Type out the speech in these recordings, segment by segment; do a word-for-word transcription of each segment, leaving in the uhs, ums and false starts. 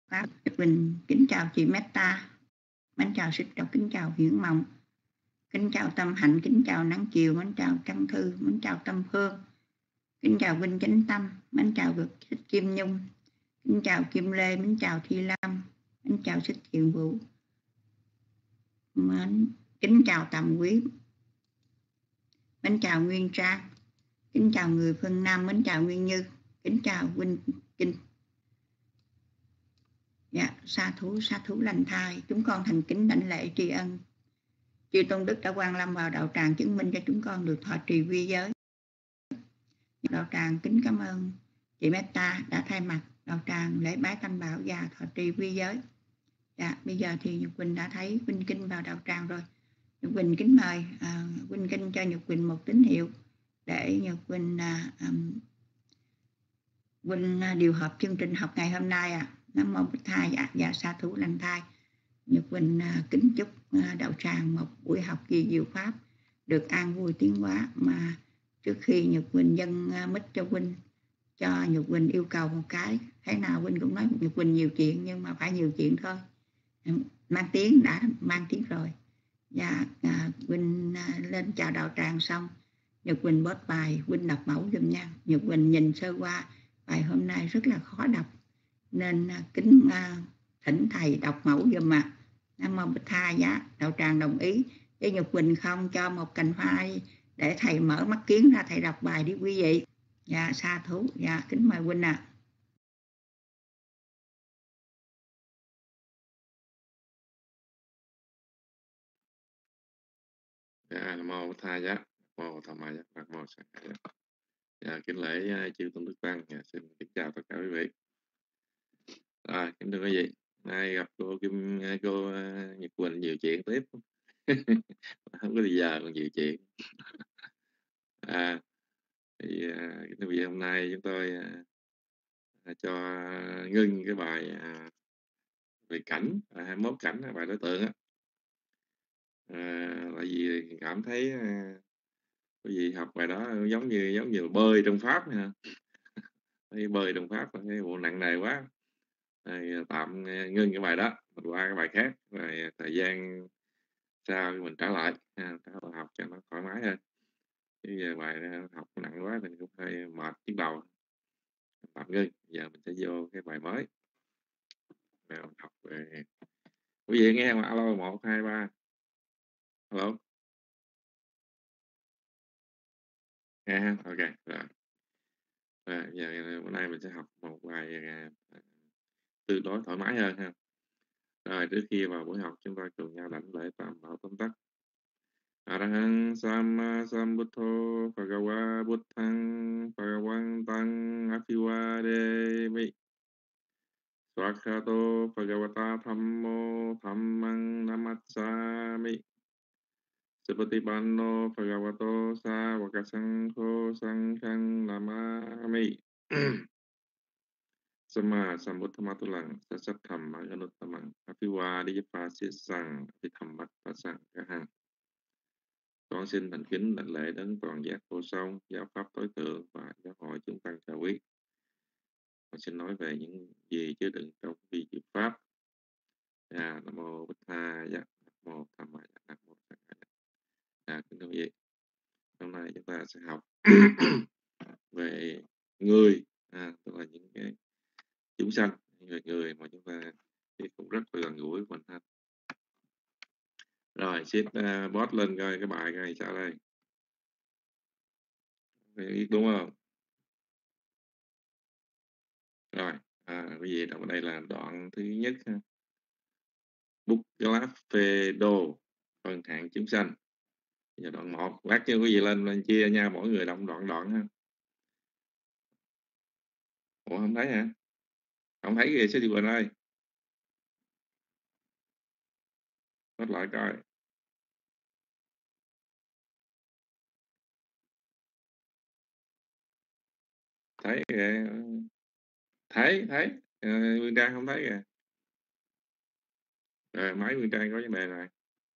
Pháp Bình kính chào chị Meta, mến chào Sức Độc, kính chào Hiển Mộng, kính chào Tâm Hạnh, kính chào Nắng Chiều, mến chào Trăng Thư, mến chào Tâm Phương, kính chào Vinh Chánh Tâm, mến chào Cực Thích Kim Nhung, kính chào Kim Lê, mến chào Thi Lam, mến chào Xích Thiện Vũ, mến kính chào Tầm Quý, mến chào Nguyên Trang, kính chào người phương Nam, mến chào Nguyên Như, kính chào Vinh Kinh. Dạ, sa thú, sa thú lành thai, chúng con thành kính đảnh lễ tri ân chư tôn đức đã quan lâm vào đạo tràng, chứng minh cho chúng con được thọ trì quy giới. Đạo tràng kính cảm ơn chị Meta đã thay mặt đạo tràng lễ bái tam bảo và thọ trì quy giới. Dạ, bây giờ thì Nhật Quỳnh đã thấy Vinh Kinh vào đạo tràng rồi. Nhật Quỳnh kính mời à, Vinh Kinh cho Nhật Quỳnh một tín hiệu để Nhật Quỳnh à, um, Quỳnh điều hợp chương trình học ngày hôm nay. À. Nam mô Bích Thai dạ, dạ sa thú lành thai. Nhật Quỳnh à, kính chúc à, đạo tràng một buổi học kỳ diệu pháp được an vui tiến hóa. Mà trước khi Nhật Quỳnh dâng à, mic cho Quỳnh, cho Nhật Quỳnh yêu cầu một cái. Thế nào Quỳnh cũng nói Nhật Quỳnh nhiều chuyện, nhưng mà phải nhiều chuyện thôi. Mang tiếng đã mang tiếng rồi. Và à, Quỳnh à, lên chào đạo tràng xong, Nhật Quỳnh post bài, Quỳnh đọc mẫu giùm nha. Nhật Quỳnh nhìn sơ qua bài hôm nay rất là khó đọc, nên à, kính à, thỉnh thầy đọc mẫu giùm ạ. À. Nam mô Bích Tha giá, đạo tràng đồng ý với Nhật Quỳnh không cho một cành hoa để thầy mở mắt kiến ra thầy đọc bài đi quý vị. Dạ sa thú, dạ kính mời Quỳnh ạ. À. Dạ, Nam mô Bích Tha giá, Nam mô Tham Ma giá, Nam mô Sa Ca giá. Dạ, kính lễ uh, chư tôn đức tăng. Dạ, xin kính chào tất cả quý vị. À, kính thưa quý vị, nay gặp cô Kim, cô uh, Nhật Quỳnh nhiều chuyện tiếp. Không có gì giờ còn nhiều chuyện. À, thì uh, kính thưa quý vị, hôm nay chúng tôi uh, cho ngưng cái bài uh, về cảnh, uh, hai mươi mốt cảnh, bài đối tượng á. Uh, tại vì cảm thấy uh, quý vị học bài đó giống như giống như bơi trong pháp ha. Bơi trong pháp là cái bộ nặng nề quá. Rồi, tạm ngưng cái bài đó, mình qua cái bài khác, rồi thời gian sau mình trả lại, ha, trả lại học cho nó thoải mái hơn. Chứ giờ bài học nặng quá thì cũng hơi mệt nhức đầu. Tạm ngưng, giờ mình sẽ vô cái bài mới. Rồi học về quý vị nghe không? Alo một hai ba. Alo. Nghe ha? Ok rồi. Rồi giờ bữa nay mình sẽ học một bài uh, tương đối thoải mái hơn ha. Rồi trước khi vào buổi học, chúng ta cùng nhau đảnh lễ tam bảo tóm tắt. Arahang Sama Sambuddho Bhagava Buddhang Bhagavantang Apiwademi Swakhato Bhagavata Thammo Dhammang Namassami Supatipanno Bhagavato Sāvaka-saṅkho Saṅghang Namami Sama Sambuddhamatulang Sasatthamma Ganuttamang Apiwadiyapasisang Apithammat-pasang-kahang. Con xin thành kính đảnh lễ đến toàn giác vô song, giáo pháp tối thượng và giáo hội chúng tăng chào quý. Con xin nói về những gì chứa đựng trong vi diệu pháp. À, Nam mô Bích Tha giá, Nam mô Tham Ma giá, Nam mô Sa Ca giá. À, kính thưa quý vị, hôm nay chúng ta sẽ học về người, à, tức là những cái chúng sanh, về người mà chúng ta thì cũng rất là gần gũi của mình ha. Rồi, xin uh, post lên coi cái bài này sao đây. Biết đúng không? Rồi, à, quý vị đọc ở đây là đoạn thứ nhất ha. Bukalapedo, phần hạng chúng sanh. Giờ đoạn một, lát cho quý vị lên, lên chia nha, mỗi người đọc đoạn đoạn ha. Ủa không thấy hả? Không thấy kìa, sẽ đi bên ơi. Bắt lại coi. Thấy kìa. Thấy, thấy. À, Nguyên Trang không thấy kìa. Rồi, máy Nguyên Trang có vấn đề rồi.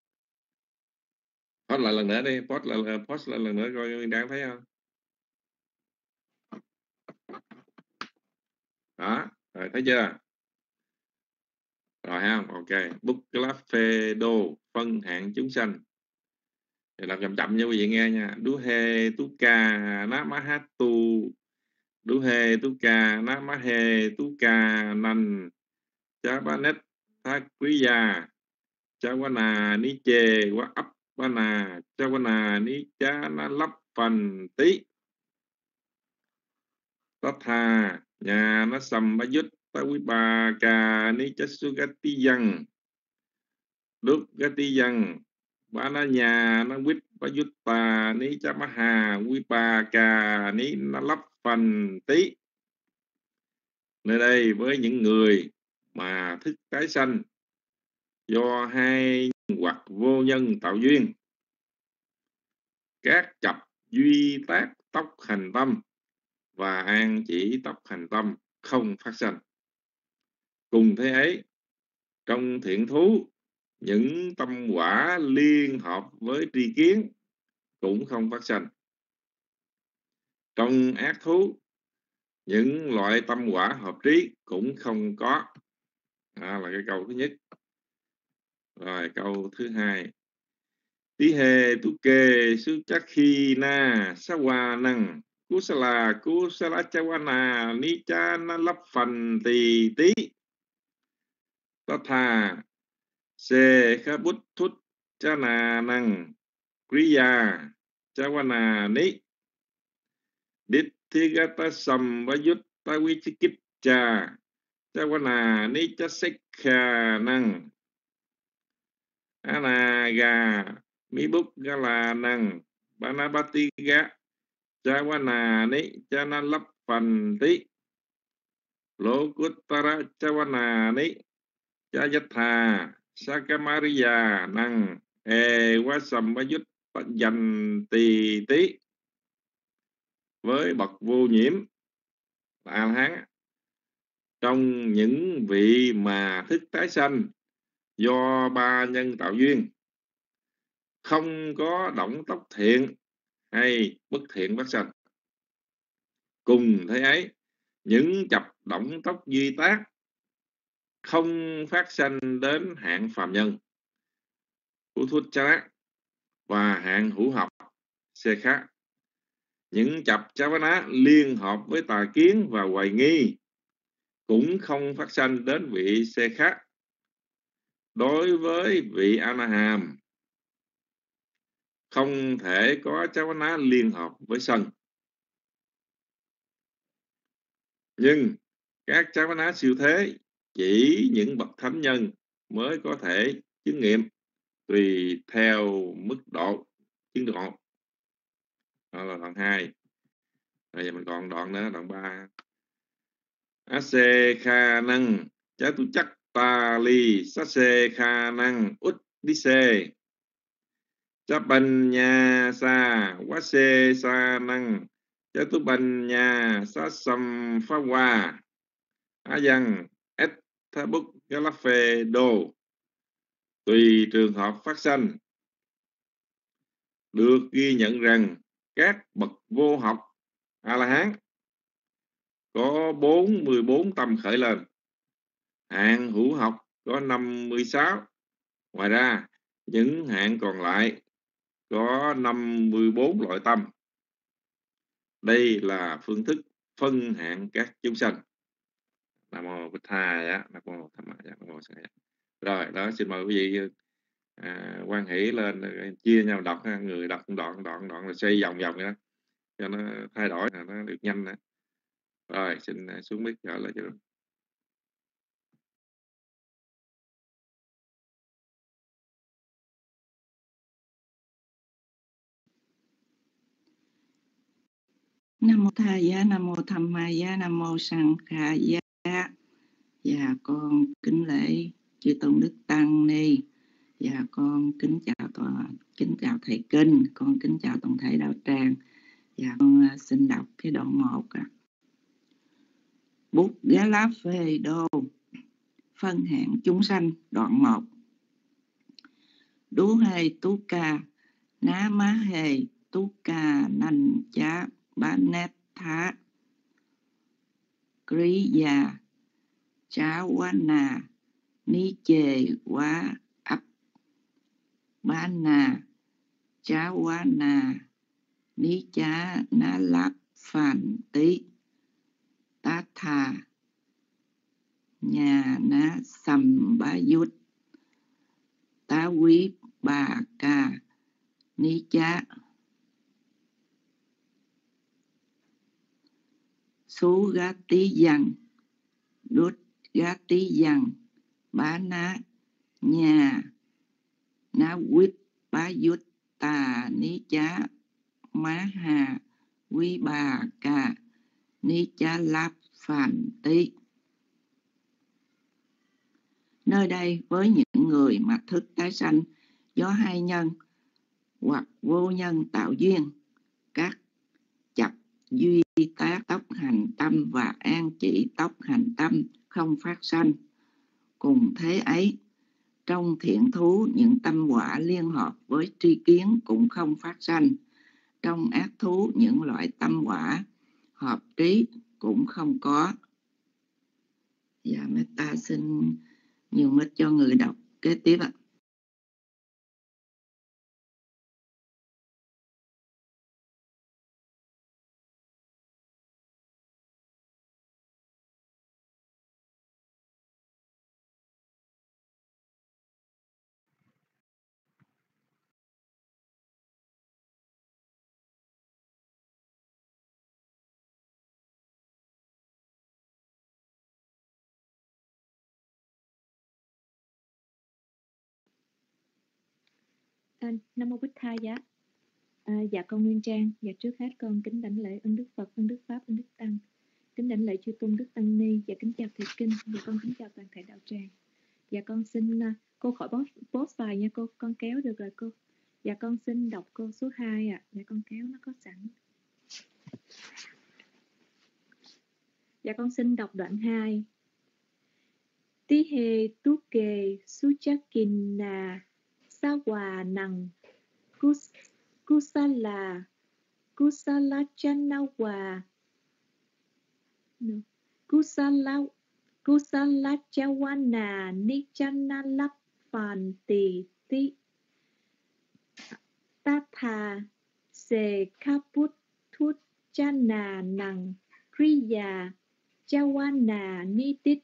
Post lại lần nữa đi, post lại, post lại lần nữa coi Nguyên Trang thấy không? Đó, rồi thấy chưa? Rồi ha, ok. Buklafedo, phân hạng chúng sanh. Thì đọc chậm chậm cho quý vị nghe nha. Duhe tuka namahatu, Duhe tuka namahe tuka nan chabanet thakriya chawana ni chê wa appana chawana ni chana lắp phần tí tatha nhà nó sầm ba dứt ta quý bà cà ni chất su gati dân đúc gati dân ba na nhà nó quýt ba dứt bà ni cha ma hà quý bà cà ni nó lắp phần tí. Nơi đây với những người mà thức tái sanh do hai hoặc vô nhân tạo duyên, các chập duy tác tốc hành tâm và an chỉ tốc hành tâm không phát sanh. Cùng thế ấy, trong thiện thú, những tâm quả liên hợp với tri kiến cũng không phát sanh. Trong ác thú, những loại tâm quả hợp trí cũng không có. Đó là cái câu thứ nhất. Rồi câu thứ hai. Tí hề tu kê su chắc khi na sa hòa năng kusala kusala chawana ni cha na lắp phần tỳ tí tatha se kha bút thút cha na năng kriya chawana ni Ditthigata samvayutta vichikicca chawana ni cha sekha năng anaga mi bút ga là năng banabati ga chawana ni cha na lắp phần tí lokuttara chawana ni cha yatha sakamariya năng e wa samvayutta dành tỳ tí. Với bậc vô nhiễm là A-la-hán, trong những vị mà thức tái sanh do ba nhân tạo duyên, không có động tốc thiện hay bất thiện phát sanh. Cùng thế ấy, những chập động tốc duy tác không phát sanh đến hạng phàm nhân Uthujjana và hạng hữu học Sekha. Những chập Chavana liên hợp với tà kiến và hoài nghi cũng không phát sanh đến vị Sekha. Đối với vị A-na-hàm, không thể có Chavana liên hợp với sân. Nhưng các Chavana siêu thế chỉ những bậc thánh nhân mới có thể chứng nghiệm tùy theo mức độ chứng ngộ. Đó là đoạn hai. Bây giờ mình còn đoạn nữa, đoạn ba. Ase kha năng chá tu chắc ta li sa se kha năng út đi se chá bành nhà sa quá se sa năng chá tu bành nhà sa sam pha hoa á dân et tha bút gá la phê đô. Tùy trường hợp phát sanh, được ghi nhận rằng các bậc vô học A-la-hán có bốn mươi bốn tâm khởi lên, hạng hữu học có năm mươi sáu. Ngoài ra, những hạng còn lại có năm mươi bốn loại tâm. Đây là phương thức phân hạng các chúng sanh. Nam mô Bụt Thầy, Nam mô Tham Ma, Nam mô Sa. Rồi, đó xin mời quý vị à, quan hỷ lên, chia nhau đọc, người đọc đoạn đoạn đoạn là xoay vòng vòng vậy đó, cho nó thay đổi, nó được nhanh đó. Rồi, xin xuống mic trở lại cho được. Nam mô Thầy, Nam mô Tham Ma, Nam mô Sang Kha. Dạ con kính lễ chư tôn đức tăng ni. Dạ con kính chào toàn, kính chào thầy kinh, con kính chào toàn thể đạo tràng. Dạ con xin đọc cái đoạn một. Bút Gá Lá Phê Đô, phân hạng chúng sanh, đoạn một. Đú hê tú ca ná má hê tú ca nành chá bá nét thá krí già chá quá nà Ni chê quá ấp ba na chá quá na Ni chá na láp phản tí tá thà nhà na sầm ba yút tá quý bà ca Ni chá số gá tí dăng đốt gá tí dăng bá ná nhà ná quýt bá yút tà Ni chá má hà quý bà ca Ni chá láp phản tí. Nơi đây với những người mà thức tái sanh do hai nhân hoặc vô nhân tạo duyên, các chập duy tác tốc hành tâm và an chỉ tốc hành tâm không phát sanh. Cùng thế ấy, trong thiện thú những tâm quả liên hợp với tri kiến cũng không phát sanh. Trong ác thú những loại tâm quả hợp trí cũng không có. Dạ, mấy ta xin nhường mic cho người đọc kế tiếp ạ. À, Nam Mô Bích Tha Giá. À, dạ con Nguyên Trang. Dạ trước hết con kính đảnh lễ ơn Đức Phật, ơn Đức Pháp, ơn Đức Tăng, kính đảnh lễ chư tôn Đức Tăng Ni. Dạ kính chào thầy kinh. Dạ con kính chào toàn thể đạo tràng. Dạ con xin uh, cô khỏi post, post bài nha cô, con kéo được rồi cô. Dạ con xin đọc cô số hai ạ. À. Dạ con kéo nó có sẵn. Dạ con xin đọc đoạn hai. Tí hê tú kê su chắc kinh nà sa hòa nằng kus kusala kusala chanawa no. kusala kusala chawana nichana lappan ti ti tatha se kaput thut chana nằng kriya chawana nitit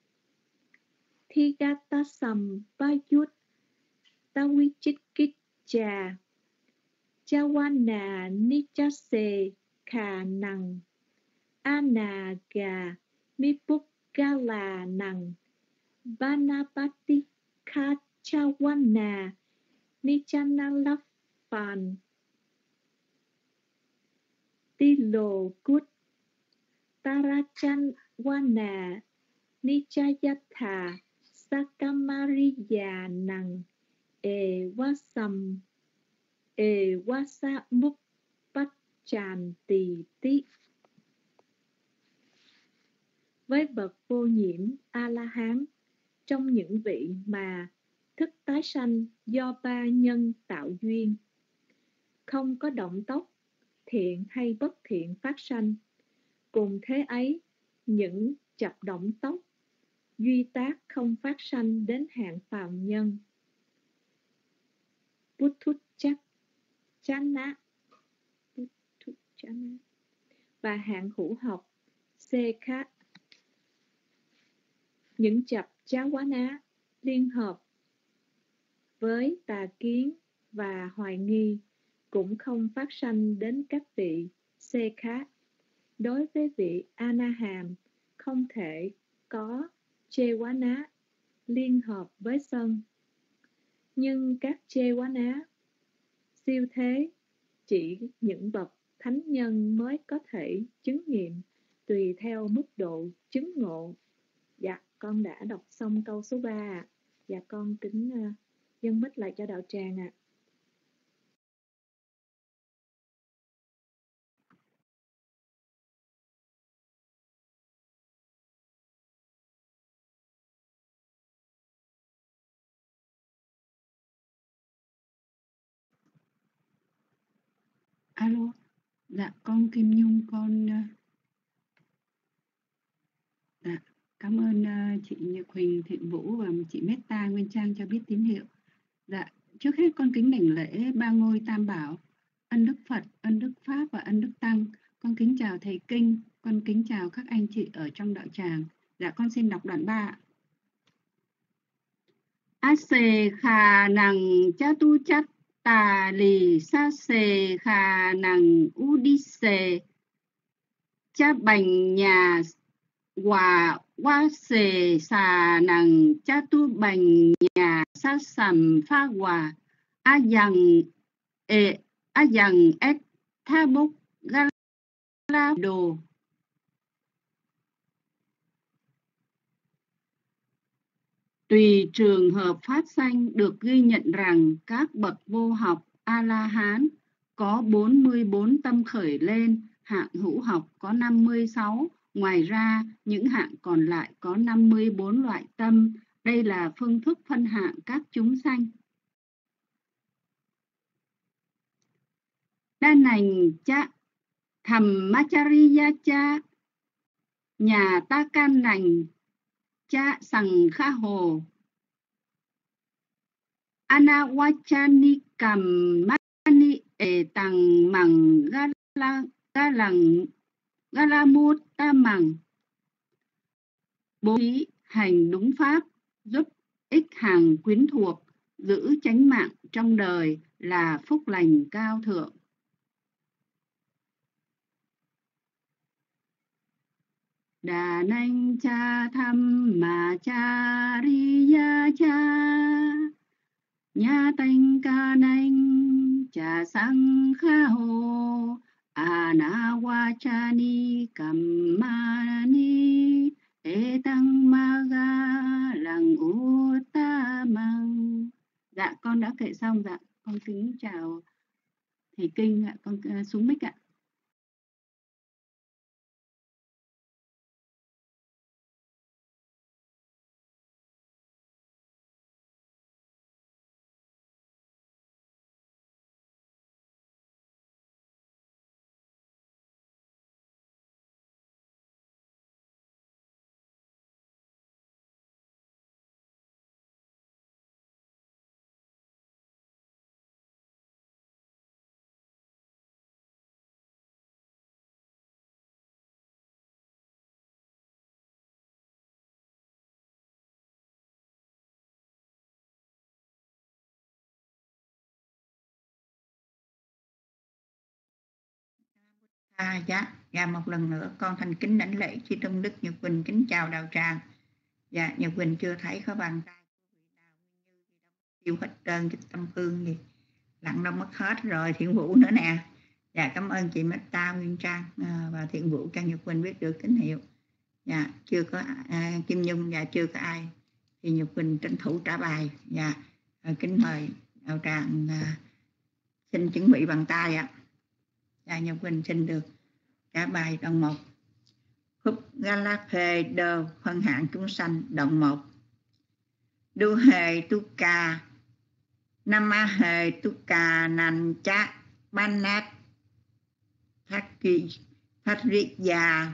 thigata sam payut tawichit cha chawana nichase kha nằng anaga mipukala nằng vanapati kha chawana nichana lappan tilo kut tarachan wana nichayatha sakamariya nằng e wasam e wasa mupachan tì tí. Với bậc vô nhiễm A-la-hán, trong những vị mà thức tái sanh do ba nhân tạo duyên, không có động tốc thiện hay bất thiện phát sanh. Cùng thế ấy, những chập động tốc duy tác không phát sanh đến hạng phàm nhân. Puthutchak chana Puthutchana và hạng hữu học Sekha. Những chập chá quá ná liên hợp với tà kiến và hoài nghi cũng không phát sanh đến các vị Sekha. Đối với vị A-na-hàm không thể có chê quá ná liên hợp với sân. Nhưng các chê quá ná siêu thế chỉ những bậc thánh nhân mới có thể chứng nghiệm tùy theo mức độ chứng ngộ. Dạ, con đã đọc xong câu số ba. Dạ, con kính uh, dâng mic lại cho đạo tràng ạ. À. Alo, dạ con Kim Nhung, con dạ, Cảm ơn uh, chị Nhật Huỳnh, Thiện Vũ và chị Meta Nguyên Trang cho biết tín hiệu. Dạ, trước hết con kính đảnh lễ ba ngôi Tam Bảo, ân Đức Phật, ân Đức Pháp và ân Đức Tăng. Con kính chào thầy Kinh, con kính chào các anh chị ở trong đạo tràng. Dạ, con xin đọc đoạn ba. Ase khà năng cha tu chát tà lì sa se khà năng udise cha bành nhà hòa wa se sa năng cha tu bành nhà sa sầm pha hòa a yang e a yang et tha bốc gala đồ. Tùy trường hợp phát sanh được ghi nhận rằng các bậc vô học A-la-hán có bốn mươi bốn tâm khởi lên, hạng hữu học có năm mươi sáu, ngoài ra những hạng còn lại có năm mươi bốn loại tâm. Đây là phương thức phân hạng các chúng sanh. Đa nành cha thầm machariya cha nhà ta can nành cha sằng kha hồ anawachanikam mani e tằng mằng gala galang galamut ta mằng. Bố thí hành đúng pháp, giúp ích hàng quyến thuộc, giữ chánh mạng trong đời là phúc lành cao thượng. Đà nanh cha tham mà cha riya cha nha tanh ca nanh cha sang kha hồ anawachani kammani e tăng ma ga lăng uttamang. Dạ con đã kể xong. Dạ con kính chào thầy Kinh ạ. Con uh, xuống mic ạ. À, dạ, dạ một lần nữa con thành kính đảnh lễ chư tôn đức Nhật Quỳnh, kính chào đạo tràng. Dạ, Nhật Quỳnh chưa thấy có bàn tay của vị nào như gì đâu, tiêu hết trơn cái tâm hương gì, lặng đâu mất hết rồi. Thiện Vũ nữa nè. Dạ, cảm ơn chị Meta Nguyên Trang à, và Thiện Vũ cho Nhật Quỳnh biết được tín hiệu. Dạ, chưa có à, Kim Nhung, dạ chưa có ai thì Nhật Quỳnh tranh thủ trả bài. Dạ, à, kính mời đạo tràng à, xin chuẩn bị bằng tay ạ. Dạ, Nhật Quỳnh xin được trả bài đoạn một. Khúc Galaphe đơ phân hạng chúng sanh đoạn một. Đu hề tu ca Nama hề tu ca nan cha banat thaki thariya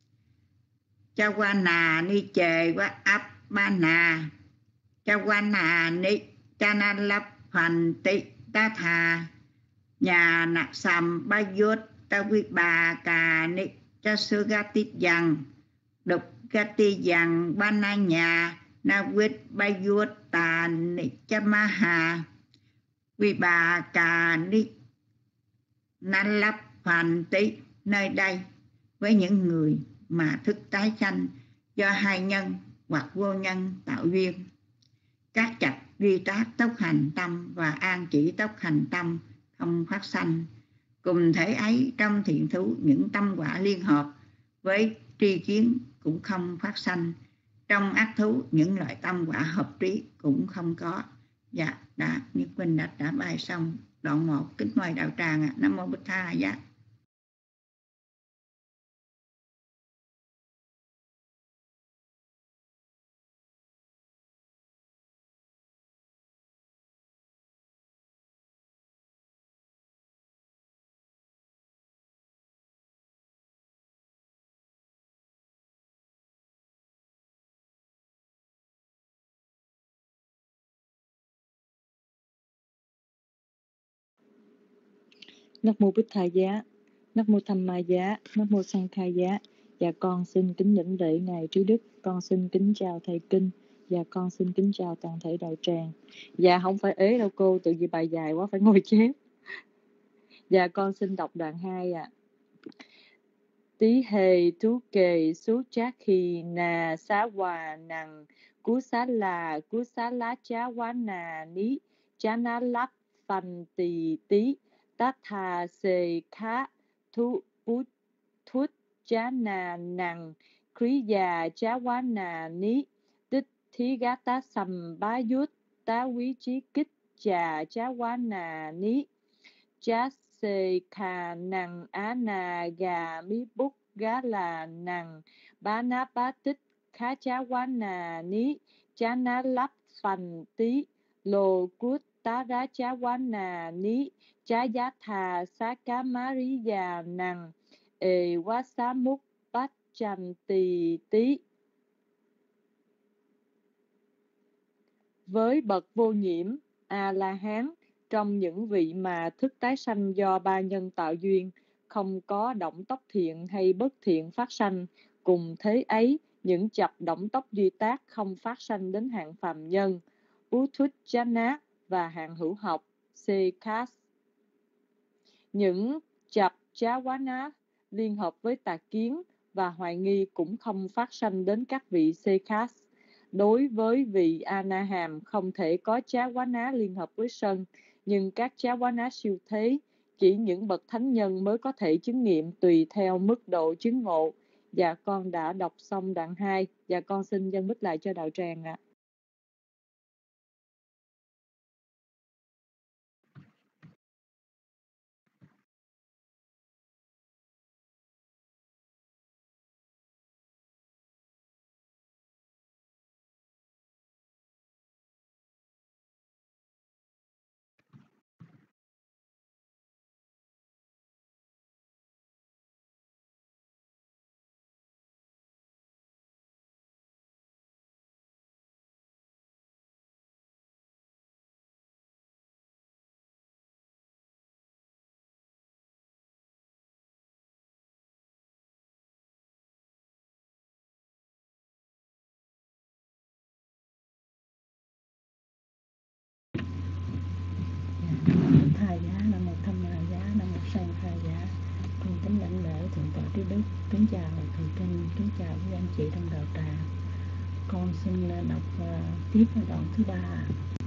chawana ni chề wa appana chawana ni chanalap hành ti ta thà nhà nạc sàm ba yốt ta vi bà cà ni cha sư gati yang độc gati yang ba na nhà na vít ba yốt ta ni cha ma hà vi bà cà ni nan lắp hành tí. Nơi đây với những người mà thức tái sanh do hai nhân hoặc vô nhân tạo duyên, các chặt duy tác tốc hành tâm và an chỉ tốc hành tâm không phát sanh, cùng thể ấy trong thiện thú những tâm quả liên hợp với tri kiến cũng không phát sanh, trong ác thú những loại tâm quả hợp trí cũng không có. Dạ, đã Nhật Quỳnh đã trả bài xong đoạn một. Kính mời đạo tràng ạ. Nam mô Bích Tha. Dạ. Nam mô Bích Tha Giá, Nam mô Tham Ma Giá, Nam mô Sang Kha Giá. Và con xin kính đảnh lễ ngài trí đức, con xin kính chào thầy kinh, và con xin kính chào toàn thể đạo tràng. Dạ không phải ế đâu cô, tự vì bài dài quá phải ngồi chép. Dạ con xin đọc đoạn hai ạ. À. Tí hề thú kề sú chát khi nà xá hòa nằng cú xá là cú xá lá chá quá nà ní chá ná lắp phần tì tí tát thà xê khá thu bút thút chá nà nằng krí già chá quá nà ní tích thí gá tá sầm bá yút tá quý trí kích chà chá quá nà ní chá xê khà nằng á nà gà mí bút gá là nằng bá ná bá tích khá chá quá nà ní chá ná lắp phần tí lô cút tá rá chá quá nà ní chá giá thà xá cá má rí già nằng ê quá xá múc bát chanh tì tí. Với bậc vô nhiễm A-la-hán, trong những vị mà thức tái sanh do ba nhân tạo duyên, không có động tốc thiện hay bất thiện phát sanh, cùng thế ấy, những chập động tốc duy tác không phát sanh đến hạng phàm nhân, Uthujjana và hạng hữu học, Sekhas. Những chập Chawana liên hợp với tà kiến và hoài nghi cũng không phát sanh đến các vị Sekhas. Đối với vị A-na-hàm không thể có chá quá ná liên hợp với sân, nhưng các chá quá ná siêu thế, chỉ những bậc thánh nhân mới có thể chứng nghiệm tùy theo mức độ chứng ngộ. Dạ con đã đọc xong đoạn hai, và con xin dâng bích lại cho đạo tràng ạ. Tha giá, Nam mô Tham Ma giá, Nam mô Sang Kha giá. Con kính lãnh lễ thượng tọa trí đức, kính chào thầy kinh, kính chào quý anh chị trong đạo tràng. Con xin đọc uh, tiếp ở đoạn thứ ba.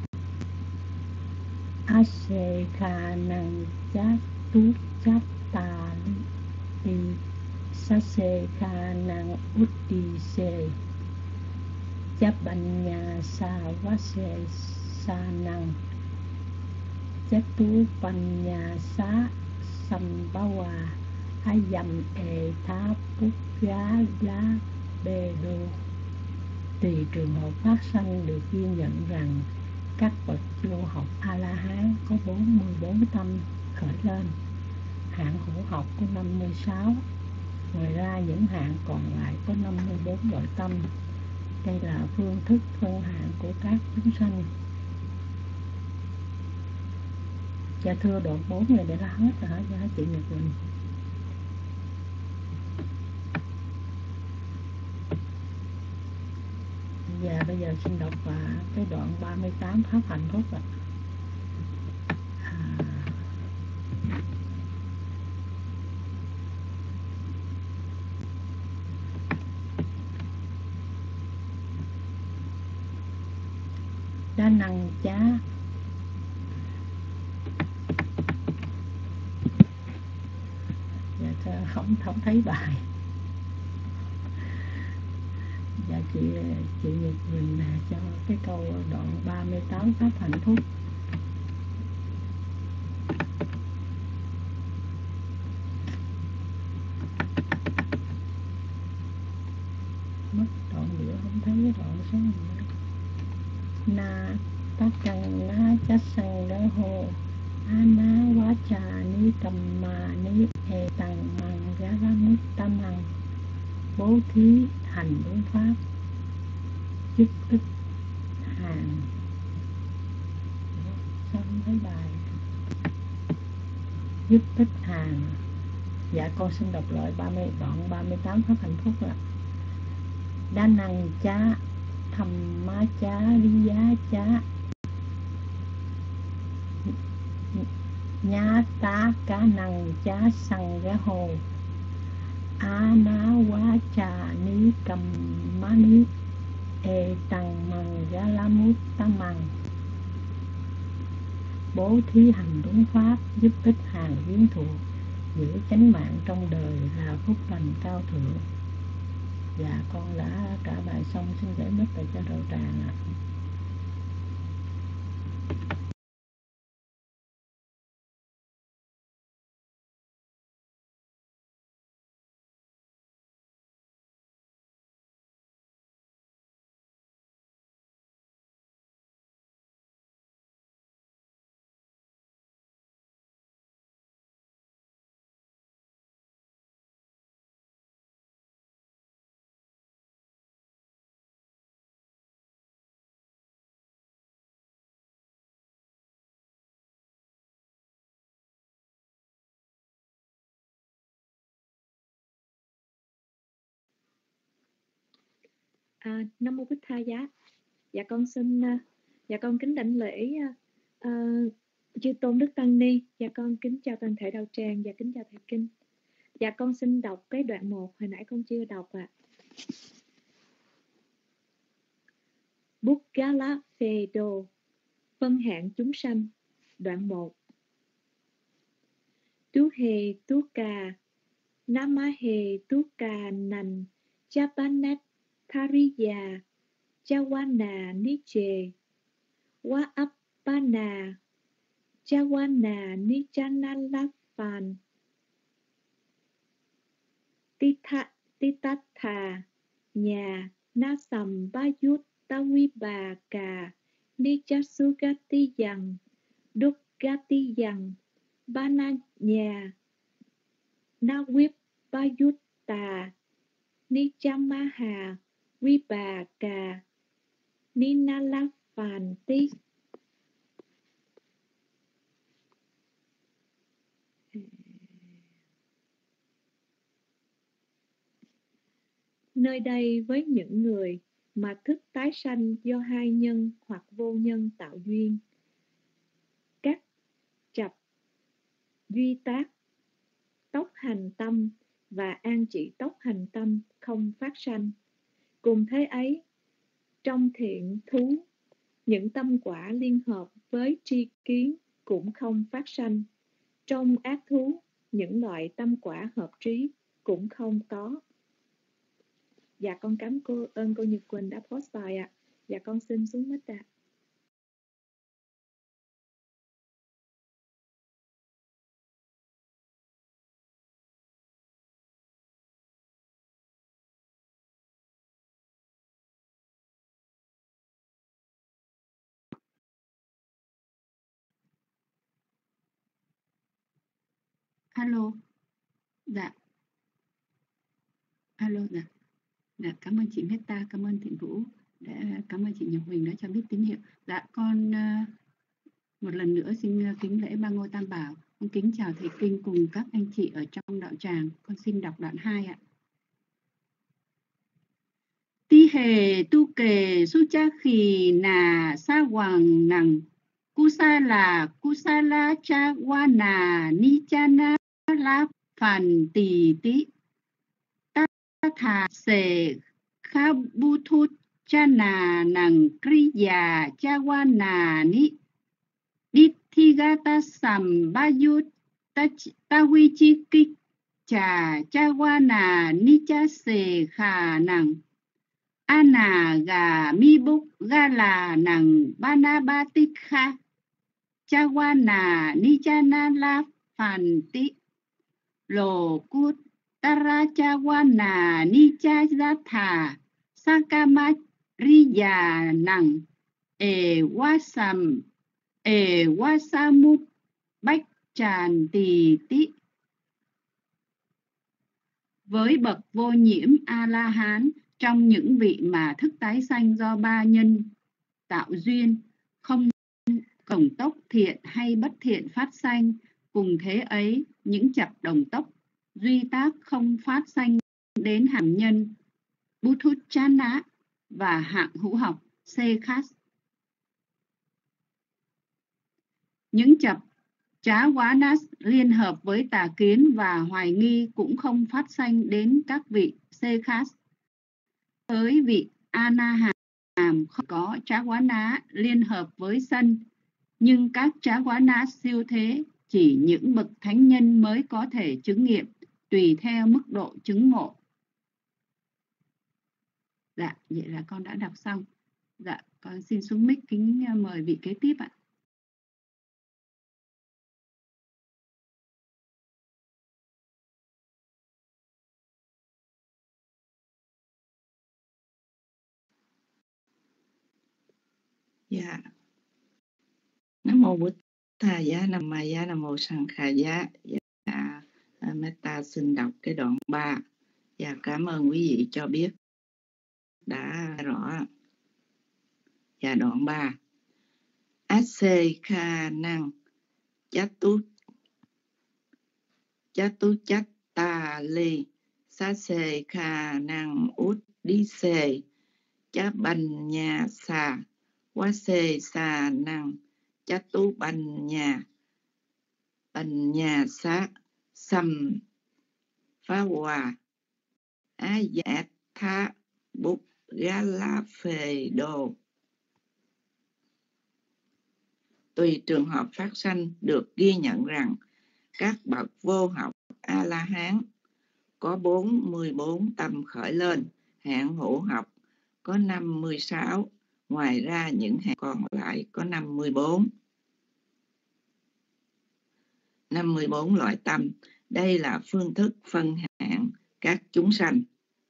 Ase kha năng chát tú chát ta đi sa se kha năng út đi se chát banh nhà sa vá se sa năng chát tú banh nhà sa sam ba hòa ai dầm ê thá bút giá lá bê đô. Tùy trường hợp phát sanh được ghi nhận rằng các bậc vô học A-la-hán có bốn mươi bốn tâm khởi lên, hạng hữu học có năm mươi sáu, ngoài ra những hạng còn lại có năm mươi bốn loại tâm. Đây là phương thức phân hạng của các chúng sanh. Dạ thưa đoạn bốn này để là hết rồi hả dạ chị Nhật Quỳnh? Và bây giờ xin đọc và cái đoạn ba mươi tám pháp hạnh phúc ạ. À. Đa năng chá dạ, không không thấy bài. Dạ chị chị Nhật Quỳnh cho cái câu đoạn ba mươi tám pháp hạnh phúc. Mất đoạn nữa không thấy cái đoạn số nữa. Na tác căng na chát sang đỡ hồ á ná quá trà ní cầm mà ní e tăng măng giá ra mút tam măng bố thí hành bốn pháp chức ích hàng. Sao không thấy bài? giúp ích hàng. Dạ con xin đọc lại ba mươi đoạn ba mươi tám pháp hạnh phúc ạ. Đa năng chá thầm ma chá ri giá chá nhá tá cá năng chá sang gá hồ á ná quá trà ní cầm má ní e tăng măng gá lá mút tá măng. Bố thí hành đúng pháp giúp ích hàng viễn thụ, giữ chánh mạng trong đời là phúc lành cao thượng. Dạ con đã trả bài xong, xin gửi mất tại cho đạo tràng ạ. À, Nam Mô Bích Tha Giá. Dạ con xin, dạ con kính đảnh lễ uh, chư tôn Đức Tăng Ni. Dạ con kính chào toàn thể đạo tràng. Dạ kính chào thầy Kinh. Dạ con xin đọc cái đoạn một hồi nãy con chưa đọc ạ. À. Bukkala Phê Đô, phân hạng chúng sanh. Đoạn một. Tú hề tú cà, nama hề tú cà nành, Japanet Thariya, Chawana Niche, Wa Appana, Chawana Nichanalaphan, Titatha, nhà, Nasam Bayut Tawiba Ka, Nichasugati Yang, Dukkati Yang, Bana nhà, Nawip Bayutta, Nichamaha, Vibaka, Ninalaphanti. Nơi đây với những người mà thức tái sanh do hai nhân hoặc vô nhân tạo duyên, các chập, duy tác, tốc hành tâm và an trị tốc hành tâm không phát sanh. Cùng thế ấy, trong thiện thú, những tâm quả liên hợp với tri kiến cũng không phát sanh. Trong ác thú, những loại tâm quả hợp trí cũng không có. Dạ con cảm cô ơn cô Nhật Quỳnh đã post bài ạ. Dạ con xin xuống mic ạ. Alo. Dạ. Alo dạ. Dạ cảm ơn chị Meta, cảm ơn Thiện Vũ, để cảm ơn chị Nhật Huỳnh đã cho biết tín hiệu. Dạ con uh, một lần nữa xin uh, kính lễ ba ngôi Tam Bảo. Con kính chào thầy Kinh cùng các anh chị ở trong đạo tràng. Con xin đọc đoạn hai ạ. Ti hề tu kề su cha khì nà sa hoàng nằng kusala kusala cha wa nà ni cha na la phàn tỳ tí ta thà sề kha bu thu cha nà nằng kriya cha wa nà ni đi thi ga ta sầm ba yu ta ta huy chi kích cha cha wa nà ni cha sề khà nằng Ana gà mi búc ga là nằng bana ba tích kha chawana ni chana la phàn tí lô cút tara chawana ni cha ra thà sakama riya nằng e wasam e wasamu bách tràn tỳ tí. Với bậc vô nhiễm A-la-hán, trong những vị mà thức tái sanh do ba nhân tạo duyên, không cổng tốc thiện hay bất thiện phát sanh, Cùng thế ấy, những chập đồng tốc, duy tác không phát sanh đến hàm nhân Buddhuchana và hạng hữu học Sekhat. Những chập Chawanas liên hợp với tà kiến và hoài nghi cũng không phát sanh đến các vị Sekhat. Với vị Anaham không có Chawana liên hợp với sân, nhưng các Chawana siêu thế chỉ những bậc thánh nhân mới có thể chứng nghiệm tùy theo mức độ chứng ngộ. Dạ, vậy là con đã đọc xong. Dạ, con xin xuống mic kính mời vị kế tiếp ạ. Dạ. Nam mô Bụt Thà Giá, Nam Ma Giá, Nam mô Sang Kha Giá. Dạ, Meta xin đọc cái đoạn ba. Và cảm ơn quý vị cho biết đã rõ. Và đoạn ba. Ase kha năng chatu chatu chatta li sa se kha năng út đi se cha banh nha sa wa se sa năng chatu banh nha banh nha sa sam phá hòa á dạ tha bút gala phê đồ. Tùy trường hợp phát sanh được ghi nhận rằng các bậc vô học A-la-hán có bốn mươi bốn tâm khởi lên, hạng hữu học có năm mươi sáu, ngoài ra những hạng còn lại có năm mươi bốn. năm mươi bốn loại tâm, đây là phương thức phân hạng các chúng sanh.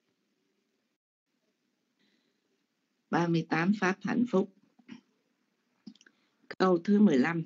ba mươi tám Pháp hạnh phúc. Câu thứ mười lăm.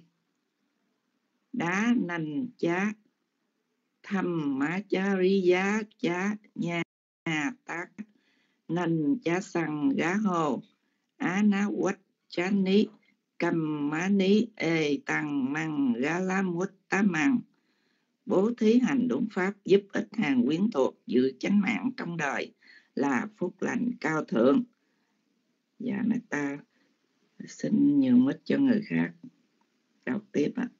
Đá nành chá thăm má chá rí giá chá nha tác nành chá sằng gá hồ á ná quách chá ní cầm má ní ê tăng măng gá lá mút tá măng. Bố thí hành đúng pháp giúp ích hàng quyến thuộc giữ chánh mạng trong đời là phúc lành cao thượng. Và người ta xin nhường mic cho người khác đọc tiếp ạ.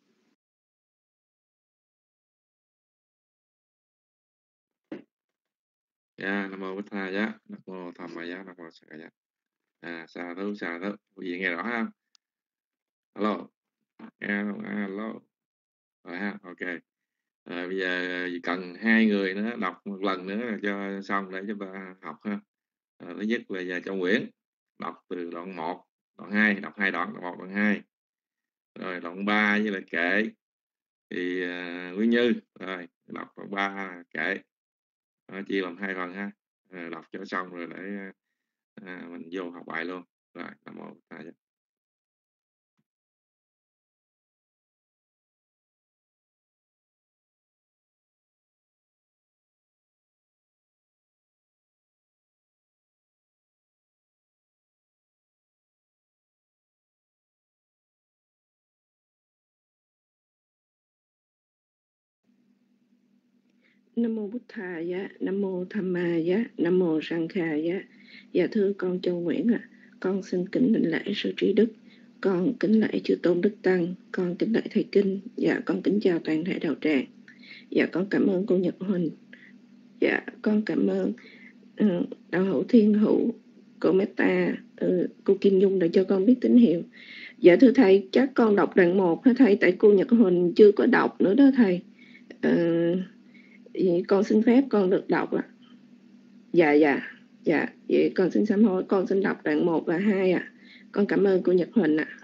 Dạ, Nam mô Bụt Thà Giá, Nam mô Tham Ma Giá, Nam mô Sa Ca Giá. À, xa thứ, xa thứ. Quý vị nghe rõ không? Alo. Nghe không? Alo. Rồi ha, ok. À, bây giờ cần hai người nữa đọc một lần nữa cho xong để chúng ta học ha. À, thứ nhất là về trong quyển đọc từ đoạn một, đoạn hai, đọc hai đoạn, đoạn một, đoạn hai. Rồi đoạn ba với lại kệ thì uh, Nguyên Như rồi đọc đoạn ba kệ. À, chia làm hai phần ha. À, đọc cho xong rồi để à, mình vô học bài luôn. Rồi, Nam mô Bụt Thà Giá. Nam mô Bụt Thà Giá, Nam mô Tham Ma Giá, Nam mô Sang Kha Giá. Dạ thưa con Châu Nguyễn ạ, à, con xin kính đảnh lễ sư trí đức, con kính lễ chư tôn đức tăng, con kính lễ thầy kinh. Dạ con kính chào toàn thể đạo tràng. Dạ con cảm ơn cô Nhật Huỳnh. Dạ con cảm ơn uh, đạo hữu Thiên Hữu, cô Meta, uh, cô Kim Nhung đã cho con biết tín hiệu. Dạ thưa thầy, chắc con đọc đoạn một hả thầy, tại cô Nhật Huỳnh chưa có đọc nữa đó thầy. Uh, con xin phép con được đọc ạ. Dạ dạ dạ vậy con xin sám hối, con xin đọc đoạn một và hai ạ. Con cảm ơn cô Nhật Huỳnh ạ.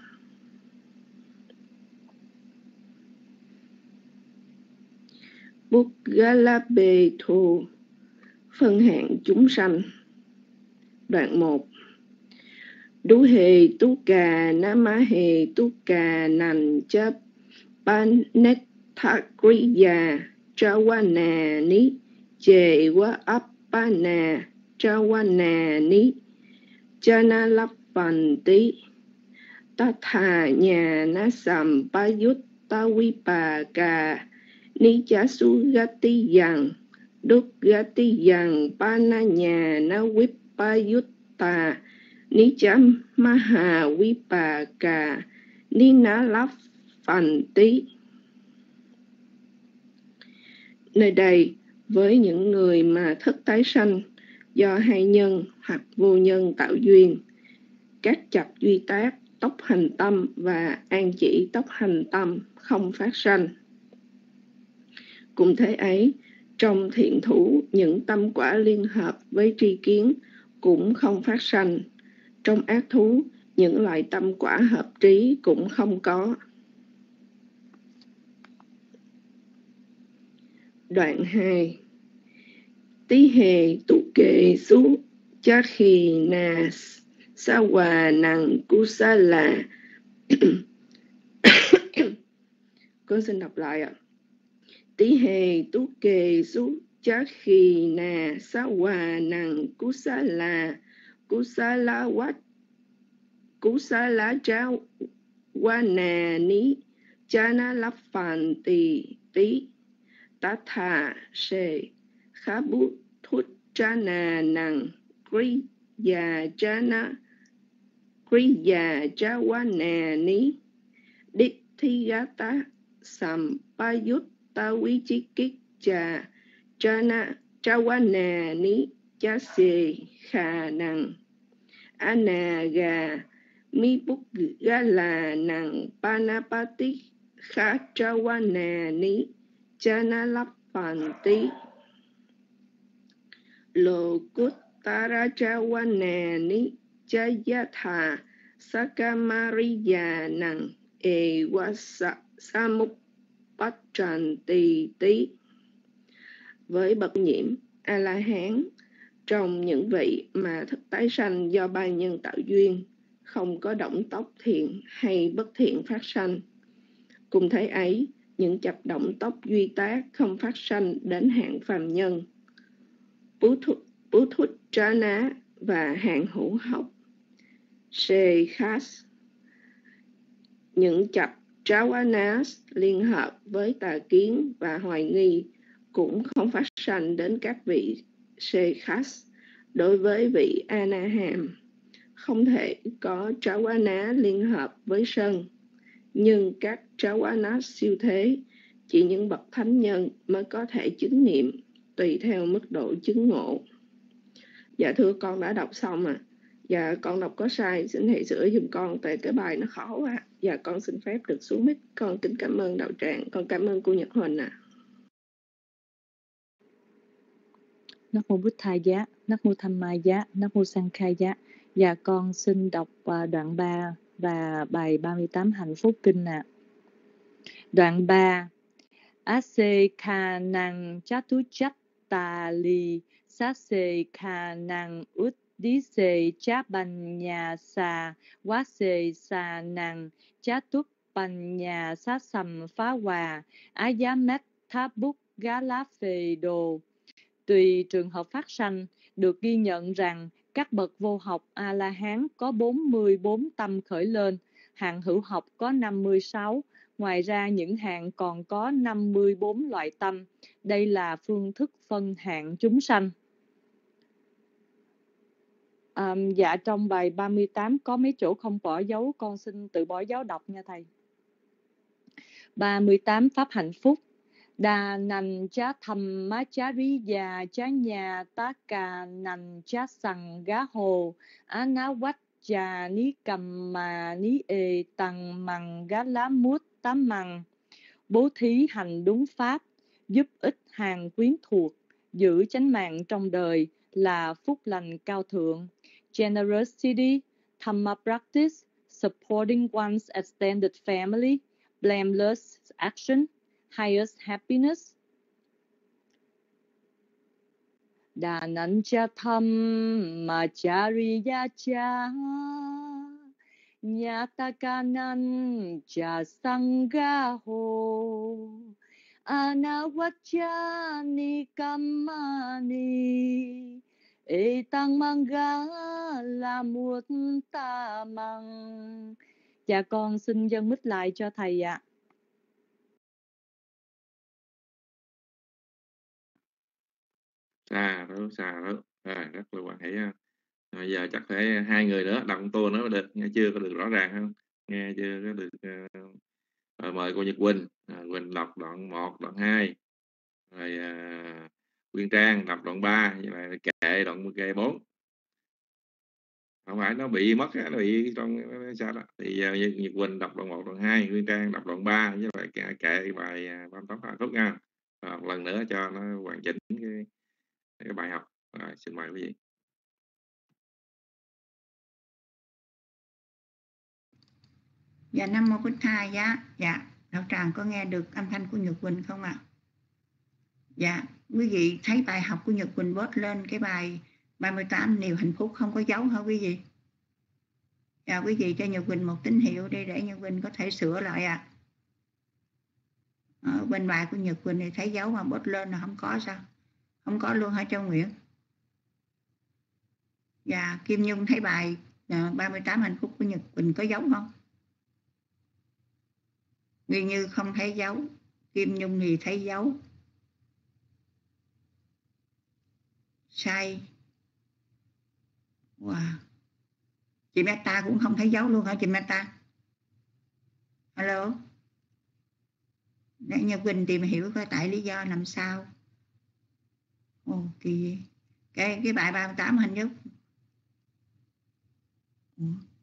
Bút Gala Bê Thù, phân hạng chúng sanh. Đoạn một. Đú hề tú cà ná má hề tú cà nành chấp ban nét thác quý già Chawana ni chê wa appana Chawana ni chana lappanti tatha nhà na sampayutta vipaka Ni cha su gati yang Đúc gati yang Pananya na Vipayutta Ni cha Maha Vipaka Ni na lắp phàn tí. Nơi đây, với những người mà thất tái sanh do hai nhân hoặc vô nhân tạo duyên, các chập duy tác, tốc hành tâm và an chỉ tốc hành tâm không phát sanh. Cùng thế ấy, trong thiện thủ, những tâm quả liên hợp với tri kiến cũng không phát sanh. Trong ác thú, những loại tâm quả hợp trí cũng không có. Đoạn hai. Tí hề tụ kệ xú chát khì nà sa hòa nàng cu sa là. Con xin đọc lại ạ. Tí hề tụ kệ xú chát khì nà sa hòa nàng cu sa là. Cu sa la wat Cú sa lá trao qua nà ní cha na lắp phàn tì tí tá thà sề khá bút thút cha nà nàng kri già cha na kri già cha qua nà ní đích thi gá tá sầm pa yút ta quý chí kích cha cha na cha qua nà ní cha sề khà nàng a nà gà mi bút gà là nàng panapati khá cha wa nà ní cha na lắp phàn tí lô cút tara cha wa nà ní cha ya thà sakamariya nàng e wa sa samuk bát tràn tì tí. Với bậc nhiễm a la hán, trong những vị mà thức tái sanh do ba nhân tạo duyên, không có động tốc thiện hay bất thiện phát sanh. Cùng thế ấy, những chập động tốc duy tác không phát sanh đến hạng phàm nhân, Bú thút trá ná và hạng hữu học, Sê khás. Những chập Trawanas liên hợp với tà kiến và hoài nghi cũng không phát sanh đến các vị Sê khás. Đối với vị Anaham, không thể có Trawana liên hợp với sân, nhưng các Trawana siêu thế chỉ những bậc thánh nhân mới có thể chứng nghiệm tùy theo mức độ chứng ngộ. Dạ thưa con đã đọc xong à. Dạ con đọc có sai, xin thầy sửa giùm con, tại cái bài nó khó quá. Dạ con xin phép được xuống mic. Con kính cảm ơn đạo tràng, con cảm ơn cô Nhật Huỳnh ạ. À. Nam mô Bụt Thầy Giá, Nam mô Tham Ma Giá, Nam mô Sang Khai Giá. Dạ con xin đọc đoạn ba và bài ba mươi tám hạnh phúc kinh ạ. À. Đoạn ba. Ase kha năng chatu chat ta li sase kha năng ut đi se cha banya sa wa se sa năng chatu banya sa sam phá hòa ayamet thabuk gala phê đồ. Tùy trường hợp phát sanh, được ghi nhận rằng các bậc vô học A-la-hán có bốn mươi bốn tâm khởi lên, hạng hữu học có năm mươi sáu, ngoài ra những hạng còn có năm mươi bốn loại tâm. Đây là phương thức phân hạng chúng sanh. À, dạ trong bài ba mươi tám có mấy chỗ không bỏ dấu, con xin tự bỏ dấu đọc nha thầy. ba mươi tám pháp hạnh phúc. Đà nành chá thầm má chá rí già chá nhà tá cà nành chá sằng gá hồ á ná quách chà ní cầm mà ní ê tầng mằng gá lá mút tám mằng. Bố thí hành đúng pháp, giúp ích hàng quyến thuộc, giữ chánh mạng trong đời là phúc lành cao thượng. Generosity, Dhamma practice, supporting one's extended family, blameless action, highest happiness. Đà nẵng cha thăm mà cha ri ya cha nhà ta ca nan cha sangha ho anawacha ni kamani e tăng manga la muat ta mang. Dạ con xin dâng mic lại cho thầy ạ. À. xa đó, xa đó. Rồi, rất là quan hệ ha. Bây giờ chắc phải hai người nữa đọc tô nữa mới được, nghe chưa có được rõ ràng không? Nghe chưa có được. Uh, rồi mời cô Nhật Quỳnh, à, Quỳnh đọc đoạn một, đoạn hai, rồi à, Quyên Trang đọc đoạn ba, với lại kệ đoạn kệ bốn. Không phải nó bị mất á, nó bị trong sao đó. Thì giờ Nhật, Nhật Quỳnh đọc đoạn một, đoạn hai, Quyên Trang đọc đoạn ba, với lại kệ, kệ bài ba mươi tám hạnh phúc nha. À, một lần nữa cho nó hoàn chỉnh cái, cái bài học. Rồi, xin mời quý vị. Dạ Nam Mô Bích Tha giá. Dạ đạo tràng có nghe được âm thanh của Nhật Quỳnh không ạ? À? Dạ quý vị thấy bài học của Nhật Quỳnh post lên cái bài ba mươi tám điều hạnh phúc không có dấu hả quý vị? Dạ quý vị cho Nhật Quỳnh một tín hiệu đi để Nhật Quỳnh có thể sửa lại ạ. À. Ở bên bài của Nhật Quỳnh thì thấy dấu mà post lên là không có sao? Không có luôn hả Châu Nguyễn? Dạ Kim Nhung thấy bài ba mươi tám hạnh phúc của Nhật Quỳnh có dấu không? Nguyên Như không thấy dấu, Kim Nhung thì thấy dấu. Sai. Wow. Chị Meta cũng không thấy dấu luôn hả chị Meta? Hello. Để Nhật Quỳnh tìm hiểu coi tại lý do làm sao. Ồ kỳ vậy. Cái, cái bài ba mươi tám hình nhất. Ủa?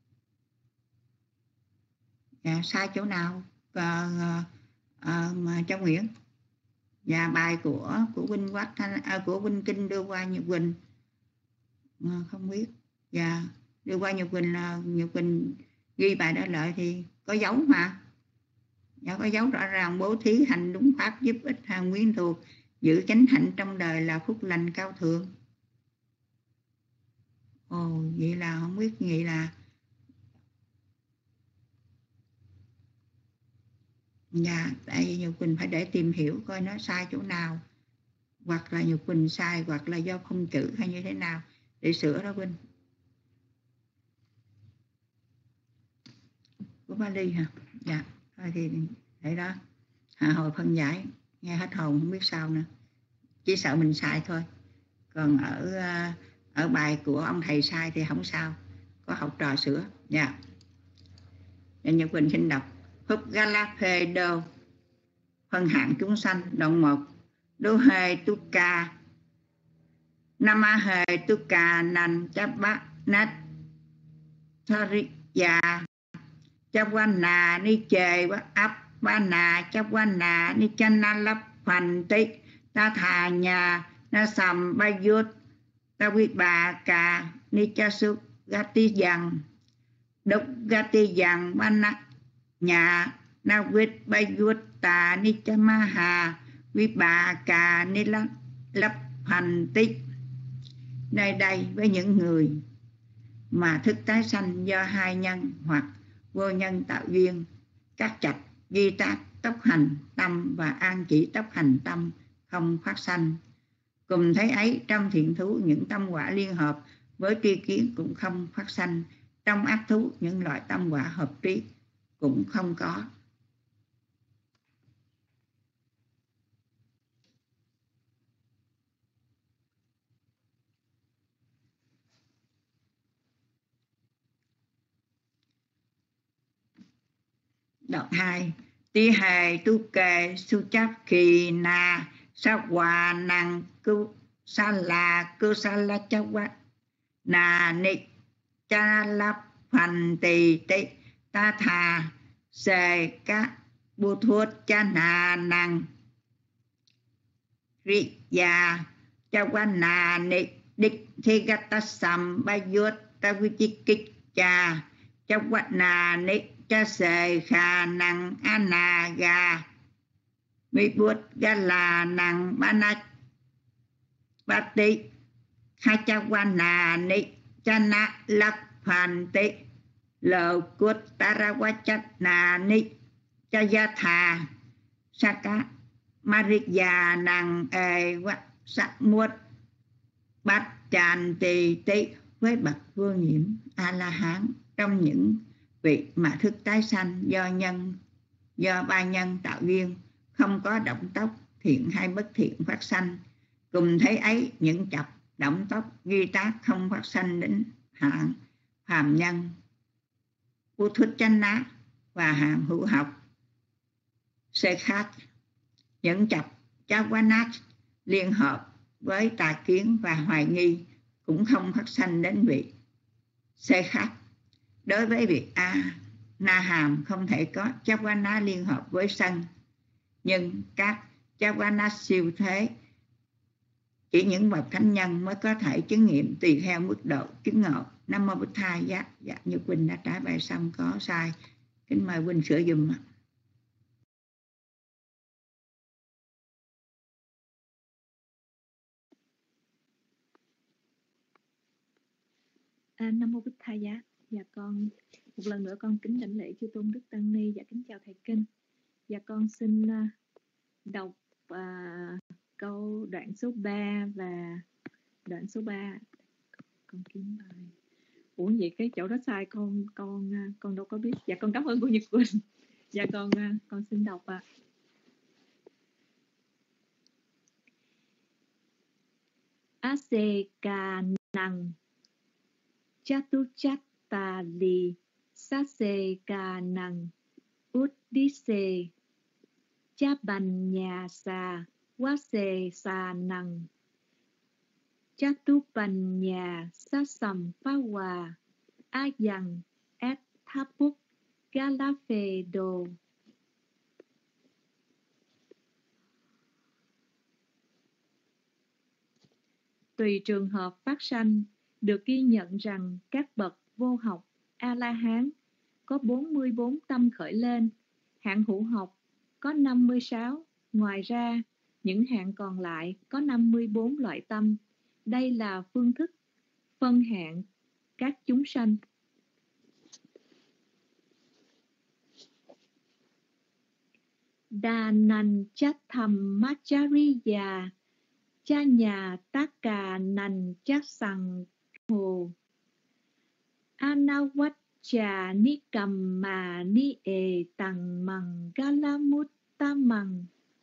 Dạ sai chỗ nào? À, à, mà Châu Nguyễn. Và bài của của Vinh Quát à, của Vinh Kinh đưa qua Nhật Quỳnh à, không biết. Và đưa qua Nhật Quỳnh là Nhật Quỳnh ghi bài đó lại thì có dấu mà. Dạ có dấu rõ ràng bố thí hành đúng pháp giúp ích hàng quyến thuộc, giữ chánh hạnh trong đời là phúc lành cao thượng. Ồ vậy là không biết vậy là dạ tại vì Nhật Quỳnh phải để tìm hiểu coi nó sai chỗ nào, hoặc là Nhật Quỳnh sai hoặc là do không chữ hay như thế nào để sửa đó Quỳnh. Của Bali hả? Dạ thôi thì để đó à, hồi phân giải nghe hết hồn không biết sao nữa, chỉ sợ mình sai thôi. Còn ở ở bài của ông thầy sai thì không sao, có học trò sửa. Dạ nên Nhật Quỳnh xin đọc Phúc Galaphedo phân hạng chúng sanh đoạn một. Đô hề tu ca Nama hề tu ca nan cháp bát nát thariya cháp quan nà ni chề bát áp ba nà cháp quan nà ni chana lắp phần tí ta thà nhà na sầm ba yut ta vi bà ca ni cha su gati dằng đốc gati dằng ba na nhà na vít ba yut ta ni cha ma hà vi bà ca ni lắp lắp hành tích. Nơi đây với những người mà thức tái sanh do hai nhân hoặc vô nhân tạo duyên, các trạch duy tác tốc hành tâm và an chỉ tốc hành tâm không phát sanh, cùng thấy ấy trong thiện thú những tâm quả liên hợp với tri kiến cũng không phát sanh, trong ác thú những loại tâm quả hợp trí cũng không có. Đoạn hai. Ti hề tu kề su cháp kỳ na sa hòa năng cư sa la cư sa la cha quá na ni cha la phần tì tị ta thà sề cá bu thuốt cha na năng ri ya cha quá na ni đích thi gata sam ba yut ta vi chi kích cha cha quá na ni cha sề khả năng ana ga mi bút ga là năng bana bati hai cha quan nà ni cha na lắc phàn tị lờ cút tarawachat nà ni cha gia thà saka mariya năng e quát sắc muốt bát tràn tỳ tị với bậc vô nhiễm a la hán trong những vị mà thức tái sanh do nhân do ba nhân tạo duyên, không có động tốc thiện hay bất thiện phát sanh, Cùng thấy ấy, những chập động tóc ghi tác không phát sanh đến hạng phàm nhân vô thức chánh ná và hạng hữu học sẽ khác. Những chập Chawanat liên hợp với tà kiến và hoài nghi cũng không phát sanh đến vị sẽ khác. Đối với việc A Na Hàm không thể có Chawana liên hợp với sân, nhưng các Chawana siêu thế chỉ những bậc thánh nhân mới có thể chứng nghiệm tùy theo mức độ chứng ngộ. Nam Mô Bụt Thầy. Dạ, dạ như Quỳnh đã trả bài xong có sai, kính mời Quỳnh sửa dùm. À, Nam Mô Bụt Thầy. Dạ, dạ con một lần nữa con kính đảnh lễ chư tôn đức tăng ni. Dạ kính chào thầy kinh. Dạ con xin uh, đọc uh, câu đoạn số ba và đoạn số ba. Con kiếm bài. Ủa vậy cái chỗ đó sai, con con con đâu có biết. Dạ con cảm ơn cô Nhật Quỳnh. Dạ con con xin đọc ạ. À. Ase ca năng chatu chatta li sase ca năng uddise cha banya sa wase sa năng chatu banya sa sam pawa ayang et thapuk galaphedo. Tùy trường hợp phát sanh, được ghi nhận rằng các bậc vô học A-la-hán có bốn mươi bốn tâm khởi lên, hạng hữu học có năm mươi sáu, ngoài ra những hạng còn lại có năm mươi bốn loại tâm. Đây là phương thức phân hạng các chúng sanh. Đà-nành chát thầm machariya cha nhà tác cà nành chát sằng hồ anawatcha ni cầm mà ni ê tằng mằng galamut tam mằng.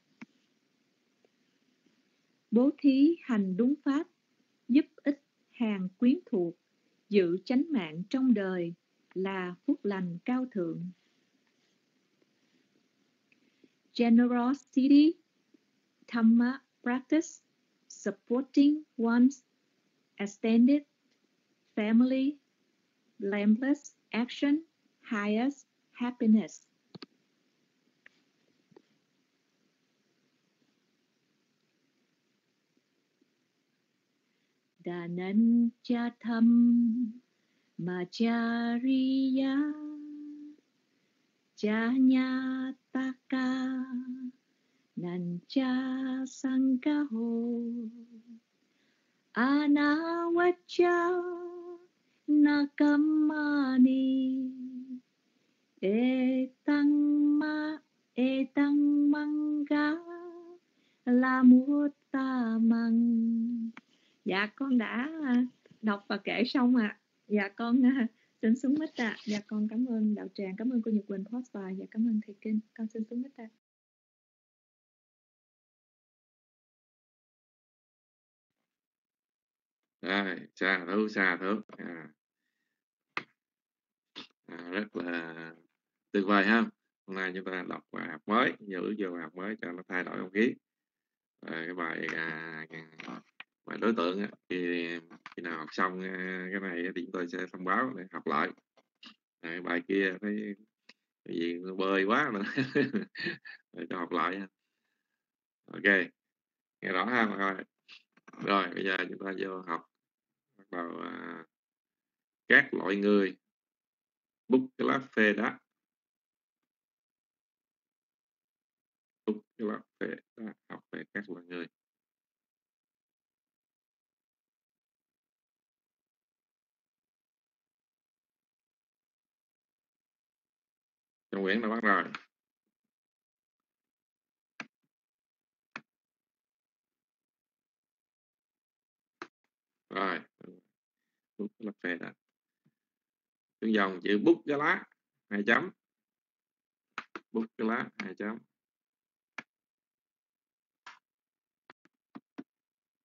Bố thí hành đúng pháp, giúp ích hàng quyến thuộc, giữ chánh mạng trong đời là phúc lành cao thượng. Generosity, Dhamma practice, supporting one's extended family, blameless action, highest happiness. Danan chatham machariya chanyataka nancha sankaho anawaccha nakamani etang ma etang manga lamutamang. Dạ con đã đọc và kể xong ạ. À. Dạ con xin xuống mic ạ. À. Dạ con cảm ơn đạo tràng, cảm ơn cô Nhật Quỳnh post bài. Dạ cảm ơn thầy kinh. Con xin xuống mic ạ. À. Rồi, xa thú xa thú à. À, rất là tuyệt vời ha. Hôm nay chúng ta đọc bài học mới, giữ vô bài học mới cho nó thay đổi không khí. Rồi, cái bài à, bài đối tượng á, thì khi nào học xong cái này thì chúng tôi sẽ thông báo để học lại. À, bài kia thấy cái gì nó bơi quá nữa để cho học lại. Ok, nghe rõ ha. Rồi, rồi bây giờ chúng ta vô học bắt đầu à, các loại người. Bút cái lá phê đó, bút cái lá phê đó, học về các loại người. Trong quyển đã bắt rồi. Rồi, bút cái lá phê đó. Tương dòng chữ bút cái lá, hai chấm. Bút cái lá, hai chấm.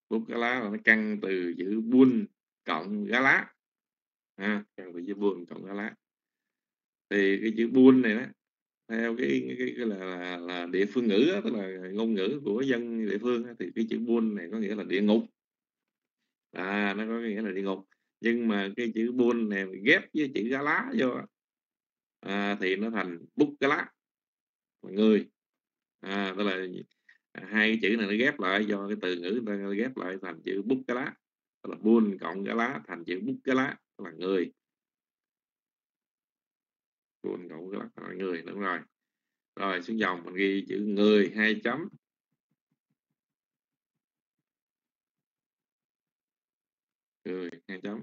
bút gá lá là nó căn từ chữ bun cộng gá lá, à, căn từ chữ bun cộng gá lá. Thì cái chữ bun này đó, theo cái, cái, cái, cái là, là, là địa phương ngữ đó, tức là ngôn ngữ của dân địa phương đó, thì cái chữ bun này có nghĩa là địa ngục, à, nó có nghĩa là địa ngục. Nhưng mà cái chữ bun này ghép với chữ gá lá vô, à, thì nó thành bút gá lá, người, à, tức là hai cái chữ này nó ghép lại, do cái từ ngữ người ta ghép lại thành chữ bút gá lá, tức là bun cộng gá lá thành chữ bút gá lá, tức là người. Bun cộng gá lá là người, đúng rồi. Rồi xuống dòng mình ghi chữ người hai chấm, người hai chấm.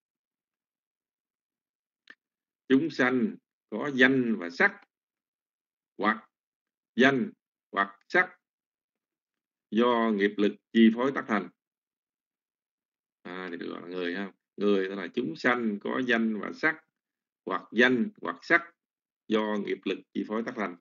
Chúng sanh có danh và sắc, hoặc danh hoặc sắc do nghiệp lực chi phối tác thành, à, thì được gọi là người ha. Người tức là chúng sanh có danh và sắc, hoặc danh hoặc sắc do nghiệp lực chi phối tác thành.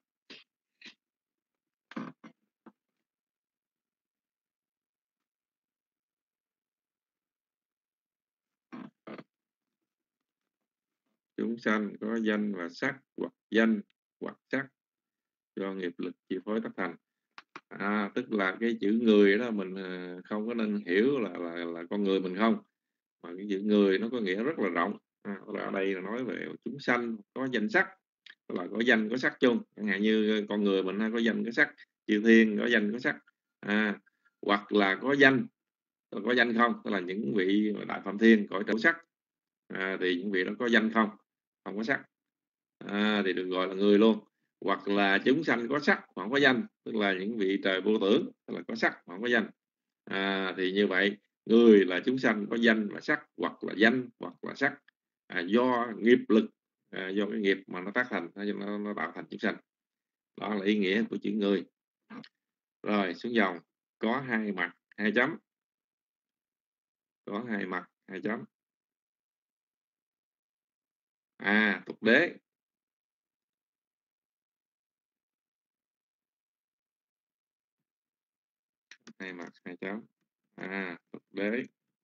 Chúng sanh có danh và sắc, hoặc danh hoặc sắc do nghiệp lực chi phối tác thành. À, tức là cái chữ người đó mình không có nên hiểu là là, là con người mình không, mà cái chữ người nó có nghĩa rất là rộng. À, ở đây là nói về chúng sanh có danh sắc, tức là có danh có sắc chung, chẳng hạn như con người mình có danh có sắc, chư thiên có danh có sắc, à, hoặc là có danh, có danh không, tức là những vị đại phạm thiên cõi trổ sắc, à, thì những vị đó có danh không, không có sắc, à, thì được gọi là người luôn. Hoặc là chúng sanh có sắc không có danh, tức là những vị trời vô tưởng, tức là có sắc không có danh, à, thì như vậy người là chúng sanh có danh và sắc, hoặc là danh hoặc là sắc, à, do nghiệp lực, à, do cái nghiệp mà nó tác thành, nó, nó tạo thành chúng sanh. Đó là ý nghĩa của chữ người. Rồi xuống dòng có hai mặt hai chấm, có hai mặt hai chấm. À, tục đế. Hai mặt hai chấm. À, tục đế.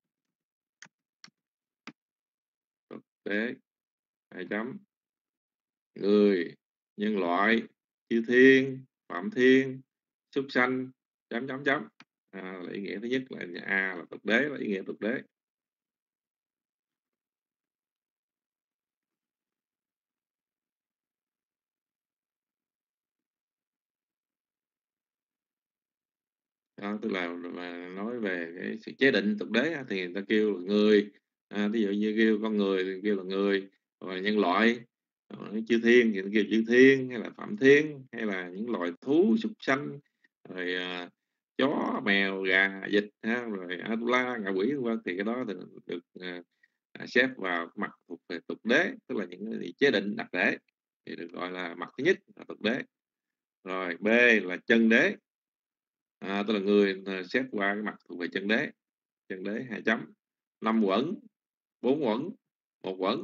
Tục đế hai chấm. Người, nhân loại, chư thiên, phạm thiên, súc sanh, chấm chấm chấm. À, là ý nghĩa thứ nhất là A là tục đế, là ý nghĩa tục đế. Đó, tức là mà nói về cái sự chế định tục đế thì người ta kêu là người, à, ví dụ như kêu con người thì kêu là người, rồi nhân loại, rồi chư thiên thì kêu chư thiên, hay là phạm thiên, hay là những loài thú súc sanh, rồi à, chó mèo gà vịt ha, rồi Atula ngạ quỷ vân, thì cái đó thì được à, à, xếp vào mặt thuộc về tục đế, tức là những cái chế định đặc đế, thì được gọi là mặt thứ nhất là tục đế. Rồi B là chân đế, à, tức là người xếp qua cái mặt thuộc về chân đế, chân đế hai chấm. Năm quẩn, bốn quẩn, một quẩn.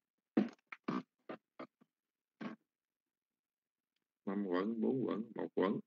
Năm quẩn, bốn quẩn, một quẩn.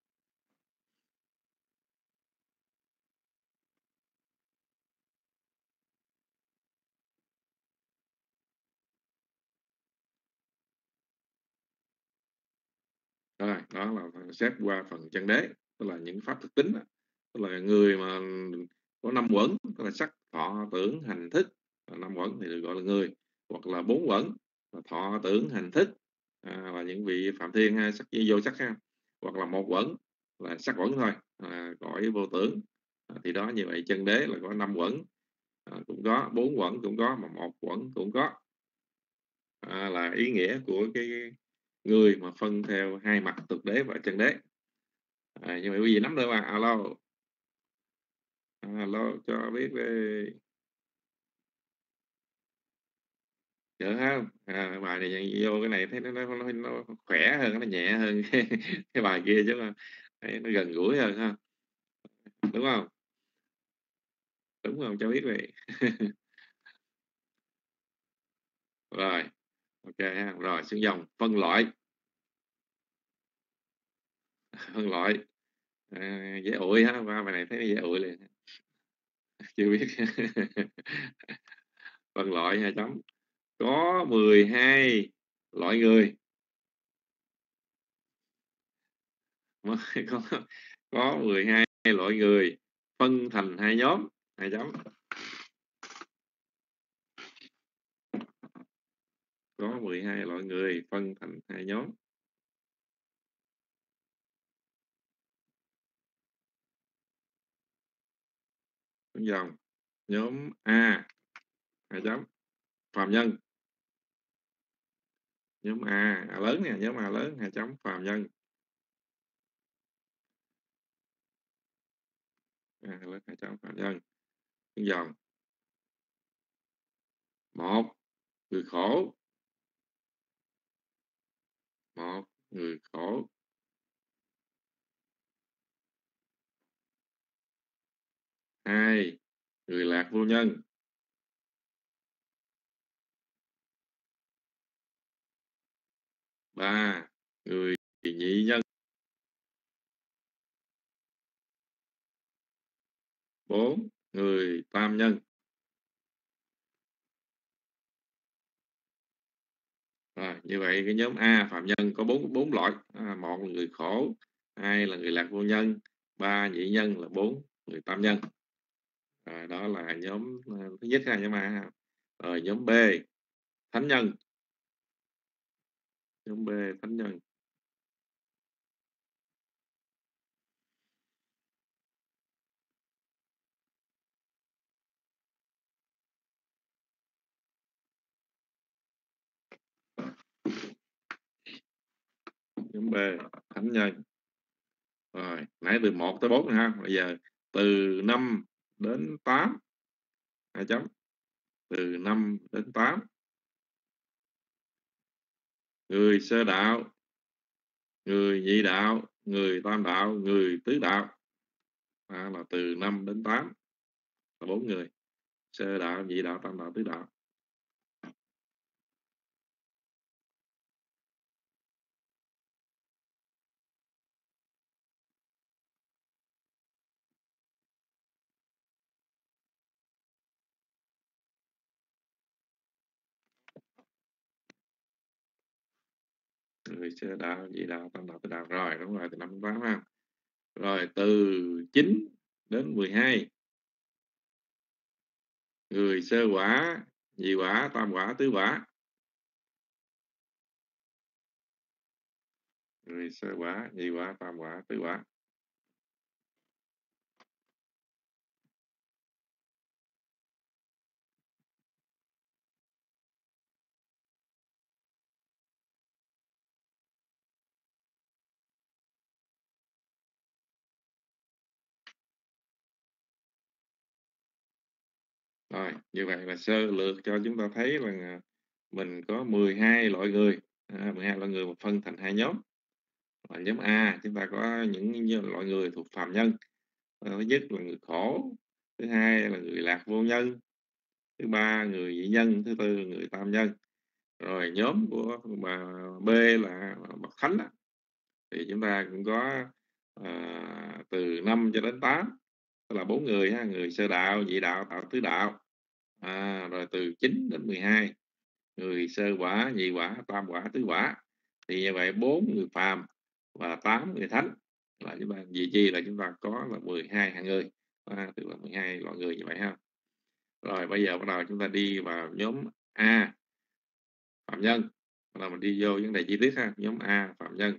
Rồi, đó là xếp qua phần chân đế, tức là những pháp thực tính đó. Tức là người mà có năm quẩn, tức là sắc thọ tưởng hành thức, năm quẩn thì được gọi là người. Hoặc là bốn quẩn là thọ tưởng hành thức, à, là những vị phạm thiên ha, sắc vô sắc ha. Hoặc là một quẩn là sắc quẩn thôi, à, cõi vô tưởng, à, thì đó như vậy chân đế là có năm quẩn, à, cũng có, bốn quẩn cũng có, mà một quẩn cũng có, à, là ý nghĩa của cái người mà phân theo hai mặt tục đế và chân đế. À, như vậy quý vị nắm được mà. Alo, alo cho biết đi. Được không? À, bài này vô cái này thấy nó, nó, nó, nó khỏe hơn, nó nhẹ hơn cái, cái bài kia chứ mà nó gần gũi hơn ha, đúng không? Đúng không? Cho biết đi. Rồi, ok ha. Rồi xuống dòng phân loại. Phân loại, à, dễ ủi ha, qua bài này thấy dễ ủi liền. Chưa biết. Phân loại hai chấm. Có mười hai loại người. có có mười hai loại người phân thành hai nhóm, hai chấm. Có mười hai loại người phân thành hai nhóm. Đúng dòng. Nhóm A hai chấm phàm nhân. Nhóm A, A lớn nè, nhóm A lớn hai chấm phàm nhân. A lớn hai chấm phàm nhân. Đúng dòng. Một người khổ. Một người khổ. Hai người lạc vô nhân. Ba người nhị nhân. Bốn người tam nhân. Rồi, như vậy cái nhóm A phạm nhân có bốn bốn loại. À, một là người khổ, hai là người lạc vô nhân, ba nhị nhân, là bốn người tam nhân. Rồi, đó là nhóm uh, thứ nhất ha, nhóm A. Rồi nhóm B thánh nhân. Nhóm B thánh nhân. Nhóm B thánh nhân. Rồi nãy từ một tới bốn ha, bây giờ từ năm đến tám hai chấm. Từ năm đến tám. Người sơ đạo, người nhị đạo, người tam đạo, người tứ đạo. À, là từ năm đến tám là bốn người. Sơ đạo, nhị đạo, tam đạo, tứ đạo. Người sơ đạo, nhị đạo, tam đạo, tứ đạo. Rồi đúng rồi, từ năm đến tám ha. Rồi từ chín đến mười hai. Người sơ quả, nhị quả, tam quả, tứ quả. Người sơ quả, nhị quả, tam quả, tứ quả. Rồi, như vậy là sơ lược cho chúng ta thấy là mình có mười hai loại người. À, mười hai loại người mà phân thành hai nhóm. Và nhóm A chúng ta có những loại người thuộc phàm nhân. Thứ nhất là người khổ, thứ hai là người lạc vô nhân, thứ ba người dị nhân, thứ tư là người tam nhân. Rồi nhóm của bà B là bậc thánh đó. Thì chúng ta cũng có à, từ năm cho đến tám, tức là bốn người ha, người sơ đạo, nhị đạo, tạo tứ đạo. À, rồi từ chín đến mười hai, người sơ quả, nhị quả, tam quả, tứ quả. Thì như vậy bốn người phàm và tám người thánh, là chúng ta vì chi là chúng ta có là mười hai hạng người. À, tức là mười hai loại người như vậy ha. Rồi bây giờ bắt đầu chúng ta đi vào nhóm A phạm nhân. Bắt đầu mình đi vô vấn đề chi tiết ha. Nhóm A phạm nhân.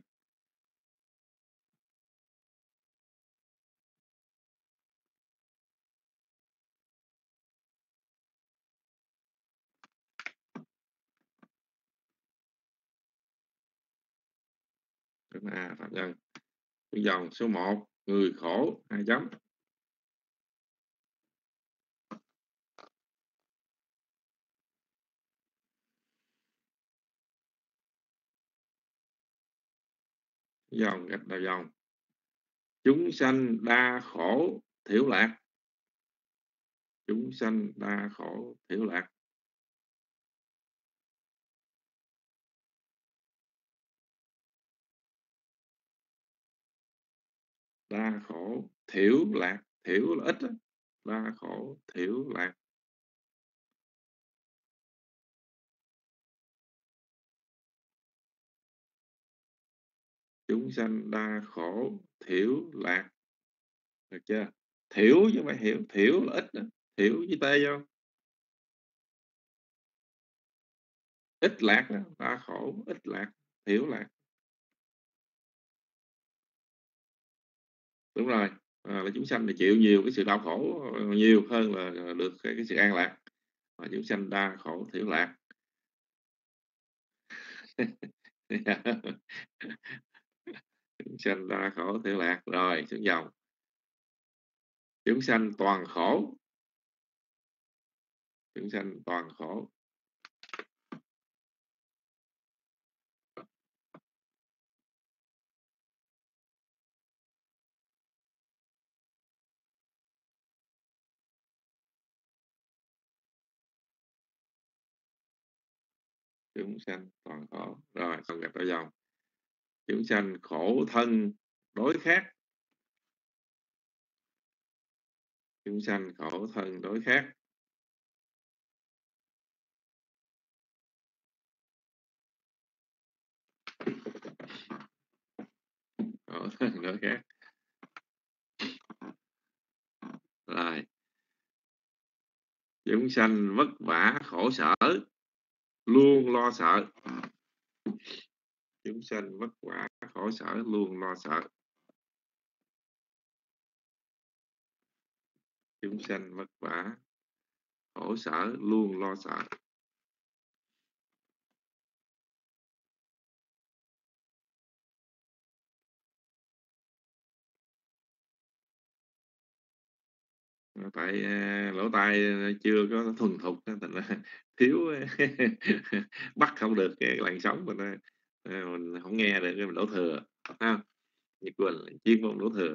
Nhóm A phạm nhân. Cái dòng số một, người khổ hai chấm. Dòng gạch đầu dòng. Chúng sanh đa khổ thiểu lạc. Chúng sanh đa khổ thiểu lạc. Đa khổ thiểu lạc. Thiểu là ít đó. đa khổ thiểu lạc. Chúng sanh đa khổ thiểu lạc, được chưa? Thiểu chứ không phải hiểu, thiểu là ít đó. Thiểu với tê vô, ít lạc đó. Đa khổ ít lạc, thiểu lạc. Đúng rồi, à, là chúng sanh thì chịu nhiều cái sự đau khổ nhiều hơn là được cái, cái sự an lạc. Và chúng sanh đa khổ thiểu lạc. Chúng sanh đa khổ thiểu lạc. Rồi xuống dòng. Chúng sanh toàn khổ. Chúng sanh toàn khổ. Chúng sanh toàn khổ. Rồi xong gặp ở dòng. Chúng sanh khổ thân đối khác. Chúng sanh khổ thân đối khác. Khổ thân đối khác. Rồi. Chúng sanh vất vả khổ sở, luôn lo sợ. Chúng sanh vất vả khổ sở, luôn lo sợ. Chúng sanh vất vả khổ sở, luôn lo sợ. Tại uh, lỗ tai chưa có thuần thục, thành ra thiếu bắt không được cái làn sóng mình, uh, mình không nghe được, mình đổ thừa ha. Như Quỳnh chuyên môn đổ thừa.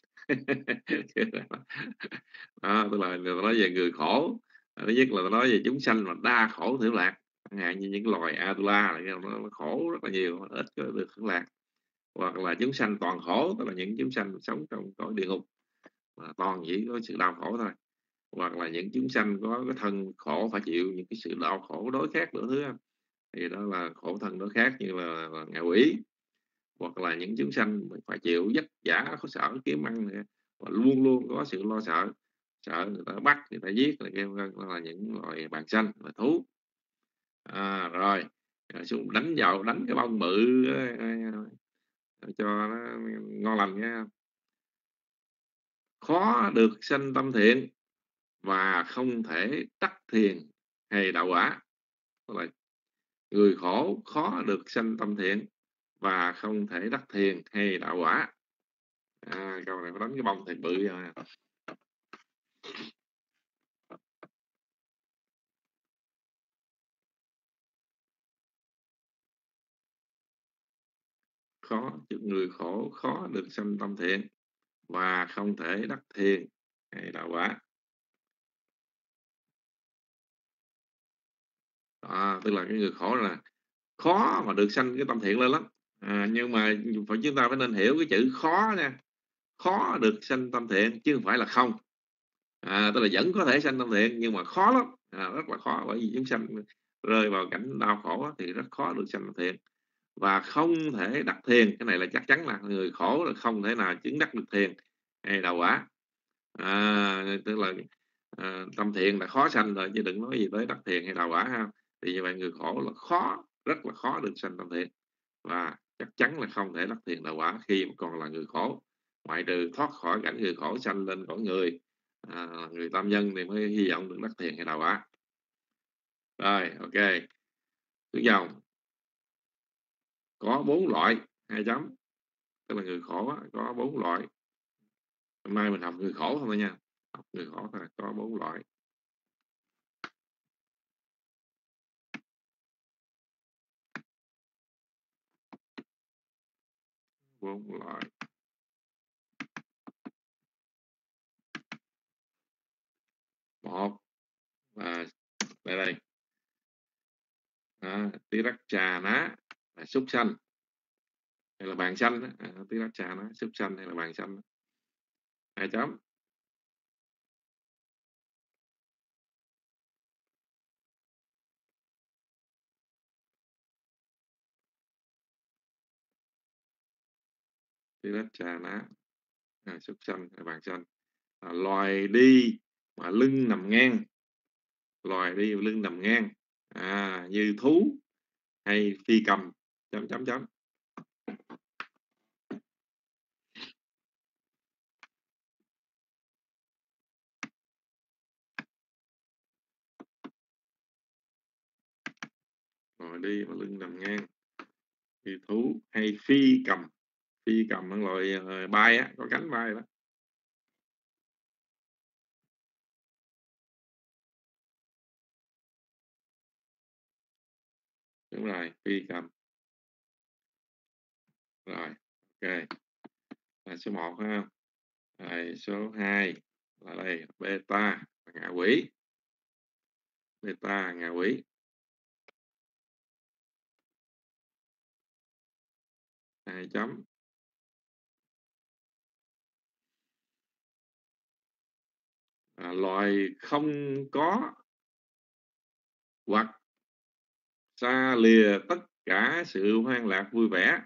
Đó, tức là nói về người khổ. Thứ nhất là nói về chúng sanh mà đa khổ thiểu lạc, chẳng hạn như những loài Atula nó, nó khổ rất là nhiều, ít có được hưởng lạc. Hoặc là chúng sanh toàn khổ, tức là những chúng sanh sống trong cõi địa ngục mà toàn chỉ có sự đau khổ thôi. Hoặc là những chúng sanh có cái thân khổ phải chịu những cái sự đau khổ đối khác nữa thứ, thì đó là khổ thân đối khác, như là, là ngạ quỷ. Hoặc là những chúng sanh phải chịu vất vả khó sở kiếm ăn này, và luôn luôn có sự lo sợ, sợ người ta bắt, người ta giết, là kêu là những loài bàn sanh là thú. À, rồi, rồi xuống đánh vào, đánh cái bông bự cho nó ngon lành nha. Khó được sanh tâm thiện và không thể đắc thiền hay đạo quả. Tức là người khổ khó được sanh tâm thiện và không thể đắc thiền hay đạo quả. À, câu này có đánh cái bông thiệt bự rồi. Khó, người khổ khó được sanh tâm thiện và không thể đắc thiền hay đạo quả. À, tức là cái người khổ là khó mà được sanh cái tâm thiện lên lắm. À, nhưng mà phải, chúng ta phải nên hiểu cái chữ khó nha. Khó được sanh tâm thiện chứ không phải là không. À, tức là vẫn có thể sanh tâm thiện nhưng mà khó lắm, à, rất là khó, bởi vì chúng sanh rơi vào cảnh đau khổ thì rất khó được sanh tâm thiện và không thể đắc thiền. Cái này là chắc chắn là người khổ là không thể nào chứng đắc được thiền hay đạo quả. À, tức là à, tâm thiện là khó sanh rồi chứ đừng nói gì tới đắc thiền hay đạo quả ha. Thì như vậy người khổ là khó, rất là khó được sanh tâm thiện và chắc chắn là không thể đắc thiền đạo quả khi mà còn là người khổ, ngoại trừ thoát khỏi cảnh người khổ sanh lên cõi người, à, người tam nhân thì mới hy vọng được đắc thiền hay đạo quả. Rồi, ok, tiếp dòng. Có bốn loại, hai chấm, tức là người khổ có bốn loại. Hôm nay mình học người khổ thôi nha, học người khổ thôi, có bốn loại. Bốn loại. Một là đây đây, à, tí rắc trà ná là súc sanh hay là bàn sanh, à, tí rắc trà ná súc sanh hay là bàn sanh, hai chấm. Tirachana, à, súc sanh, vàng sanh. À, loài đi mà lưng nằm ngang, loài đi mà lưng nằm ngang, à, như thú hay phi cầm, chấm chấm chấm. Loài đi mà lưng nằm ngang, như thú hay phi cầm. Phi cầm là loài uh, bay á, có cánh bay đó. Đúng rồi, phi cầm. Rồi, ok. Là số một ha. Rồi, số hai là đây, beta, ngạ quỷ. Beta, ngạ quỷ. Hai chấm. À, loài không có hoặc xa lìa tất cả sự hoan lạc vui vẻ.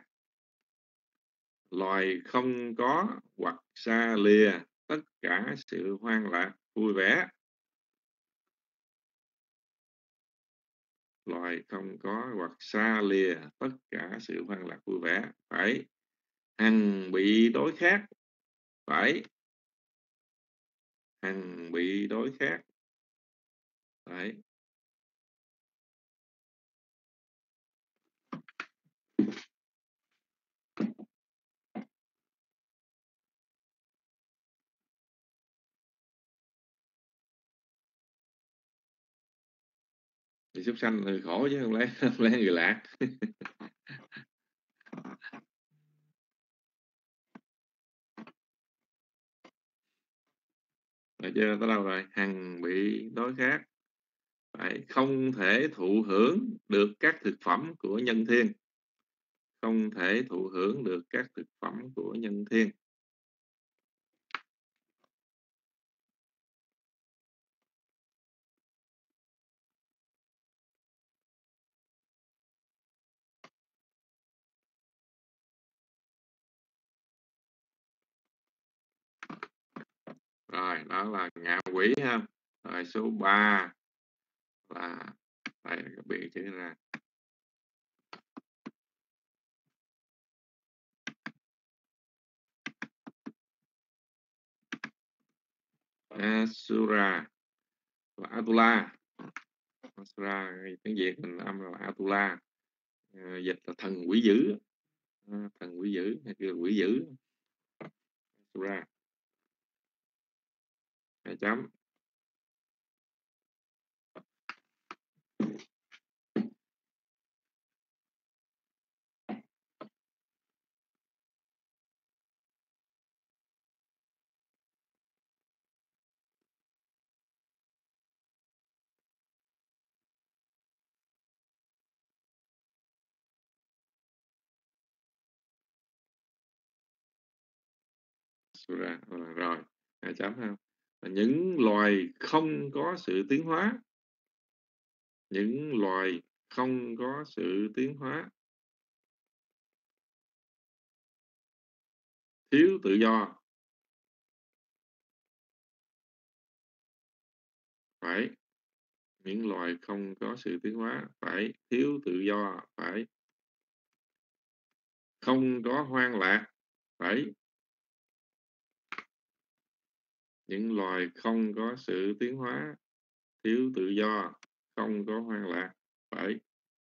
Loài không có hoặc xa lìa tất cả sự hoan lạc vui vẻ. Loài không có hoặc xa lìa tất cả sự hoan lạc vui vẻ. Phải hằng bị đối khác. Phải hằng bị đối khác. Phải. Thì súc sanh thì khổ chứ không lẽ không lẽ người lạc. Được chưa? Tới đâu rồi? Hằng bị đối khác. Phải không thể thụ hưởng được các thực phẩm của nhân thiên. Không thể thụ hưởng được các thực phẩm của nhân thiên. Rồi, đó là ngạ quỷ ha. Rồi số ba là đây các bị chữ ra. Asura và Atula. Asura tiếng Việt mình âm là Atula. À, dịch là thần quỷ dữ. À, thần quỷ dữ hay kêu quỷ dữ. Asura. Hai chấm. Asura. Rồi, hai chấm ha. Những loài không có sự tiến hóa. Những loài không có sự tiến hóa. Thiếu tự do. Phải. Những loài không có sự tiến hóa. Phải. Thiếu tự do. Phải. Không có hoan lạc. Phải. Những loài không có sự tiến hóa, thiếu tự do, không có hoan lạc. Phải.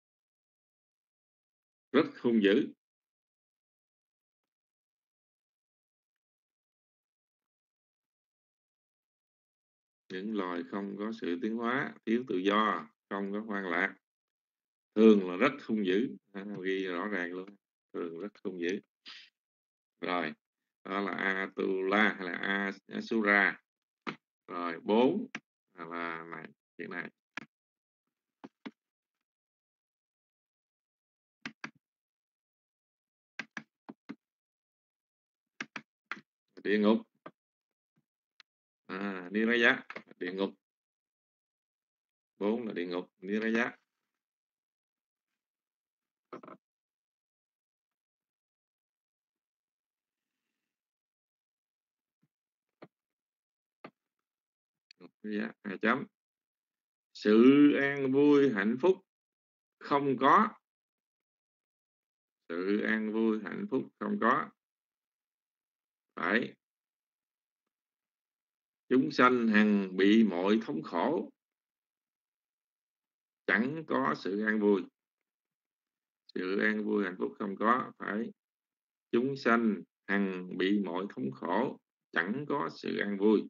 Rất hung dữ. Những loài không có sự tiến hóa, thiếu tự do, không có hoan lạc, thường là rất hung dữ. À, ghi rõ ràng luôn, thường rất hung dữ. Rồi, đó là Atula hay là Asura. Rồi, bốn là này, chuyện này. Địa ngục. À, Niraya, địa ngục. Bốn là địa ngục, Niraya. dạ, hai chấm. Sự an vui hạnh phúc không có. Sự an vui hạnh phúc không có. Phải. Chúng sanh hằng bị mọi thống khổ, chẳng có sự an vui. Sự an vui hạnh phúc không có. Phải. Chúng sanh hằng bị mọi thống khổ, chẳng có sự an vui.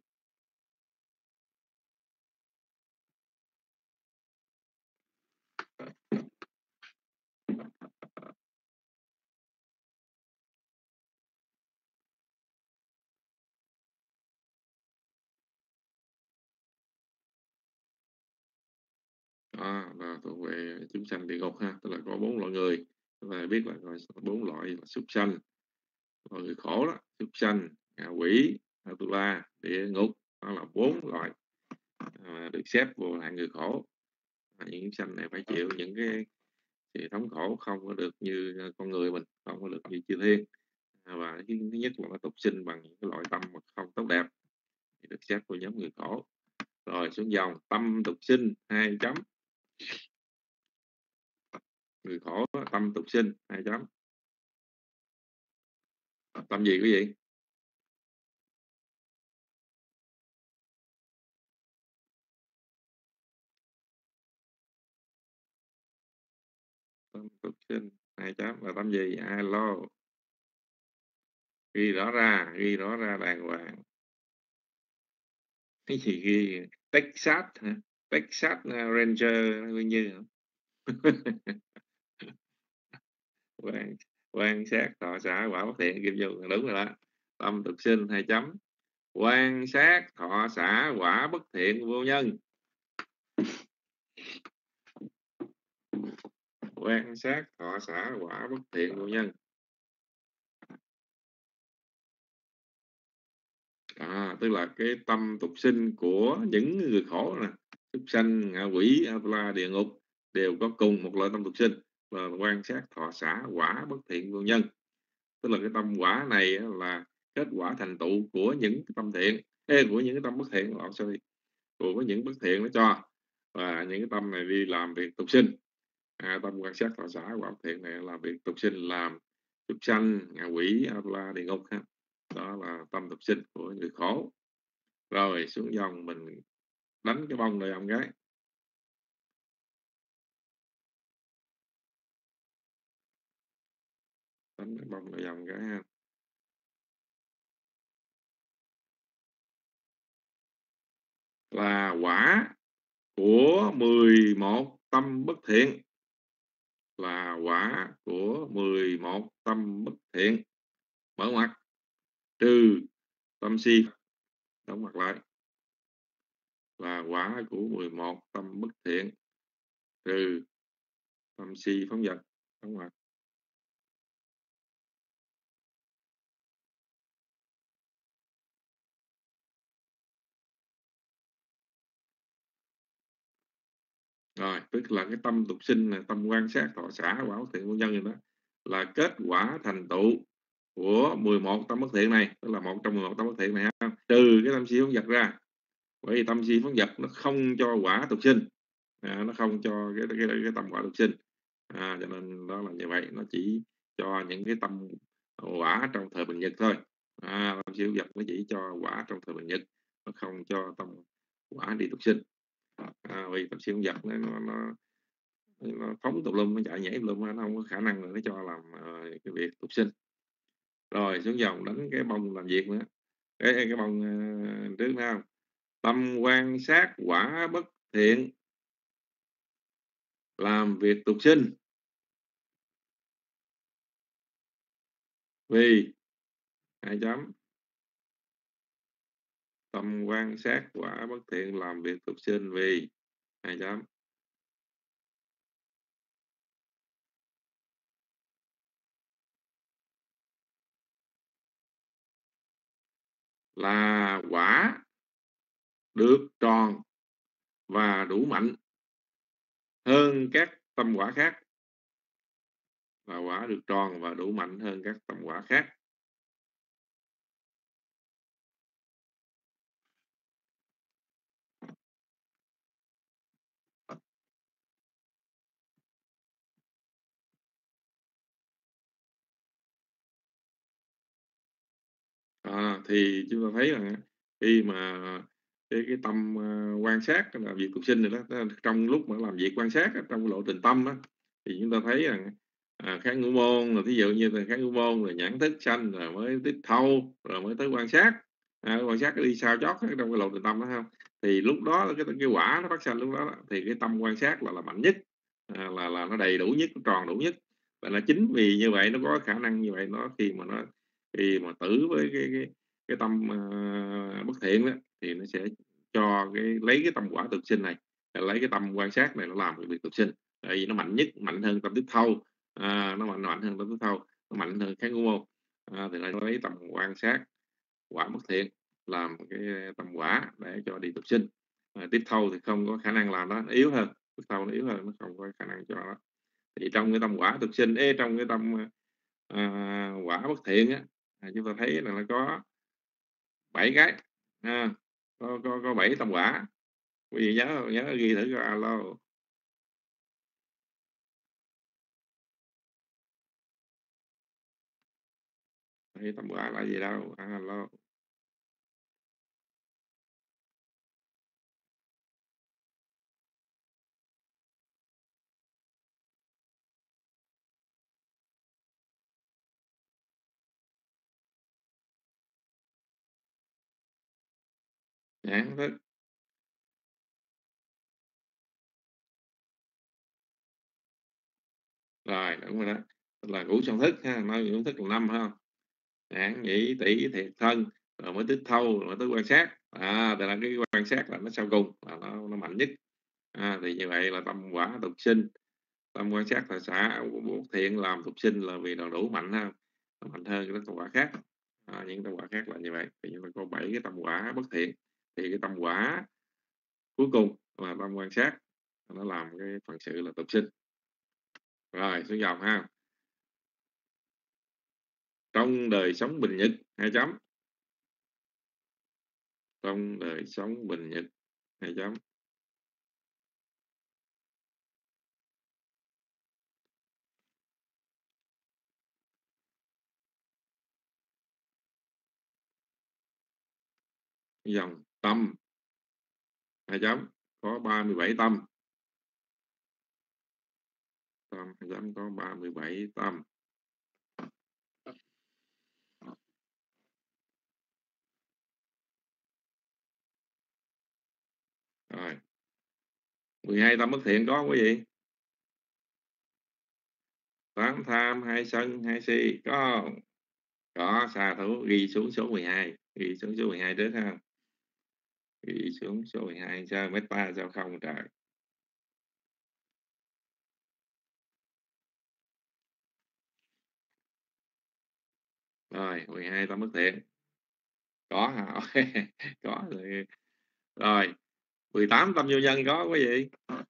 Đó là thuộc về chúng sanh địa ngục ha, tức là có bốn loại người. Chúng ta biết là có bốn loại là súc sanh, loại người khổ đó, súc sanh, ngạ quỷ, Atula, địa ngục. Đó là bốn loại à, được xếp vào hạng người khổ. À, những chúng sanh này phải chịu những cái sự thống khổ không có được như con người mình, không có được như chư thiên. À, và thứ nhất là nó tục sinh bằng những cái loại tâm mà không tốt đẹp thì được xếp vào nhóm người khổ. Rồi xuống dòng tâm tục sinh hai chấm. Người khổ tâm tục sinh hai chấm. Tâm gì quý vị? Tâm tục sinh hai chấm là tâm gì? Alo, ghi rõ ra, ghi rõ ra đàng hoàng. Cái gì ghi Texas hả? Texas Ranger như quan quan sát thọ xả quả bất thiện, kim vô đúng rồi đó. Tâm tục sinh hai chấm. Quan sát thọ xả quả bất thiện vô nhân. Quan sát thọ xả quả bất thiện vô nhân. À, tức là cái tâm tục sinh của những người khổ nè, súc sanh, ngạ quỷ, Atula, địa ngục đều có cùng một loại tâm tục sinh là quan sát thọ xả quả bất thiện vô nhân. Tức là cái tâm quả này là kết quả thành tựu của những cái tâm thiện, Ê, của những cái tâm bất thiện, oh, sorry, của những bất thiện nó cho, và những cái tâm này đi làm việc tục sinh. À, tâm quan sát thọ xả quả bất thiện này làm việc tục sinh, làm súc sanh, ngạ quỷ, Atula, địa ngục ha. Đó là tâm tục sinh của người khổ. Rồi xuống dòng mình đánh cái bông này ông gái. Đánh cái bông này ông gái ha. Là quả của mười một tâm bất thiện. Là quả của mười một tâm bất thiện. Mở ngoặt. Trừ tâm si. Đóng ngoặt lại. Là quả của mười một tâm bất thiện. Trừ tâm si phóng dật. Đóng ngoặt. Rồi, tức là cái tâm tục sinh này, tâm quan sát thọ xả quả bất thiện vô nhân này đó, là kết quả thành tựu của mười một tâm bất thiện này, tức là một trong mười một tâm bất thiện này ha, trừ cái tâm si phóng dật ra. Bởi vì tâm si phóng dật nó không cho quả tục sinh, à, nó không cho cái, cái, cái, cái tâm quả tục sinh, à, cho nên đó là như vậy, nó chỉ cho những cái tâm quả trong thời bình nhật thôi. À, tâm si phóng dật nó chỉ cho quả trong thời bình nhật, nó không cho tâm quả đi tục sinh. À, vì tâm si phóng dật nó, nó, nó nó phóng tùm lum, nó chạy nhảy tùm lum, nó không có khả năng là nó cho làm uh, cái việc tục sinh. Rồi xuống dòng đánh cái bông làm việc nữa. Cái, cái bông uh, trước nữa không? Tâm quan sát quả bất thiện, làm việc tục sinh. Vì hai chấm. Tâm quan sát quả bất thiện, làm việc tục sinh vì hai chấm. Là quả được tròn và đủ mạnh hơn các tâm quả khác. Là quả được tròn và đủ mạnh hơn các tâm quả khác. À, thì chúng ta thấy rằng khi mà cái cái tâm uh, quan sát là việc tục sinh rồi đó, trong lúc mà làm việc quan sát trong lộ trình tâm đó, thì chúng ta thấy rằng à, kháng ngũ môn là thí dụ như là kháng ngũ môn rồi nhãn thức sanh rồi mới tích thâu rồi mới tới quan sát, à, quan sát đi sao chót trong cái lộ trình tâm đó không, thì lúc đó cái cái quả nó phát sanh lúc đó, thì cái tâm quan sát là là mạnh nhất, à, là là nó đầy đủ nhất, nó tròn đủ nhất, và là chính vì như vậy nó có khả năng như vậy, nó khi mà nó khi mà tử với cái cái, cái tâm uh, bất thiện đó, thì nó sẽ cho cái lấy cái tâm quả tục sinh này, lấy cái tâm quan sát này nó làm cái việc tục sinh, tại vì nó mạnh nhất, mạnh hơn tâm tiếp thâu, à, nó mạnh mạnh hơn tâm tiếp thâu, nó mạnh hơn kháng ngũ môn, à, thì nó lấy tâm quan sát quả bất thiện làm cái tâm quả để cho đi tục sinh, à, tiếp thâu thì không có khả năng làm đó, nó yếu hơn, tiếp thâu nó yếu hơn, nó không có khả năng cho đó. Thì trong cái tâm quả tục sinh, ê, trong cái tâm à, quả bất thiện á, à, chúng ta thấy là nó có bảy cái, à, có có có bảy tâm quả, quý vị nhớ nhớ ghi thử cho alo. Bảy tâm quả là gì đâu, alo. Nhãn thức, rồi đúng rồi đó, là ngũ song thức ha, nói ngũ thức là năm ha, nhãn nhĩ tỷ thiệt thân rồi mới tích thâu rồi mới tới quan sát, à tức là cái quan sát là nó sau cùng, là nó, nó mạnh nhất, à, thì như vậy là tâm quả tục sinh, tâm quan sát là xã bất thiện làm tục sinh là vì nó đủ mạnh ha, nó mạnh hơn các tâm quả khác, à, những tâm quả khác là như vậy, thì chúng ta có bảy cái tâm quả bất thiện, thì cái tâm quả cuối cùng là tâm quan sát, nó làm cái phần sự là tục sinh. Rồi xuống dòng ha, trong đời sống bình nhật, hai chấm, trong đời sống bình nhật, hai chấm, dòng tâm, hai chấm, có ba mươi bảy tâm, tâm hai chấm, có ba mươi bảy tâm. Rồi mười hai tâm bất thiện có quý vị, tám tham, hai sân, hai si có không? Có, xà thủ, ghi xuống số mười hai, ghi xuống số mười hai trước ha, ghi xuống số mười hai, sao meta sao không trời. Rồi mười hai tâm bất thiện có hả? Có rồi. Rồi mười tám tâm vô nhân có quý vị,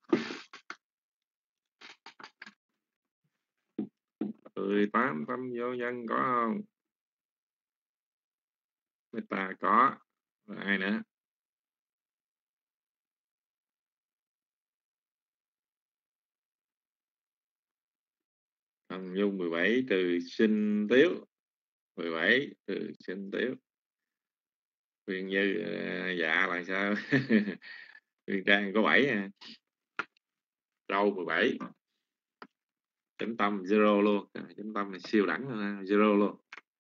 mười tám tâm vô nhân có không? Meta có. Rồi ai nữa? Thần dung mười bảy trừ sinh tiếu, mười bảy trừ sinh tiếu. Huyền Như uh, dạ là sao? Huyền Trang có bảy à. Râu mười bảy, chánh tâm zero luôn, chánh tâm này siêu đẳng luôn, zero luôn.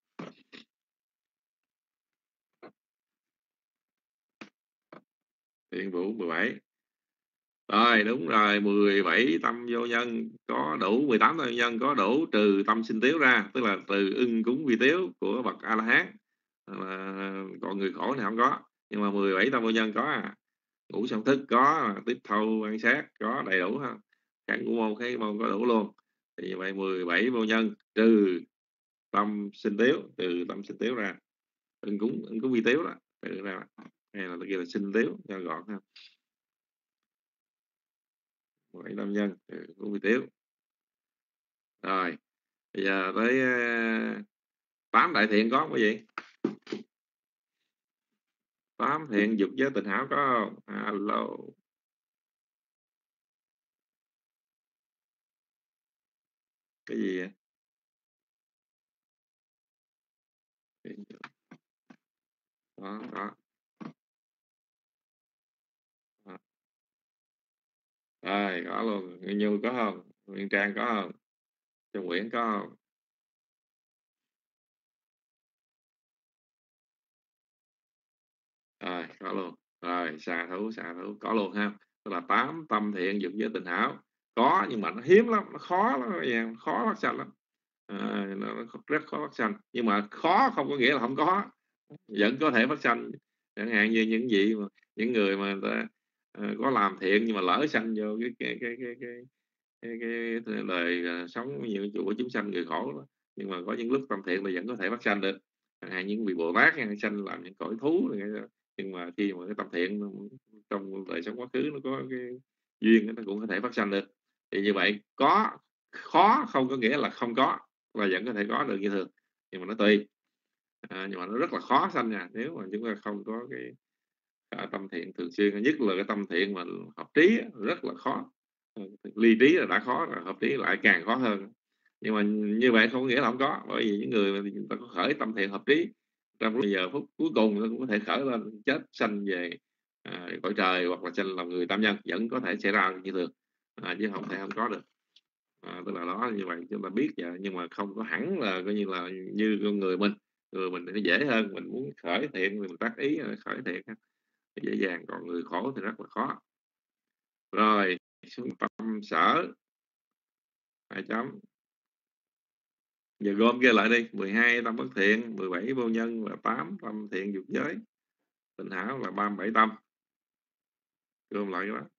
Thiện Vũ mười bảy. Rồi đúng rồi, mười bảy tâm vô nhân có đủ, mười tám tâm vô nhân có đủ trừ tâm sinh tiếu ra, tức là từ ưng cúng vi tiếu của bậc A La Hán, à, còn người khổ thì không có, nhưng mà mười bảy tâm vô nhân có à. Ngũ song thức có, tiếp thâu quan sát có đầy đủ ha, kháng ngũ môn kháng môn có đủ luôn, thì như vậy mười bảy vô nhân trừ tâm sinh tiếu, trừ tâm sinh tiếu ra, ưng cúng ưng cúng vi tiếu đó, trừ ra, hay là kia là sinh tiếu cho gọn ha, mười bảy tâm nhân trừ cúng vi tiếu. Rồi bây giờ tới uh, tám đại thiện có không quý vị? Tám thiện dục giới tình hảo có không? Alo. Cái gì vậy? Đó, đó. Đó. Rồi, có luôn. Nguyên Như có không? Nguyên Trang có không? Châu Nguyễn có không? Rồi, có luôn. Rồi, xà thú, xà thú có luôn ha. Tức là tám tâm thiện dục giới tình hảo. Có, nhưng mà nó hiếm lắm, nó khó lắm, khó phát sanh lắm. À, nó rất khó phát sanh. Nhưng mà khó không có nghĩa là không có. Vẫn có thể phát sanh. Chẳng hạn như những gì mà những người mà người ta uh, có làm thiện nhưng mà lỡ sanh vô cái cái cái cái cái cái, cái, cái đời uh, sống như của chúng sanh người khổ đó. Nhưng mà có những lúc tâm thiện là vẫn có thể phát sanh được. Chẳng hạn những vị Bồ Tát sanh làm những cõi thú. Nhưng mà khi mà cái tâm thiện trong đời sống quá khứ nó có cái duyên nó cũng có thể phát sanh được. Thì như vậy có khó không có nghĩa là không có, là vẫn có thể có được như thường, nhưng mà nó tùy. À, nhưng mà nó rất là khó sanh nha, nếu mà chúng ta không có cái à, tâm thiện thường xuyên, nhất là cái tâm thiện mà hợp trí rất là khó. Ly trí là đã khó rồi, hợp trí lại càng khó hơn. Nhưng mà như vậy không có nghĩa là không có, bởi vì những người mà người ta có khởi tâm thiện hợp trí trong bây giờ phút cuối cùng nó cũng có thể khởi lên chết sanh về à, cõi trời, hoặc là sanh làm người tam nhân, vẫn có thể xảy ra như thường, à, chứ không thể không có được. À, tức là đó, như vậy chúng ta biết vậy, nhưng mà không có hẳn là coi như là như con người mình người mình thì dễ hơn, mình muốn khởi thiện mình tác ý khởi thiện dễ dàng, còn người khổ thì rất là khó. Rồi xuống tâm sở hai chấm. Giờ gom kia lại đi: mười hai tâm bất thiện, mười bảy vô nhân là tám tâm thiện dục giới, tình hảo là ba mươi bảy tâm. Gom lại cái đó.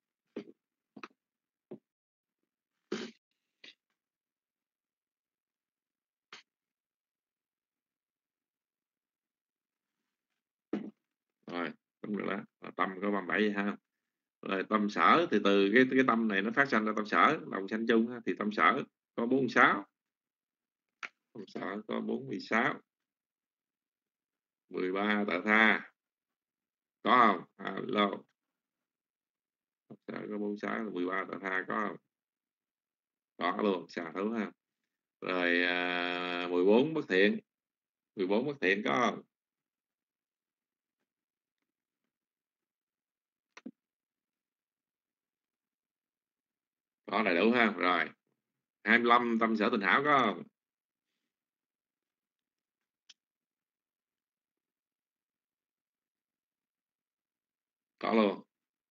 Rồi đúng rồi đó, tâm có ba mươi bảy vậy ha. Rồi tâm sở thì từ cái cái tâm này nó phát sinh ra tâm sở đồng sanh chung ha. Thì tâm sở có bốn mươi sáu, tâm sở có bốn mươi sáu. mười ba tà tha có không? Alo, tâm sở có bốn mươi sáu, mười ba tà tha có không? Có luôn, xà thú ha. Rồi à, mười bốn bất thiện, mười bốn bất thiện có không? Có, đầy đủ ha. Rồi hai mươi lăm tâm sở tình hảo có không? Có luôn.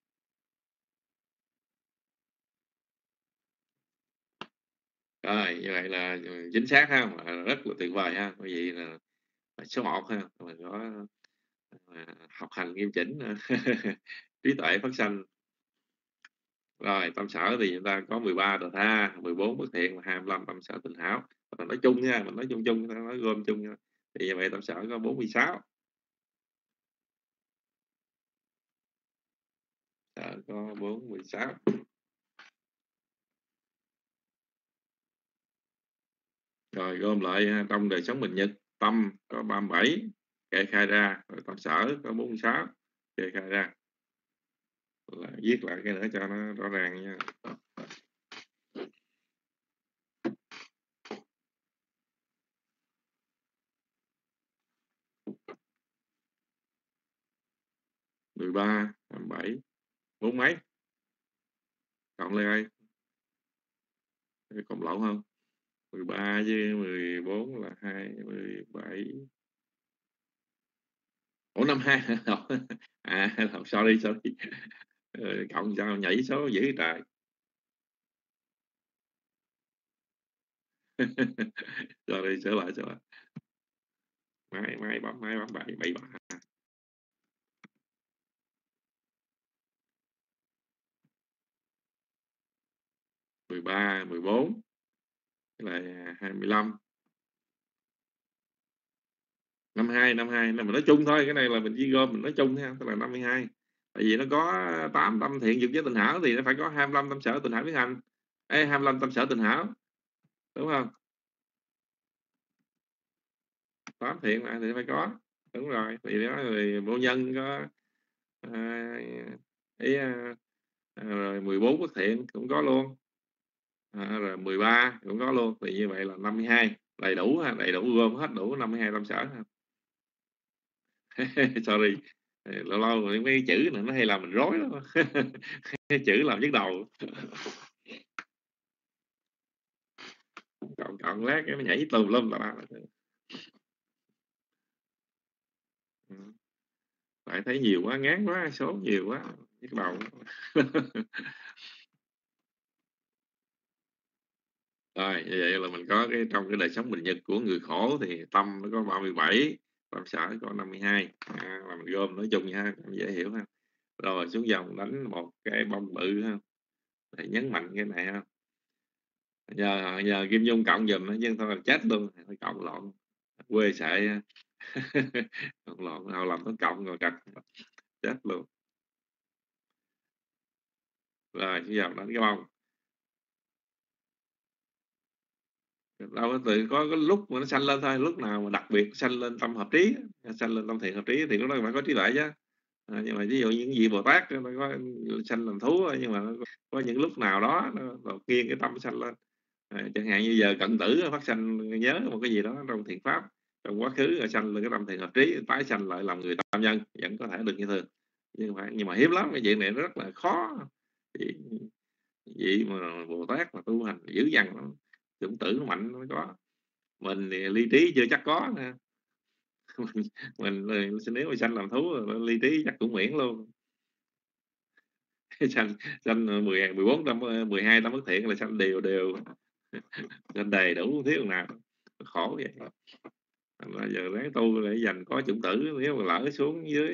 Rồi như vậy là chính xác ha, rất là tuyệt vời ha. Bởi vì là, là số một ha, mình có à, học hành nghiêm chỉnh trí tuệ phát sanh. Rồi tâm sở thì chúng ta có mười ba tà tha, mười bốn bất thiện và hai mươi lăm tâm sở tình hảo. Mình nói chung nha, mình nói chung chung, nói gom chung nha. Thì như vậy tâm sở có bốn mươi sáu. Sở có bốn mươi sáu. Rồi gom lại trong đời sống bình nhật, tâm có ba mươi bảy kê khai ra, rồi tâm sở có bốn mươi sáu kê khai ra. Là viết lại cái nữa cho nó rõ ràng nha. mười ba, hai mươi bảy, bốn mấy? Cộng lên ơi, cộng lộn không? mười ba với mười bốn là hai mươi bảy. Ủa năm hai à, sorry sorry. Cộng sao nhảy số dữ trời. Sorry, sửa lại sửa lại. Mai mai bấm mai bấm bảy bảy ba. mười ba, mười bốn là hai mươi lăm. năm hai, năm hai là mình nói chung thôi, cái này là mình chỉ gom mình nói chung ha, tức là năm mươi hai. Tại vì nó có tám tâm thiện dục với tình hảo thì nó phải có hai mươi lăm tâm sở tình hảo biến hành. Ê, hai mươi lăm tâm sở tình hảo. Đúng không? tám thiện mà thì phải có. Đúng rồi. Thì đó người vô nhân có à, ý, à, rồi mười bốn bất thiện cũng có luôn. À, rồi mười ba cũng có luôn. Thì như vậy là năm mươi hai đầy đủ ha, đầy đủ gom hết đủ năm mươi hai tâm sở ha. Sorry, lâu lâu mấy cái chữ này nó hay làm mình rối lắm. Chữ làm nhức đầu. Còn còn lát cái nó nhảy tùm lum tà la. Tại thấy nhiều quá, ngán quá, số nhiều quá, nhức đầu. Rồi, như vậy là mình có cái trong cái đời sống bình nhật của người khổ thì tâm nó có ba mươi bảy, tâm sở có năm mươi hai. À, là mình gom nói chung ha, dễ hiểu ha. Rồi xuống dòng đánh một cái bông bự ha. Để nhấn mạnh cái này ha. Nhờ nhờ Kim Dung cộng giùm nó chứ thôi là chết luôn, phải cộng lộn. Quê sệ ha. Cộng lộn, nào làm nó cộng rồi trật chết luôn. Rồi xuống dòng đánh cái bông. Đâu có tự có cái lúc mà nó sanh lên thôi, lúc nào mà đặc biệt sanh lên tâm hợp trí, sanh lên tâm thiện hợp trí thì lúc đó phải có trí tuệ chứ. À, nhưng mà ví dụ những vị Bồ Tát nó có sanh làm thú thôi, nhưng mà nó có, có những lúc nào đó nó đột nhiên cái tâm sanh lên. À, chẳng hạn như giờ cận tử phát sanh nhớ một cái gì đó trong thiện pháp trong quá khứ rồi sanh lên cái tâm thiện hợp trí, tái sanh lại làm người tam nhân vẫn có thể được như thường, nhưng mà nhưng mà hiếm lắm, cái chuyện này nó rất là khó. Vậy, vậy mà Bồ Tát mà tu hành dữ dằn lắm, tưởng tử nó mạnh nó mới có. Mình thì ly trí chưa chắc có nè. mình, mình nếu mà sanh làm thú ly trí chắc cũng miễn luôn. sanh sanh mười mười bốn trăm mười hai tâm bất thiện là sanh đều đều sanh đầy đủ thiếu nào, khổ vậy. Là giờ ráng tu để dành có chủng tử, nếu mà lỡ xuống dưới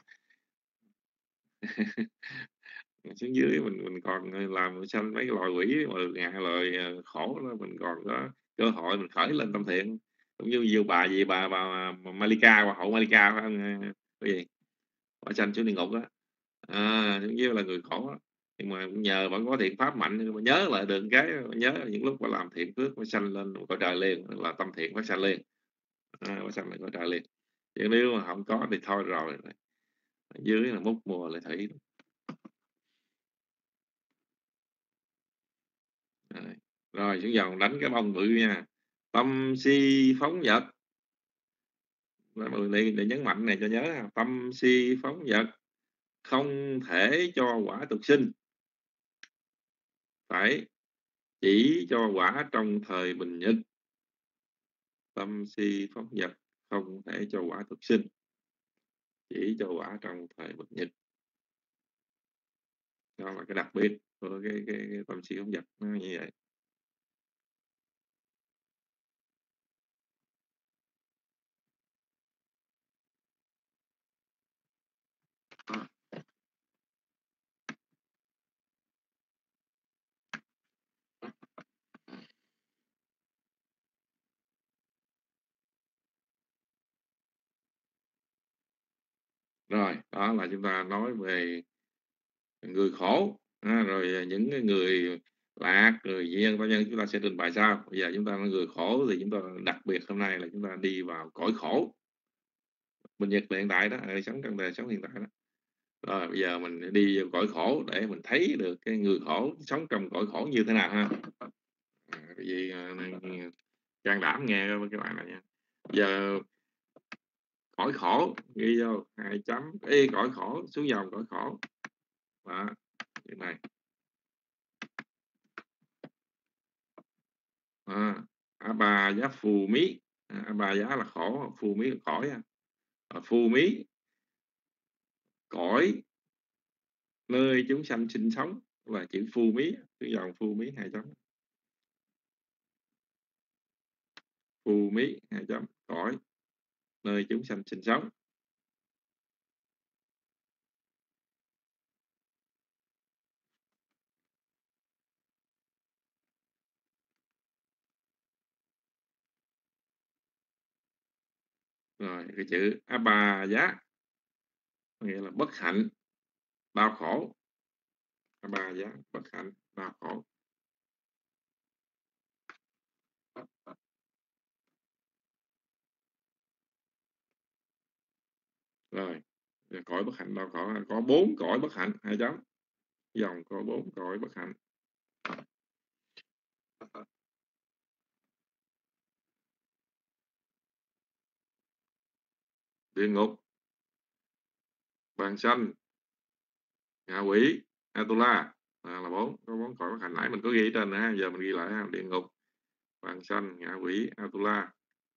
xuống dưới mình mình còn làm sanh mấy cái loài quỷ mà ngạ loài khổ đó, mình còn có cơ hội mình khởi lên tâm thiện. Cũng như nhiều bà gì bà bà Malika, bà hậu Malika phải không? Cái gì bà sanh xuống địa ngục á, à, giống như là người khổ đó. Nhưng mà nhờ bà có thiện pháp mạnh, mà nhớ lại được cái nhớ những lúc bà làm thiện phước mới sanh lên cõi trời liền, là tâm thiện phát sanh liền, à, bà sanh lên cõi trời liền. Chứ nếu mà không có thì thôi rồi, dưới là múc mùa lại thủy. Rồi, rồi xuống dòng đánh cái bông bự nha. Tâm si phóng dật, để, để nhấn mạnh này cho nhớ. Tâm si phóng dật không thể cho quả tục sinh, phải chỉ cho quả trong thời bình nhật. Tâm si phóng dật không thể cho quả tục sinh, chỉ cho quả trong thời bình nhật. Đó là cái đặc biệt của cái, cái, cái tâm si phóng dật nó như vậy. Rồi, đó là chúng ta nói về người khổ, à, rồi những người lạc, người duyên có nhân chúng ta sẽ trình bày sau. Bây giờ chúng ta là người khổ thì chúng ta đặc biệt hôm nay là chúng ta đi vào cõi khổ bình nhật hiện tại đó, sống trong đời sống hiện tại đó. Rồi bây giờ mình đi vào cõi khổ để mình thấy được cái người khổ sống trong cõi khổ như thế nào ha. À, cái gì can đảm nghe cái bài này nha. Giờ cõi khổ ghi vô hai chấm y cõi khổ, xuống dòng cõi khổ đó, cái này à, a bà giá phù mí, a bà giá là khổ, phù mí là cõi, à, phù mí cõi nơi chúng sanh sinh sống, là chữ phù mí, chữ dòng phù mí hai chấm, phù mí hai chấm cõi nơi chúng sanh sinh sống. Rồi cái chữ a bà giá nghĩa là bất hạnh, đau khổ. A bà giá bất hạnh, đau khổ. Rồi cõi bất hạnh đau khổ, có bốn cõi bất hạnh hai chấm, dòng có bốn cõi bất hạnh. Địa ngục Bàn sanh, ngạ quỷ, Atula, à, là bốn, có bốn cõi bất hạnh. Nãy mình có ghi ở trên ha, giờ mình ghi lại ha. Địa ngục, bàn sanh, ngạ quỷ, Atula.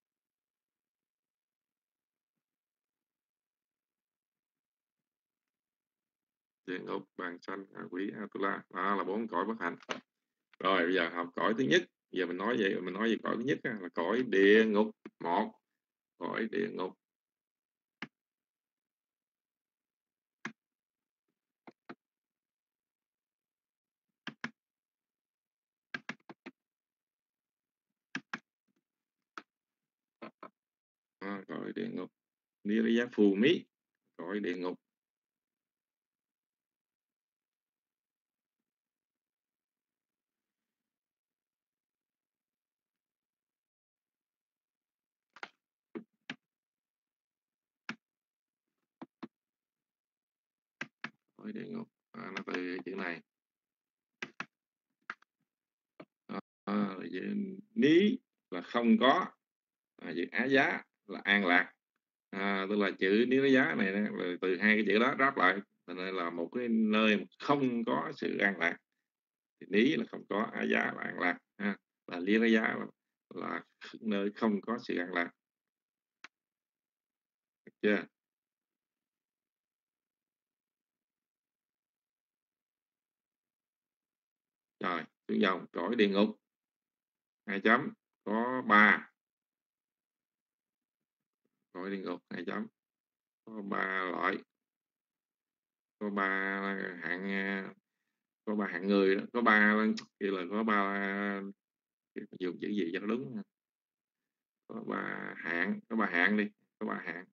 Địa ngục, bàn sanh, ngạ quỷ, Atula, đó là bốn cõi bất hạnh. Rồi bây giờ học cõi thứ nhất. Giờ mình nói vậy, mình nói về cõi thứ nhất ha, là cõi địa ngục. Một, cõi địa ngục. À, cõi địa ngục, Niraya Phù Mí, cõi địa ngục. Cõi địa ngục, à, nó từ chữ này. À, à, ní là không có, à, chữ á giá là an lạc. À, tức là chữ ní giá này là từ hai cái chữ đó ráp lại, nên là một cái nơi không có sự an lạc. Thì ní là không có, á giá là an lạc, ha. Và lý giá là, là nơi không có sự an lạc. Được chưa? Rồi, xuống dòng cõi địa ngục. Hai chấm, có ba. Cõi địa ngục, hai chấm, có ba loại. Có ba hạng, có ba hạng người, có ba kia là có ba, dùng chữ gì cho nó đúng. Có ba hạng, có ba hạng đi, có ba hạng.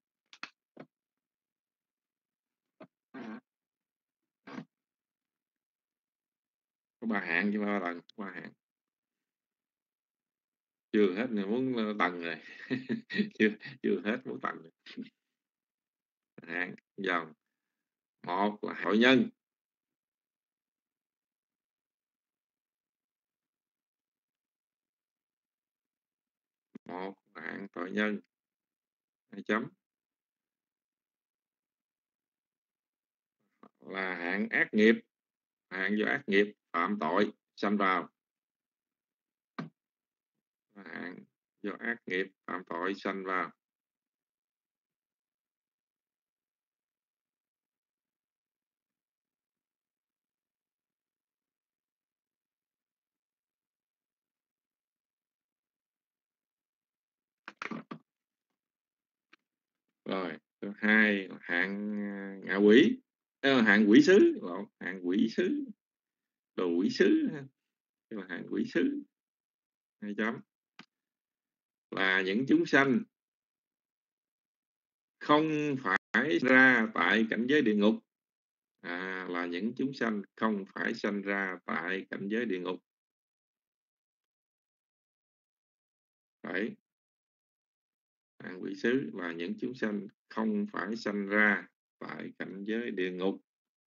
Có ba hạng chứ ba lần, có ba hạng. Chưa hết này muốn tầng rồi. chưa chưa hết muốn tầng rồi. Hạng dòng. Một là tội nhân. Một là hạng tội nhân. Hai chấm. Là hạng ác nghiệp. Hạng do ác nghiệp phạm tội sanh vào. Là hạng do ác nghiệp phạm tội sanh vào. Rồi, thứ hai là hạng ngạ quỷ, hạng quỷ sứ, lộn, hạng quỷ sứ, đồ quỷ sứ, tức là hạng quỷ sứ. Hai chấm. Là những chúng sanh không phải ra tại cảnh giới địa ngục. À, là những chúng sanh không phải sanh ra tại cảnh giới địa ngục. Phải. Hạng quỷ sứ là những chúng sanh không phải sanh ra tại cảnh giới địa ngục.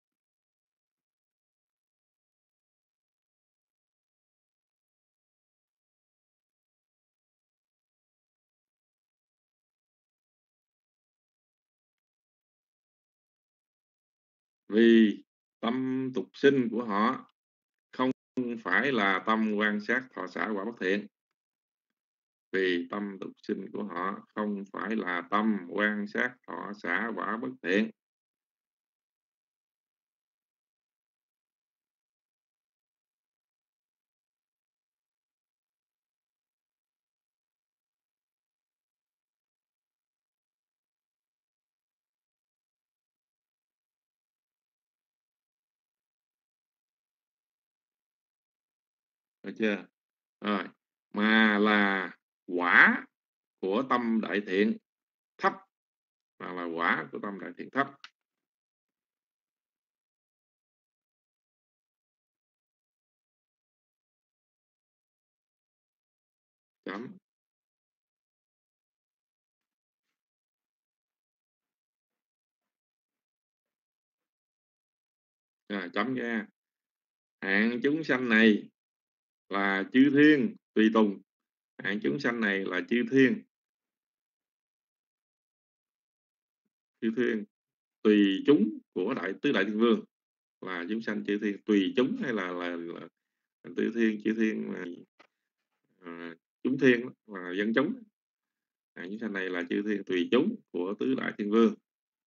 Vì tâm tục sinh của họ không phải là tâm quan sát thọ xả quả bất thiện. Vì tâm tục sinh của họ không phải là tâm quan sát thọ xả quả bất thiện. Được chưa? Rồi, mà là quả của tâm đại thiện thấp. Mà là quả của tâm đại thiện thấp. Chấm. À, chấm nha. Hạng chúng sanh này là chư thiên tùy tùng. Hạng chúng sanh này là chư thiên. Chư thiên tùy chúng của đại tứ đại thiên vương, là chúng sanh chư thiên tùy chúng, hay là là, là tứ thiên chư thiên là, à, chúng thiên là dân chúng. À, chúng sanh này là chư thiên tùy chúng của tứ đại thiên vương,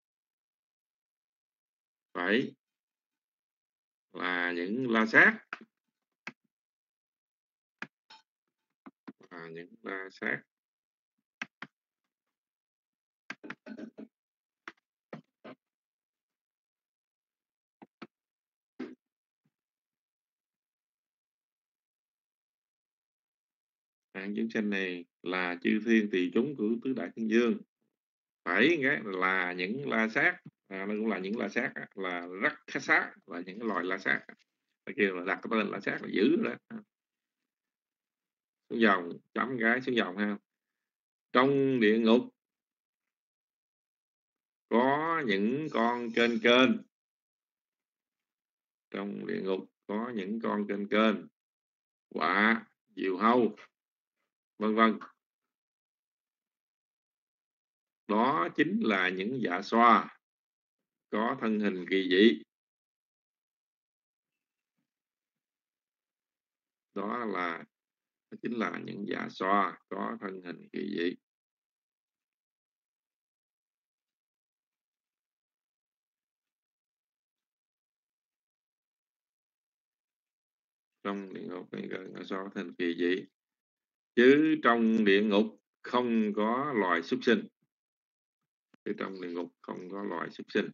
phải là những la sát, là những la sát. Hạng chúng sanh này là chư thiên tùy chúng của tứ đại thiên vương, phải cái là những la sát, à, nó cũng là những la sát, là rất khá sát, là những loài la sát. Ở kia là đặt cái tên la sát là dữ đó. Xuống dòng chấm cái xuống dòng ha. Trong địa ngục có những con kênh kênh, trong địa ngục có những con kênh kênh, quạ, diều hâu, vân vân. Đó chính là những dạ xoa có thân hình kỳ dị. Đó là đó chính là những dạ xoa có thân hình kỳ dị. Trong địa ngục có những dạ xoa có thân hình kỳ dị, chứ trong địa ngục không có loài súc sinh. Chứ trong địa ngục không có loài súc sinh.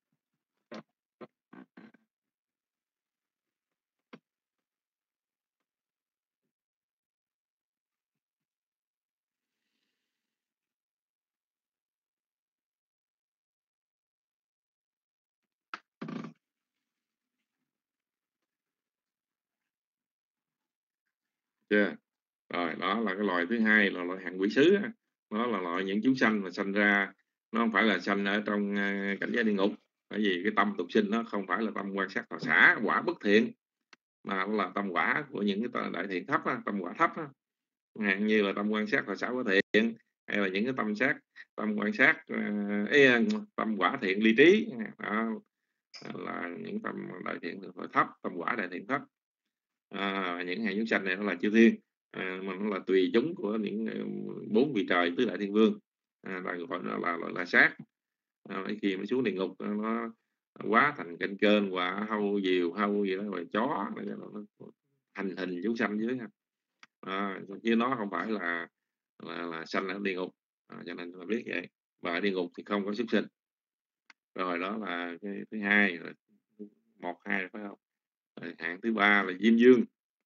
Chưa? Rồi đó là cái loài thứ hai, là loài hạng quỷ sứ. Đó là loại những chúng sanh mà sanh ra, nó không phải là sanh ở trong uh, cảnh giới địa ngục, bởi vì cái tâm tục sinh nó không phải là tâm quan sát thọ xả quả bất thiện, mà nó là tâm quả của những cái đại thiện thấp, tâm quả thấp, hạn như là tâm quan sát thọ xả quả thiện, hay là những cái tâm sát tâm quan sát uh, ấy, tâm quả thiện ly trí. Đó là những tâm đại thiện thấp, tâm quả đại thiện thấp. À, những hạng chúng sanh này nó là chư thiên, à, mà nó là tùy chúng của những bốn vị trời tứ đại thiên vương, à, là gọi nó là là, là sát. À, khi mà xuống địa ngục nó quá thành kênh kênh, quả hâu, diều hâu gì đó, rồi chó, nó hành hình chúng sanh dưới. À, chứ nó không phải là là, là sanh ở địa ngục, à, cho nên là biết vậy. Và ở địa ngục thì không có súc sinh. Rồi đó là cái thứ hai, rồi một hai phải không? Rồi hạng thứ ba là diêm dương.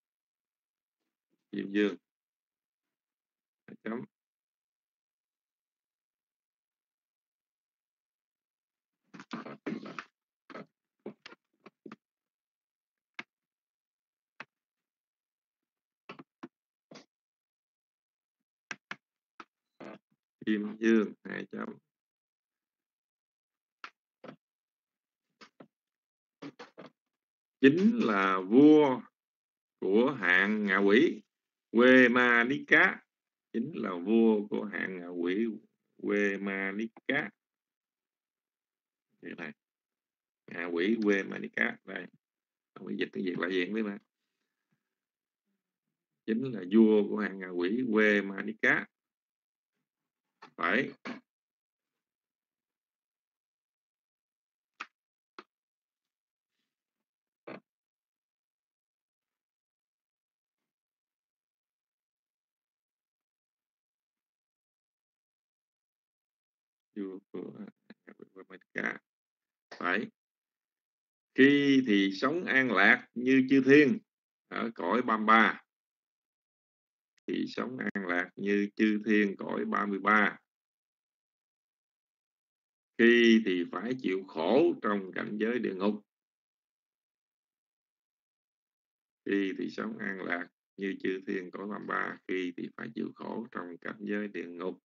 Diêm dương chấm. Diêm dương hai chấm. Chính là vua của hạng ngạ quỷ Quê Ma Ní Cá. Chính là vua của hạng ngạ quỷ Quê Ma Ní Cá. Đây này, ngạ quỷ Quê Ma Ní Cá. Đây, không biết dịch tiếng Việt là gì không biết mà. Chính là vua của hạng ngạ quỷ Quê Ma Ní Cá. Phải. Vua của hạng quỷ Quê Ma Ní Cá. Phải. Khi thì sống an lạc như chư thiên ở cõi Bamba, thì sống an lạc như chư thiên cõi ba mươi ba. Khi thì phải chịu khổ trong cảnh giới địa ngục. Khi thì sống an lạc như chư thiên cõi ba mươi ba, khi thì phải chịu khổ trong cảnh giới địa ngục.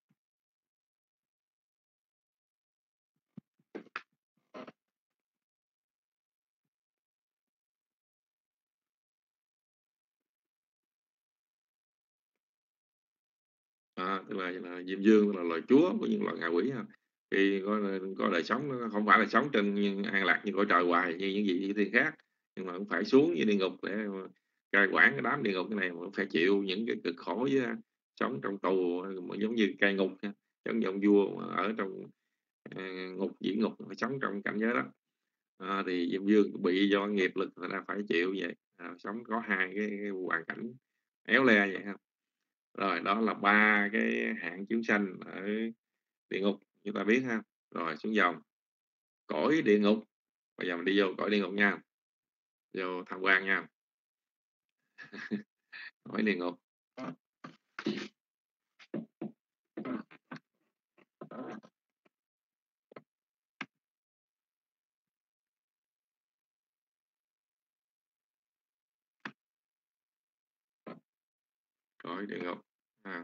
À, tức là, là Diêm Dương là loài chúa của những loài ngạ quỷ. Thì có có đời sống nó không phải là sống trên như an lạc như cõi trời hoài như những vị thiên khác, nhưng mà cũng phải xuống với địa ngục để cai quản cái đám địa ngục cái này, mà cũng phải chịu những cái cực khổ với sống trong tù giống như cai ngục, giống như ông vua mà ở trong uh, ngục diễn ngục, phải sống trong cảnh giới đó. À, thì Diêm Vương bị do nghiệp lực người ta phải chịu vậy, à, sống có hai cái, cái hoàn cảnh éo le vậy ha. Rồi đó là ba cái hạng chúng sanh ở địa ngục chúng ta biết ha. Rồi xuống dòng cõi địa ngục, bây giờ mình đi vô cõi địa ngục nha, vô tham quan nha. Cõi địa ngục, cõi địa ngục à.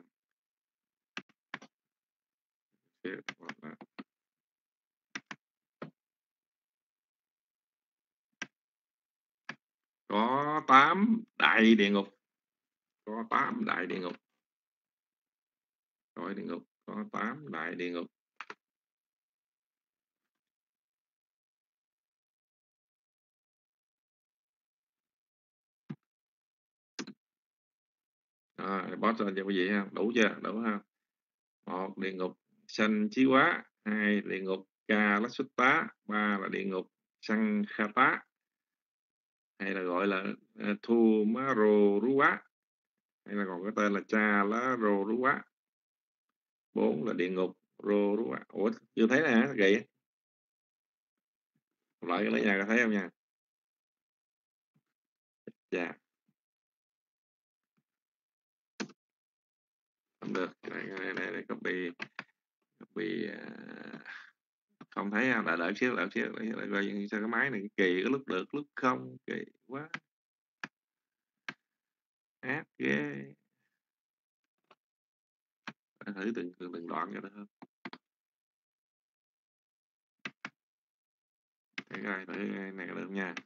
Có tám đại địa ngục, có tám đại địa ngục, cõi địa ngục có tám đại địa ngục. À, boss cho quý vị ha, đủ chưa? Đủ ha. Một, địa ngục sanh chí quá. Hai, địa ngục ca lát xuất tá. Ba là địa ngục sanh kha tá, hay là gọi là uh, thu má rô rú quá, hay là còn có tên là cha lá rô rú quá. Bốn là địa ngục rô rú quá. Ủa chưa thấy nè, kỳ lại cái lấy nhà có thấy không nha? Dạ không được, này này này, này copy copy uh, không thấy ha, đợi đợi xíu đợi xíu đợi, đợi, đợi, sao cái máy này kỳ, cái lúc được lúc không, kỳ quá, ác ghê. Thử từng từng, từng đoạn cho được không? Để coi thử này được nha.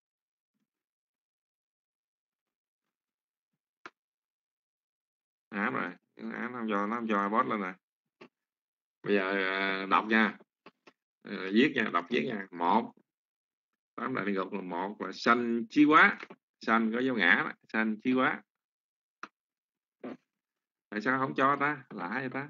Ám rồi, ám không cho nó không cho boss lên rồi. Bây giờ đọc nha, viết nha, đọc viết nha. Một, tám đại địa ngục là một là sanh chí quá, sanh có dấu ngã đó, sanh chí quá. Tại sao không cho ta, lạ vậy ta?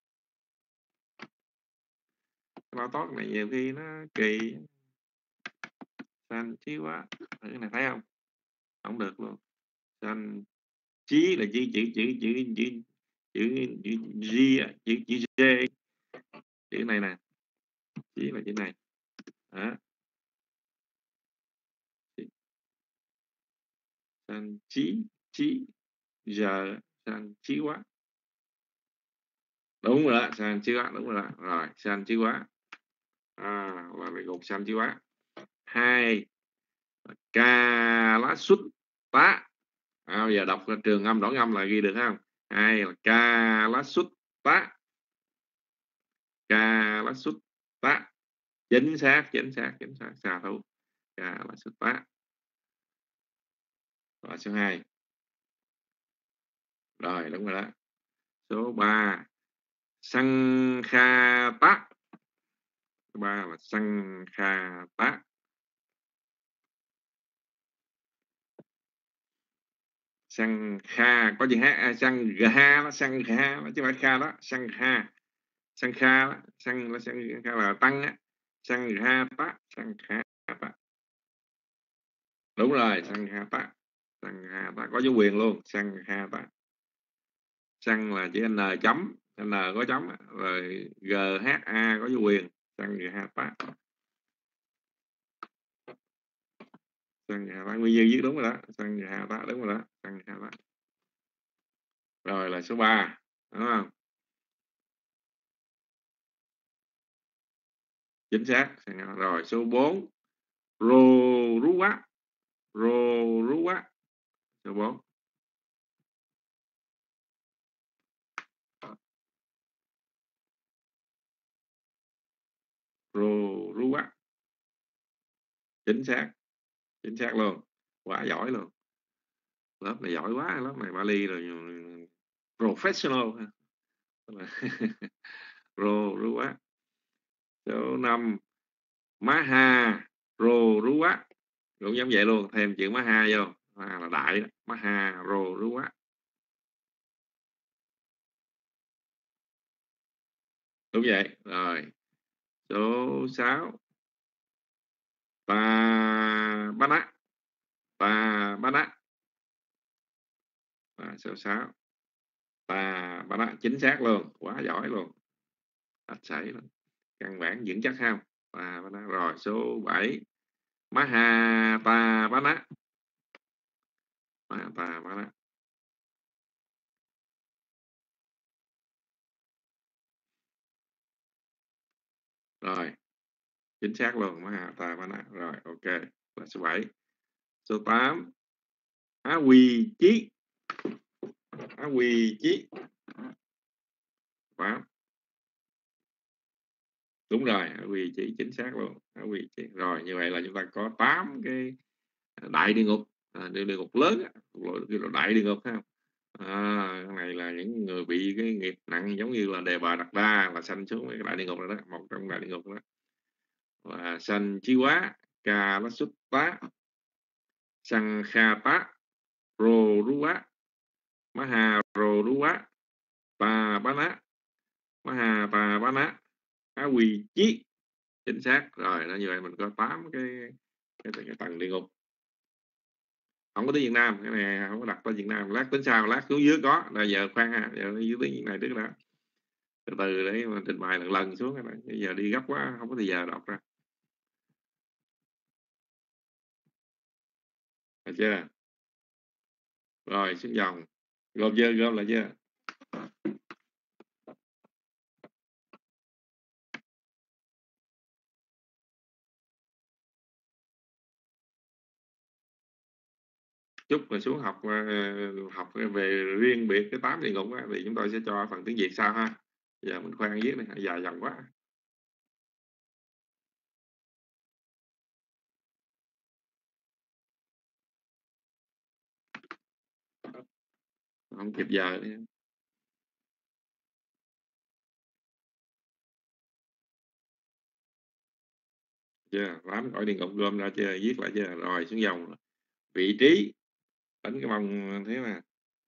Bao tốt này nhiều khi nó kỳ. Sanh chí quá, cái này thấy không? Không được luôn. Sanh chí là chữ chữ chữ chữ chữ chữ chữ G, chữ chữ G, chữ này nè, chí là chữ này đó. Sanh chí chí giờ sanh chí quá, đúng rồi đó, sanh chí quá, đúng rồi đó. Rồi sanh chí quá à, là địa ngục sanh chí quá. Hai, ca lá xuất tá. À, bây giờ đọc trường âm đoạn âm là ghi được không? Hai là ca lá xuất tá, ca lá xuất tá, chính xác chính xác chính xác, xà thú, ca lá xuất tá. Rồi số hai, rồi đúng rồi đó. Số ba, Sang kha tá. Số ba là Sang kha tá. Sang kha có chữ hát, sang kha nó sang kha nó chứ phải kha đó, sang kha, sang kha đó, sang là sang kha là tăng á, sang kha tá, sang kha tá. Đúng rồi, sang kha tá, sang kha tá có dấu quyền luôn, sang kha tá. Sang là chữ n chấm, n có chấm rồi g h a có dấu quyền, sang kha tá. Sang Hà Tá, Nguyên Như viết đúng rồi đó, sang Hà Tá đúng rồi đó, sang Hà Tá. Rồi là số ba, đúng không? Chính xác. Rồi số bốn, rô rú quá, rô rú quá. Số bốn. Rô rú quá. Chính xác. Chính xác luôn. Quá giỏi luôn. Lớp này giỏi quá, lớp này Bali rồi professional. Rô rú quá. Số năm Maha Rô Rú Á, cũng giống vậy luôn, thêm chữ Maha vô, Maha là đại đó. Maha Rô Rú Á. Đúng vậy. Rồi số sáu Ta Bá Ná. Ta Bá Ná. À, số sáu Ta Bá Ná, chính xác luôn, quá giỏi luôn, ạch sảy luôn, căn bản vững chắc không. Ta Bá Ná. Rồi số bảy Maha Ta Bá Ná. Maha Ta Bá Ná. Rồi chính xác luôn, Maha Ta Bá Ná. Rồi ok, là số bảy. Số tám Á Quy Chí. Á Quy Chí. Wow. Đúng rồi, Á Quy Chí, chính xác luôn, Á Quy Chí. Rồi như vậy là chúng ta có tám cái đại địa ngục, à, địa, địa ngục lớn, gọi là đại địa ngục không? À, cái này là những người bị cái nghiệp nặng, giống như là Đề Bà Đạt Đa là sanh xuống cái đại địa ngục rồi đó, một trong đại địa ngục đó. Và sanh Chí Quá, Ca Lá Xuất Tá, Sang Kha Tá, Rô Rú Á, Maha Rô Rú Á, Ta Bá Ná, Maha Ta Bá Ná, Á Quy Chí. Chính xác. Rồi nó như vậy mình có tám cái, cái, cái tầng địa ngục. Không có tiếng Việt Nam, cái này không có đặt tên Việt Nam, lát tính sao, lát xuống dưới có. Bây giờ khoan ha, giờ dưới tiếng này trước đã, từ từ để mà trình bày lần lần xuống. Bây giờ đi gấp quá, không có thời giờ đọc ra. Được chưa? Rồi xuống dòng, gom chưa, gom lại chưa? Chút rồi xuống học học về riêng biệt cái tám địa ngục á, thì chúng tôi sẽ cho phần tiếng Việt sau ha. Giờ mình khoan viết này, dài dòng quá. Không kịp giờ nữa. Chưa, tám cõi địa ngục gom ra chưa, viết lại chưa? Rồi xuống dòng, vị trí, đánh cái vòng thế mà.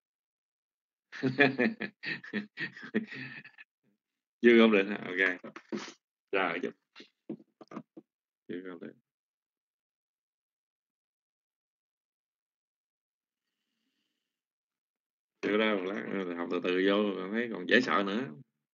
Chưa gom được hả? Ok. Rồi chưa? Chưa gom được. Chưa đâu, lát học từ từ vô thấy còn dễ sợ nữa.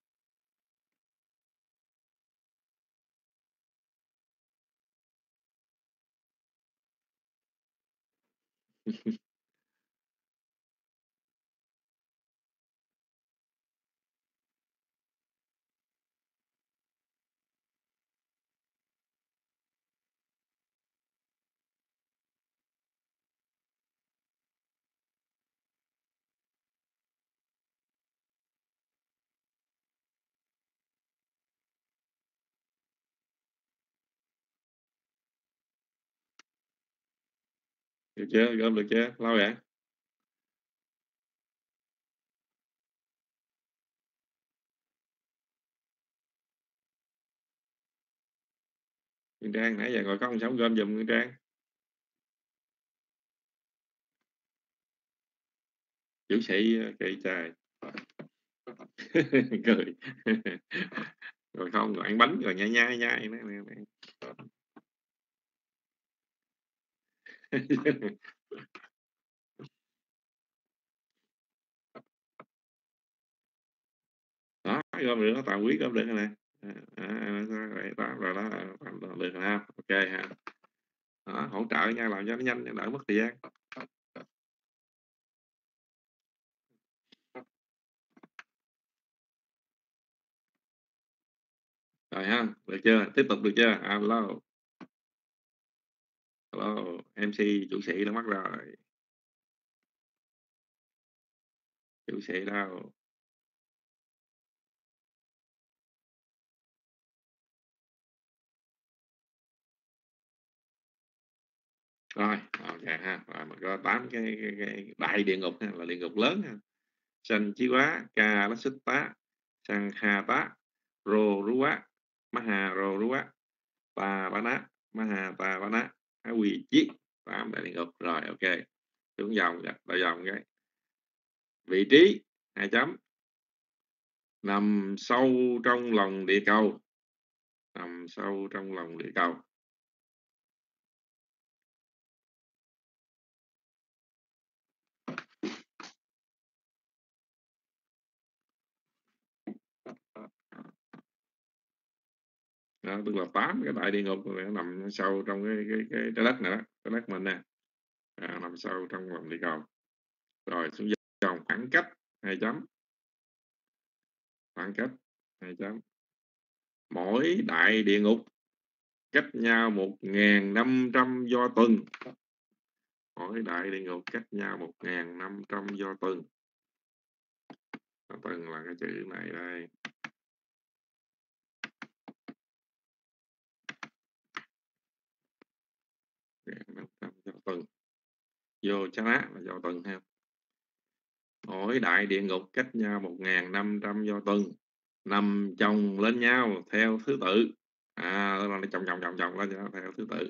Được chưa? Gom được chưa? Lâu vậy? Nguyên Trang nãy giờ ngồi có ông sống gom giùm Nguyên Trang. Chủ sĩ kỳ trời. Cười. Rồi không, rồi ăn bánh rồi nhai nhai nhai. Đó, gom được, nó tạo quý gom được nè. À, rồi đó, rồi đó, được rồi ha. Ok ha. Đó, hỗ trợ nha, làm cho nó nhanh, đỡ mất thời gian. Rồi ha, được chưa? Tiếp tục được chưa? Alo. Alo, em xê chủ sĩ đã mất rồi. Chủ sĩ đâu? Rồi, ok ha. Rồi mình có tám cái, cái, cái đại địa ngục ha, là địa ngục lớn ha. Sanh Chí Quá, Ca Lá Xích Tá, Sang Kha Tá, Rô Rú Á, Maha Rô Rúa Tà Bá Ná Maha Tà Bá Ná Á Quy Chiết, tám đại địa ngục. Rồi ok, xuống dòng đợi dòng cái vị trí hai chấm nằm sâu trong lòng địa cầu, nằm sâu trong lòng địa cầu. Đó, tức là tám cái đại địa ngục nó nằm sâu trong cái cái cái trái đất này đó, trái đất mình nè, à, nằm sâu trong lòng địa cầu. Rồi xuống dòng khoảng cách hai chấm khoảng cách hai chấm mỗi đại địa ngục cách nhau một ngàn năm trăm do tuần, mỗi đại địa ngục cách nhau một ngàn năm trăm do tuần. Tuần là cái chữ này đây. năm trăm do tuần, vô chá là do tuần ha. Mỗi đại địa ngục cách nhau một ngàn năm trăm do tuần, nằm chồng lên nhau theo thứ tự. À, nó chồng chồng chồng chồng lên theo thứ tự.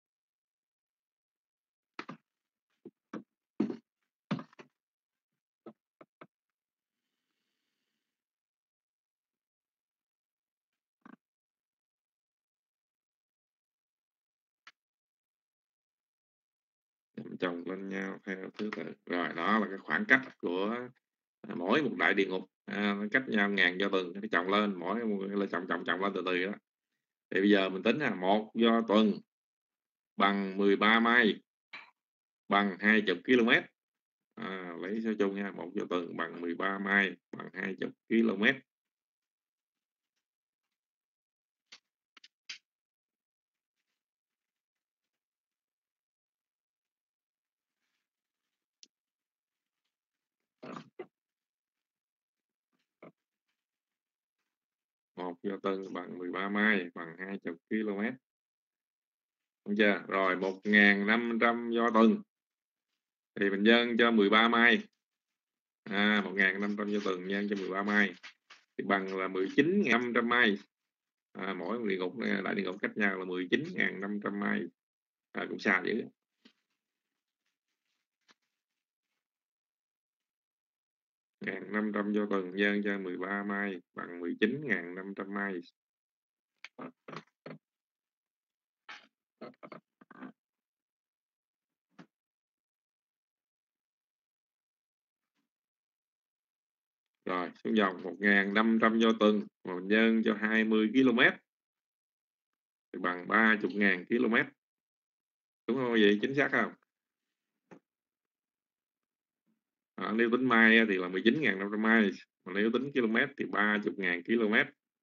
Chồng lên nhau theo thứ tự. Rồi đó là cái khoảng cách của mỗi một đại địa ngục, à, nó cách nhau ngàn do tuần, nó chồng lên, mỗi là chồng chồng chồng lên từ từ đó. Thì bây giờ mình tính là một do tuần bằng mười ba mai bằng hai mươi km. À, lấy số chung nha, một do tuần bằng mười ba mai bằng hai mươi km. Một do tuần bằng mười ba mai bằng hai mươi km. Đúng chưa? Rồi một ngàn năm trăm do tuần thì mình nhân cho mười ba mai. À, một ngàn năm trăm do tuần nhân cho mười ba mai thì bằng là mười chín nghìn năm trăm mai. À, mỗi địa ngục đại địa ngục cách nhau là mười chín nghìn năm trăm mai. À, cũng xa dữ. một nghìn năm trăm do tuần nhân cho mười ba mai bằng mười chín nghìn năm trăm mai. Rồi xuống dòng một nghìn năm trăm do tuần mà mình nhân cho hai mươi km thì bằng ba mươi nghìn km. Đúng không vậy? Chính xác không? À, nếu tính mai thì là mười chín nghìn năm trăm mai, mà nếu tính km thì ba mươi nghìn km.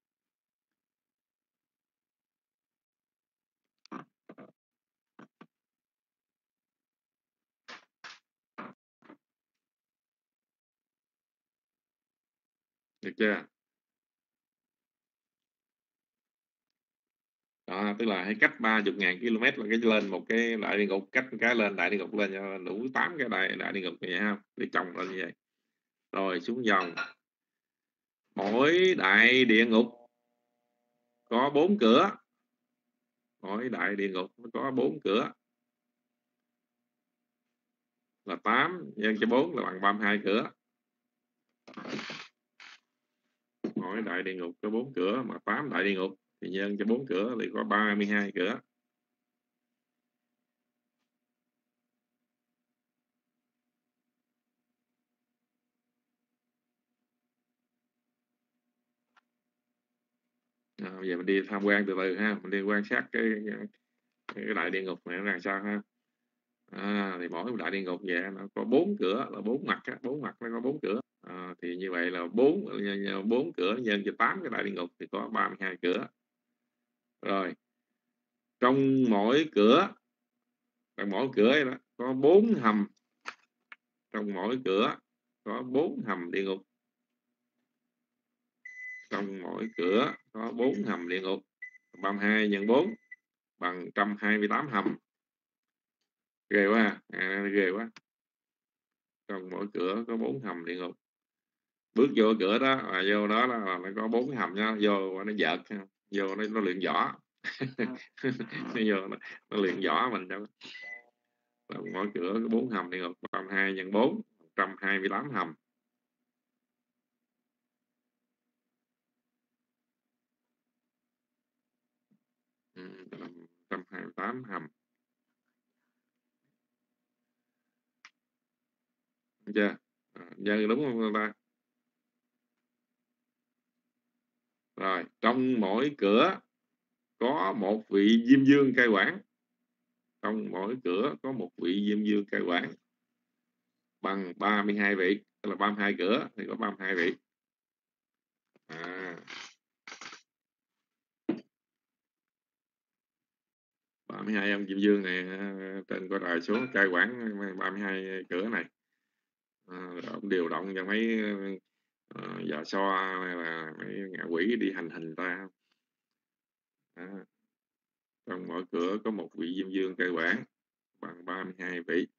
Được chưa? Đó, tức là hãy cách ba mươi nghìn km là cái lên một cái đại địa ngục, cách cái lên đại địa ngục lên cho đủ tám cái đại đại địa ngục vậy ha, để chồng lên như vậy. Rồi xuống dòng mỗi đại địa ngục có bốn cửa, mỗi đại địa ngục có bốn cửa là tám nhân cho bốn là bằng ba mươi hai cửa. Mỗi đại địa ngục có bốn cửa mà tám đại địa ngục thì nhân cho bốn cửa thì có ba mươi hai cửa. À, bây giờ mình đi tham quan từ từ ha, mình đi quan sát cái cái đại địa ngục này nó làm sao ha. À, thì mỗi đại địa ngục vậy nó có bốn cửa là bốn mặt á, bốn mặt nó có bốn cửa. À, thì như vậy là bốn bốn cửa nhân cho tám cái đại địa ngục thì có ba mươi hai cửa. Rồi trong mỗi cửa, trong mỗi cửa đó có bốn hầm, trong mỗi cửa có bốn hầm địa ngục, trong mỗi cửa có bốn hầm địa ngục. ba mươi hai nhân bốn bằng một trăm hai mươi tám hầm. Ghê quá, à, ghê quá. Trong mỗi cửa có bốn hầm địa ngục. Bước vô cửa đó là vô đó là nó có bốn hầm nha, vô nó giật vô nó, nó luyện võ. Nó vô nó, nó luyện võ mình cho mỗi cửa có bốn hầm địa ngục, ba mươi hai nhân bốn, một trăm hai mươi tám hầm. Ừ, một trăm hai mươi tám hầm. Được chưa? À, giờ đúng không ta? Rồi, trong mỗi cửa có một vị Diêm Vương cai quản. Trong mỗi cửa có một vị Diêm Vương cai quản bằng ba mươi hai vị, tức là ba mươi hai cửa thì có ba mươi hai vị. À, ba mươi hai ông Diêm Vương này trên có đài số cai quản ba mươi hai cửa này. À, ông điều động cho mấy uh, giờ so hay là mấy ngạ quỷ đi hành hình ta. À, trong mỗi cửa có một vị Diêm Vương cai quản bằng ba mươi hai vị.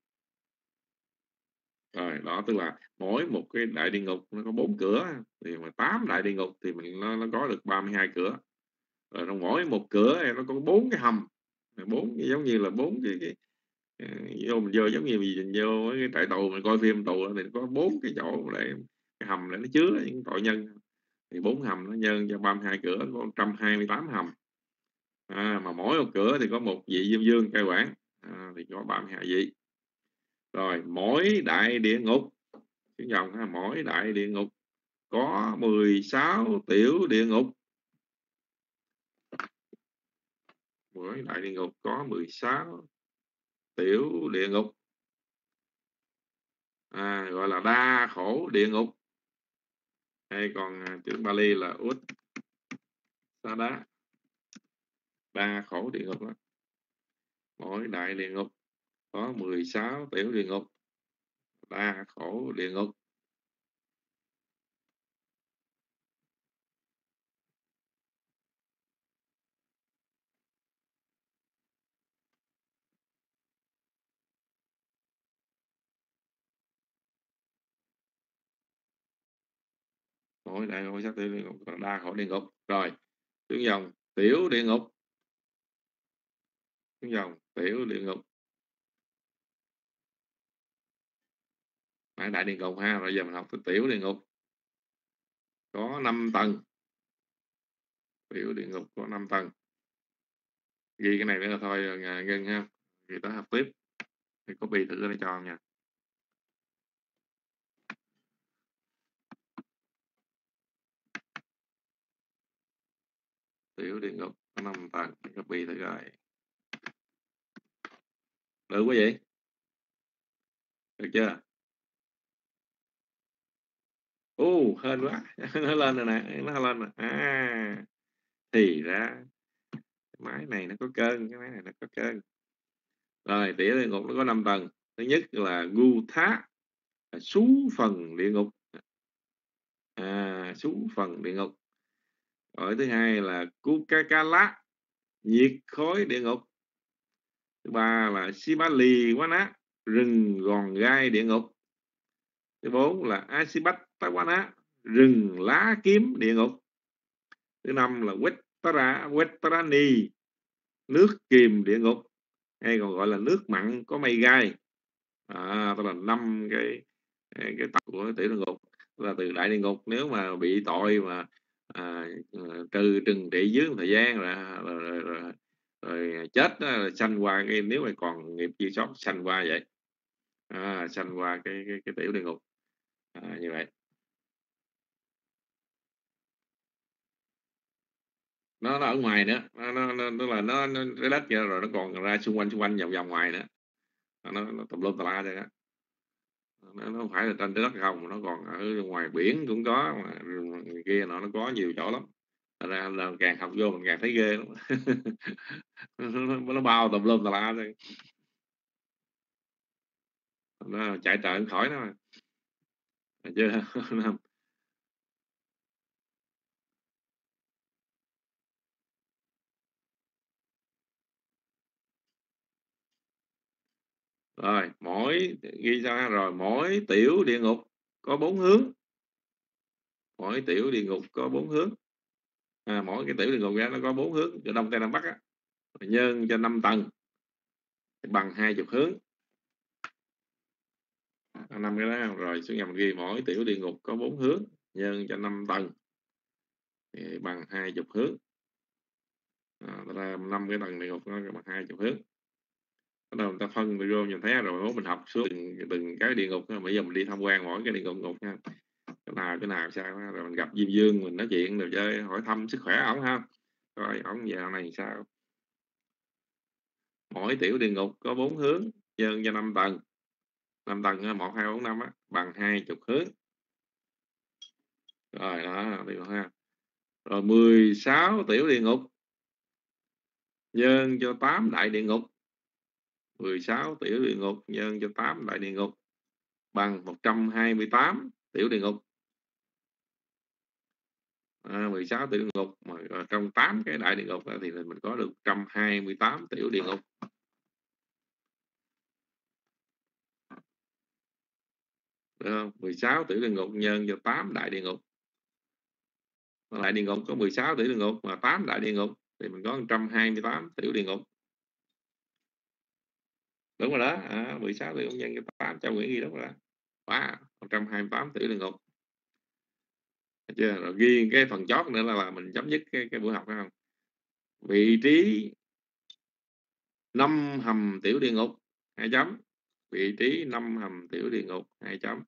Rồi đó, tức là mỗi một cái đại địa ngục nó có bốn cửa, thì mà tám đại địa ngục thì mình nó, nó có được ba mươi hai cửa. Rồi trong mỗi một cửa nó có bốn cái hầm, bốn giống như là bốn cái, cái vô mình vô giống như mình vô cái trại tù mình coi phim tù thì có bốn cái chỗ để cái hầm để nó chứa những tội nhân, thì bốn hầm nó nhân cho ba mươi hai cửa có một trăm hai mươi tám hầm. À, mà mỗi một cửa thì có một vị Diêm Vương cai quản, à, thì có ba mươi hai vị. Rồi mỗi đại địa ngục cái dòng ha, mỗi đại địa ngục có mười sáu tiểu địa ngục. Mỗi đại địa ngục có mười sáu tiểu địa ngục, à, gọi là đa khổ địa ngục, hay còn chữ Bali là Út Sa Đá, đa khổ địa ngục đó. Mỗi đại địa ngục có mười sáu tiểu địa ngục, đa khổ địa ngục. Mỗi đại ngục sáu tiểu địa ngục, đa khổ địa ngục. Rồi xuống dòng tiểu địa ngục, xuống dòng tiểu địa ngục. Đại địa ngục ha, rồi giờ mình học tới tiểu địa ngục có năm tầng. Tiểu địa ngục có năm tầng. Ghi cái này nữa là thôi Ngân ha, người ta học tiếp thì copy thử để cho nha. Tiểu địa ngục có năm tầng, copy thử rồi. Được quá vậy? Được chưa? Ô, uh, hên quá. Nó lên rồi nè, nó lên rồi. À, thì ra máy này nó có cơn, cái máy này nó có cơn. Rồi, tiểu địa ngục nó có năm tầng. Thứ nhất là gu thá, sú phần địa ngục. À, sú phần địa ngục. Rồi thứ hai là Kukakala, nhiệt khối địa ngục. Thứ ba là Sibali quá ná, rừng gòn gai địa ngục. Thứ bốn là Asibattawana, rừng lá kiếm địa ngục. Thứ năm là Wettara, Wettarani, nước kiềm địa ngục, hay còn gọi là nước mặn có mây gai. À, đó là năm cái cái tập của tiểu địa ngục. Là từ đại địa ngục nếu mà bị tội mà à, trừ trừng trị dưới một thời gian rồi, rồi, rồi, rồi, rồi chết đó, sanh qua cái, nếu mà còn nghiệp chi sót sanh qua vậy, à, sanh qua cái, cái, cái tiểu địa ngục, à, như vậy. Nó, nó ở ngoài nữa, nó, nó, nó, nó là nó, nó cái đất kia rồi nó còn ra xung quanh xung quanh vòng vòng ngoài nữa, nó, nó tùm lum tà la vậy đó. Nó, nó không phải là trên đất không, nó còn ở ngoài biển cũng có, mà kia nó nó có nhiều chỗ lắm. Thật ra là càng học vô mình càng thấy ghê lắm. nó, nó bao tùm lum tà la thôi, nó chạy trời khỏi nó mà. Được chưa? Rồi mỗi ghi ra rồi mỗi tiểu địa ngục có bốn hướng. Mỗi tiểu địa ngục có bốn hướng. à, mỗi cái tiểu địa ngục đó nó có bốn hướng, từ đông tây nam bắc á, nhân cho năm tầng bằng hai chục hướng, năm cái đó rồi xuống nhà mình ghi mỗi tiểu địa ngục có bốn hướng nhân cho năm tầng thì bằng hai chục hướng, à, ra năm cái tầng địa ngục nó bằng hai chục hướng. Bắt đầu người ta phân vô nhìn thấy rồi nếu mình học xuống từng, từng cái địa ngục, bây giờ mình đi tham quan mỗi cái địa ngục ngục nha, cái nào cái nào sao rồi mình gặp Diêm Dương mình nói chuyện rồi chơi hỏi thăm sức khỏe ổng ha, rồi ổng giờ này sao. Mỗi tiểu địa ngục có bốn hướng nhân cho năm tầng, năm tầng một hai bốn năm á bằng hai chục hướng. Rồi đó đi ha. Rồi mười sáu tiểu địa ngục nhân cho tám đại địa ngục, mười sáu tiểu địa ngục nhân cho tám đại địa ngục bằng một trăm hai mươi tám tiểu địa ngục. À, mười sáu tiểu địa ngục mà trong tám cái đại địa ngục đó, thì mình có được một trăm hai mươi tám tiểu địa ngục. Được không? mười sáu tiểu địa ngục nhân cho tám đại địa ngục. Đại địa ngục có mười sáu tiểu địa ngục mà tám đại địa ngục thì mình có một trăm hai mươi tám tiểu địa ngục. Đúng rồi đó, à, mười sáu tiểu địa ngục nhân cho tám cho Nguyễn ghi đúng rồi đó. Wow, một trăm hai mươi tám tiểu địa ngục. Được chưa? Rồi ghi cái phần chót nữa là, là mình chấm dứt cái, cái buổi học đó không? Vị trí năm hầm tiểu địa ngục hai chấm. Vị trí năm hầm tiểu địa ngục hai chấm.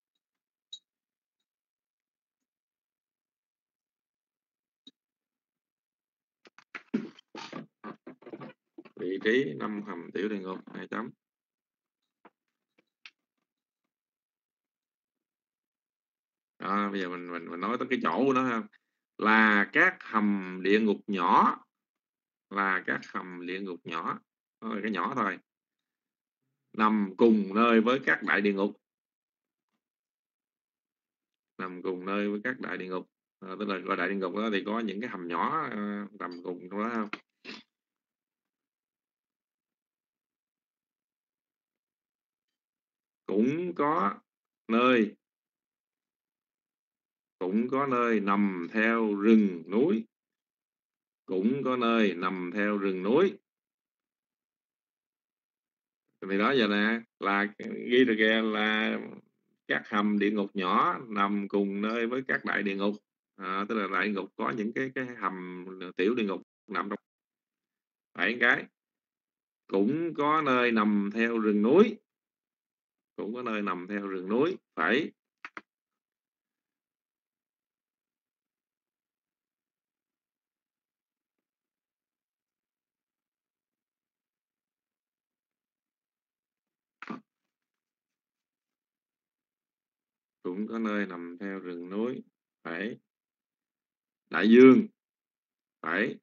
Vị trí năm hầm tiểu địa ngục hai chấm. Đó, bây giờ mình mình mình nói tới cái chỗ của nó ha, là các hầm địa ngục nhỏ, là các hầm địa ngục nhỏ, thôi cái nhỏ thôi, nằm cùng nơi với các đại địa ngục, nằm cùng nơi với các đại địa ngục. À, tức là gọi đại địa ngục đó thì có những cái hầm nhỏ uh, nằm cùng trong đó không? Cũng có nơi cũng có nơi nằm theo rừng núi, cũng có nơi nằm theo rừng núi. Thì đó giờ nè là ghi được kìa, là các hầm địa ngục nhỏ nằm cùng nơi với các đại địa ngục. À, tức là đại địa ngục có những cái cái hầm tiểu địa ngục nằm trong bảy cái. Cũng có nơi nằm theo rừng núi, cũng có nơi nằm theo rừng núi, phải. Cũng có nơi nằm theo rừng núi, phải. Đại dương, phải.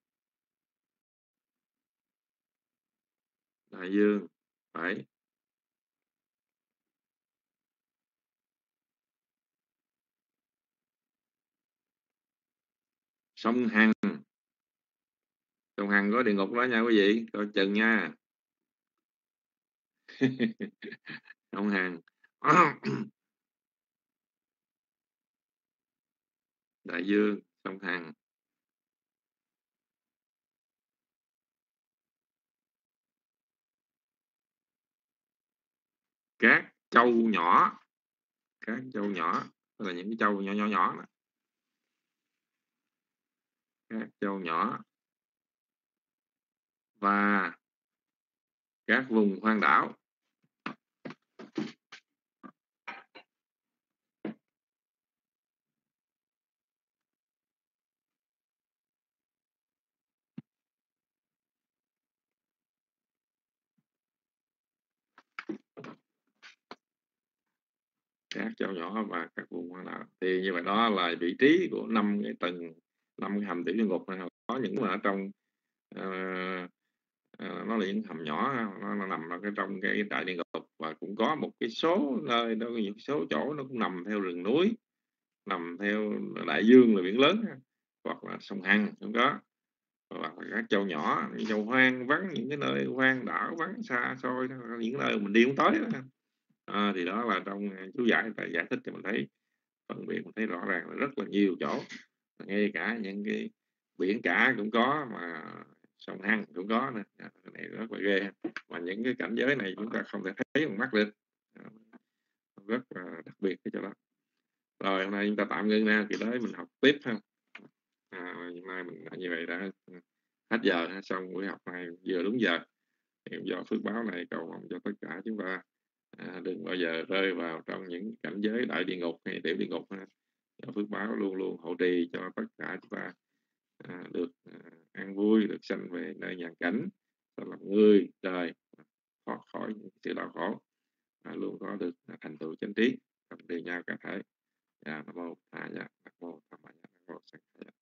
Đại dương, phải. Sông Hằng, sông Hằng có địa ngục đó nha quý vị, coi chừng nha. Sông Hằng. Đại dương, sông Hằng. Các châu nhỏ, các châu nhỏ, tức là những cái châu nhỏ nhỏ nhỏ đó. Các châu nhỏ và các vùng hoang đảo. Các châu nhỏ và các vùng hoang đảo. Thì như vậy đó là vị trí của năm cái tầng, năm cái hầm tiểu địa ngục này. Có những mà ở trong uh, uh, nó là những hầm nhỏ, nó, nó nằm ở cái trong cái đại địa ngục, và cũng có một cái số nơi đó, những số chỗ nó cũng nằm theo rừng núi, nằm theo đại dương là biển lớn, hoặc là sông Hằng cũng có, hoặc là các châu nhỏ, những châu hoang vắng, những cái nơi hoang đảo vắng xa xôi, những nơi mình đi không tới đó. À, thì đó là trong chú giải giải thích cho mình thấy phân biệt, mình thấy rõ ràng là rất là nhiều chỗ, ngay cả những cái biển cả cũng có, mà sông Hằng cũng có nữa. Cái này rất là ghê, mà những cái cảnh giới này chúng ta không thể thấy bằng mắt được, rất là đặc biệt cái chỗ đó. Rồi hôm nay chúng ta tạm ngưng nha, thì tới mình học tiếp ha. À, hôm nay mình như vậy đã hết giờ, xong buổi học này vừa đúng giờ. Thì do phước báo này cầu mong cho tất cả chúng ta à, đừng bao giờ rơi vào trong những cảnh giới đại địa ngục hay tiểu địa ngục ha. Do phước báo luôn luôn hộ trì cho tất cả chúng ta à, được à, an vui, được sanh về nơi nhàn cảnh, làm người đời thoát khỏi những sự đau khổ, à, luôn có được à, thành tựu chánh trí trong đời nhau cả thể. Dạ, nam mô a di đà, nam mô tham ma, nam mô sanh khaya.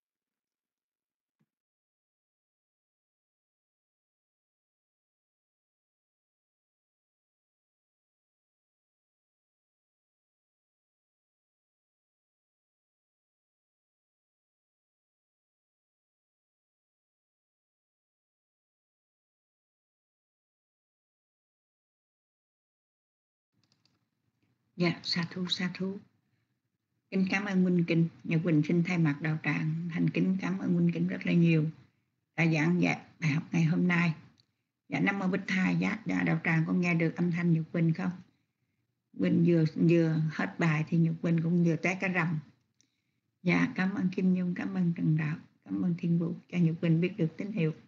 Dạ, sa thú, sa thú. Kính cảm ơn Minh Kinh. Nhật Quỳnh xin thay mặt đạo tràng thành kính cảm ơn Minh Kinh rất là nhiều đã giảng dạy bài học ngày hôm nay. Dạ, Nam Mô Bích Tha. Dạ, dạ, đạo tràng có nghe được âm thanh Nhật Quỳnh không? Quỳnh vừa vừa hết bài thì Nhật Quỳnh cũng vừa té cả rầm. Dạ, cảm ơn Kim Nhung, cảm ơn Trần Đạo, cảm ơn Thiên Vũ cho Nhật Quỳnh biết được tín hiệu.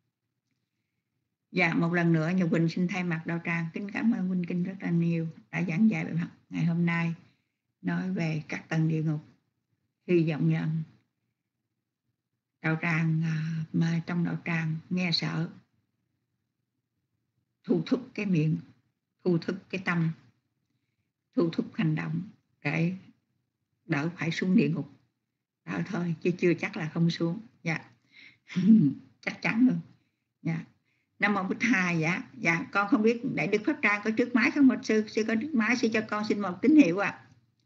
Dạ, một lần nữa Nhật Quỳnh xin thay mặt đạo tràng kính cảm ơn Minh Kinh rất là nhiều đã giảng dạy bài học ngày hôm nay, nói về các tầng địa ngục. Hy vọng rằng đạo tràng mà trong đạo tràng nghe sợ, thu thúc cái miệng, thu thúc cái tâm, thu thúc hành động để đỡ phải xuống địa ngục. Đó thôi, chứ chưa chắc là không xuống. Dạ. Chắc chắn luôn. Dạ. Nam Mô Bích Tha. Dạ. Dạ, con không biết Đại Đức Pháp Trang có trước máy không? Một sư, sư có trước máy, sư cho con xin một tín hiệu ạ. À.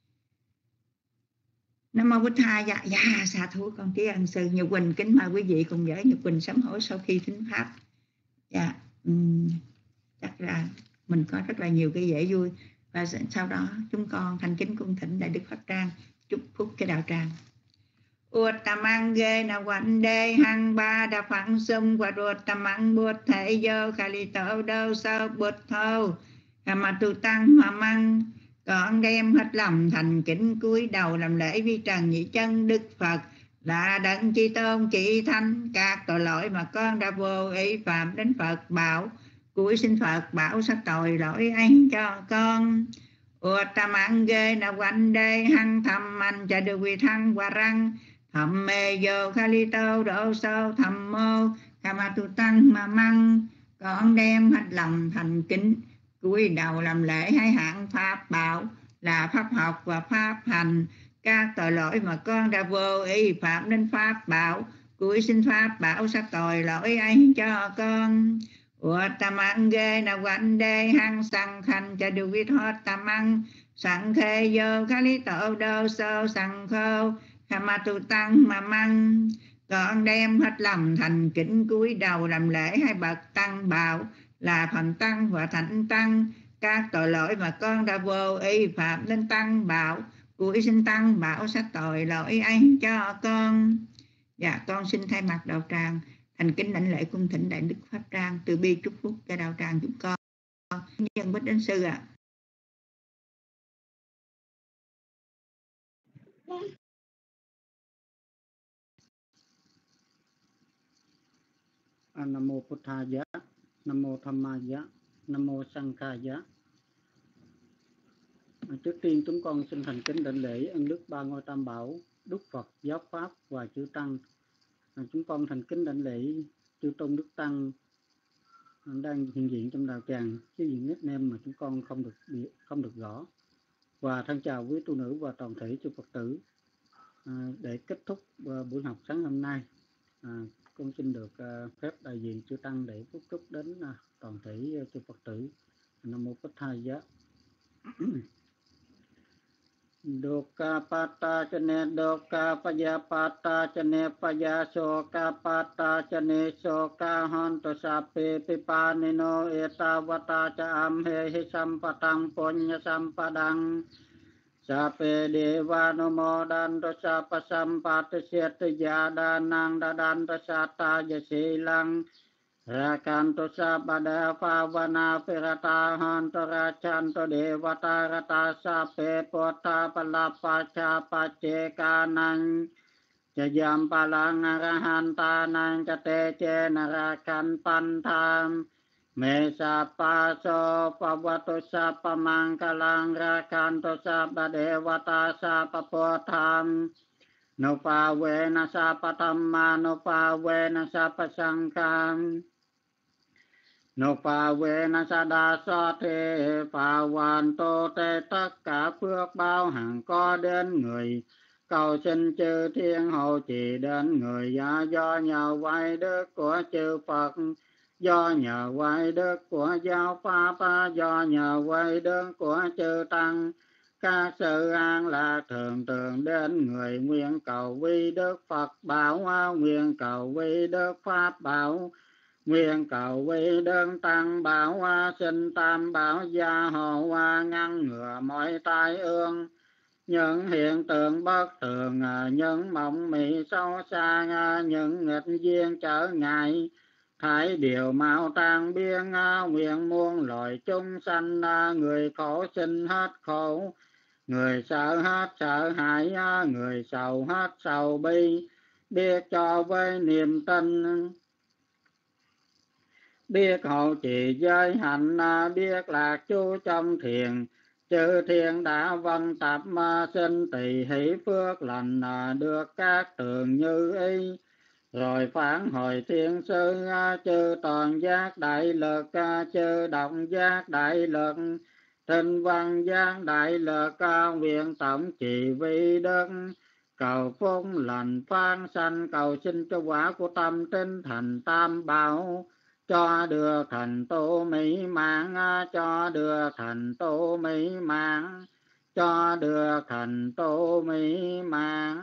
Nam Mô Bích Tha. Dạ, dạ, xa thú con ký ân sư. Nhật Quỳnh kính mời quý vị cùng với Nhật Quỳnh sám hối sau khi thính pháp. Dạ, um, chắc là mình có rất là nhiều cái dễ vui. Và sau đó chúng con thành kính cung thỉnh Đại Đức Pháp Trang chúc phúc cái đạo tràng. Uttamang ghê na quanh đê hăng ba đa phẳng xung và Uttamang bút thể dô khả lý tổ đâu sơ bút thâu khả mà tu tăng mà măng. Con đem hết lòng thành kính cúi đầu làm lễ vi trần nhị chân Đức Phật là đấng chi tôn chỉ thánh. Các tội lỗi mà con đã vô ý phạm đến Phật bảo, cúi xin Phật bảo sát tội lỗi ấy cho con. Uttamang ghê na quanh đê hăng thầm anh cho được quy thăng và răng thầm mê vô khá lý tô độ sâu thầm mô khả mà tu tăng mà măng. Con đem hết lòng thành kính cúi đầu làm lễ hai hạng pháp bảo là pháp học và pháp hành. Các tội lỗi mà con đã vô ý phạm đến pháp bảo, cúi xin pháp bảo sát tội lỗi ấy cho con. Uttamang ghê na quanh đê hăng sang khanh cho được viết hết tam ăn sẵn khê vô khá lý tổ đô sâu sẵn khâu khả mà tu tăng mà măng. Con đem hết lòng thành kính cúi đầu làm lễ hai bậc tăng bảo là phần tăng và thánh tăng. Các tội lỗi mà con đã vô ý phạm đến tăng bảo, cúi xin tăng bảo sát tội lỗi ấy cho con. Dạ, con xin thay mặt đạo tràng thành kính lãnh lễ cung thỉnh Đại Đức Pháp Trang từ bi chúc phúc cho đạo tràng chúng con. Nhân Bích Đến Sư ạ. À. Nam mô Bích Tha. Nam mô Tham Ma. Nam mô Sang Kha. Trước tiên chúng con xin thành kính đảnh lễ ân đức ba ngôi tam bảo, Đức Phật, Giáo Pháp và chư Tăng. À, chúng con thành kính đảnh lễ chư Tôn Đức Tăng đang hiện diện trong đạo tràng, chứ những nickname mà chúng con không được không được rõ. Và thân chào quý tu nữ và toàn thể chư Phật tử. À, để kết thúc uh, buổi học sáng hôm nay, à, con xin được uh, phép đại diện chư Tăng để phúc chúc đến uh, toàn thể uh, chư Phật tử. Nam mô Bích Tha. Doka pata chane doka paya pata chane paya soka pata chane soka honto sape pipanino etavata cha amhe hi sampatang ponya sampadang sa pe de va no mo dan to sa pa sam pa te se te ya da nang da dan to sa ta ya si lang ra can to sa ba da pha va na pe ra ta han to ra chan to de va ta ra ta sa pe po ta pa la pa cha pa che ca nangจะยามปาลังอรหันตานังจะเตเจนราคันปันธามเมสาปาโสปวัตุสัพพมังคลังราคันตุสัพพเดวตาสัพพโพธามโนปาเวนะสัพพธัมมาโนปาเวนะสัพพสังฆังโนปาเวนะสดาสเทปาวันโตเตtất cả phước báo hằng có đến người cầu xin chư thiên hộ trì đến người gia do nhờ quay đức của chư Phật do nhờ quay đức của giáo pháp do nhờ quay đức của chư tăng các sự an lạc thường thường đến người nguyện cầu quy đức Phật bảo nguyện cầu quy đức Pháp bảo nguyện cầu quy đơn tăng bảo sinh tam bảo gia hộ ngăn ngừa mọi tai ương những hiện tượng bất thường những mộng mị sâu xa những nghịch duyên trở ngại thái điều mau tan biến nguyện muôn loài chúng sanh người khổ sinh hết khổ người sợ hết sợ hãi người sầu hết sầu bi biết cho với niềm tin biết hộ trì giới hạnh biết lạc trú trong thiền chư thiên đã vân tập sinh tỳ hỷ phước lành được các tường như ý rồi phản hồi thiên sư chư toàn giác đại lực chư động giác đại lực thinh văn giác đại lực nguyện tổng trì vi đức cầu phúc lành phán sanh cầu xin cho quả của tâm tinh thành tam bảo cho được thành tựu mỹ mãn cho được thành tựu mỹ mãn cho được thành tựu mỹ mãn.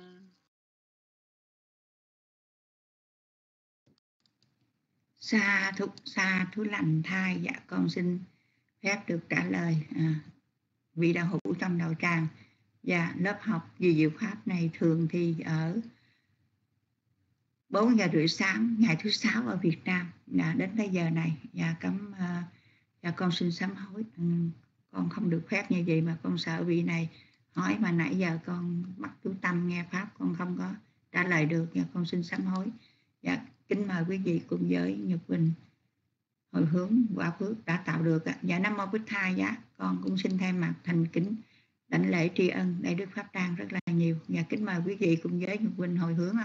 Sa thúc sa thú lành thai. Dạ con xin phép được trả lời à, vị đạo hữu trong đạo tràng. Dạ lớp học vì diệu pháp này thường thì ở bốn giờ rưỡi sáng ngày thứ sáu ở Việt Nam. Dạ, đến tới giờ này dạ cấm uh, dạ con xin sám hối. Ừ, con không được phép như vậy mà con sợ vị này hỏi mà nãy giờ con mất chú tâm nghe pháp con không có trả lời được. Dạ con xin sám hối. Dạ kính mời quý vị cùng với Nhật Quỳnh hồi hướng quả phước đã tạo được. Dạ Nam Mô Bích Tha. Dạ con cũng xin thay mặt thành kính đảnh lễ tri ân Đại Đức Pháp Đăng rất là nhiều. Dạ kính mời quý vị cùng với Nhật Quỳnh hồi hướng ạ.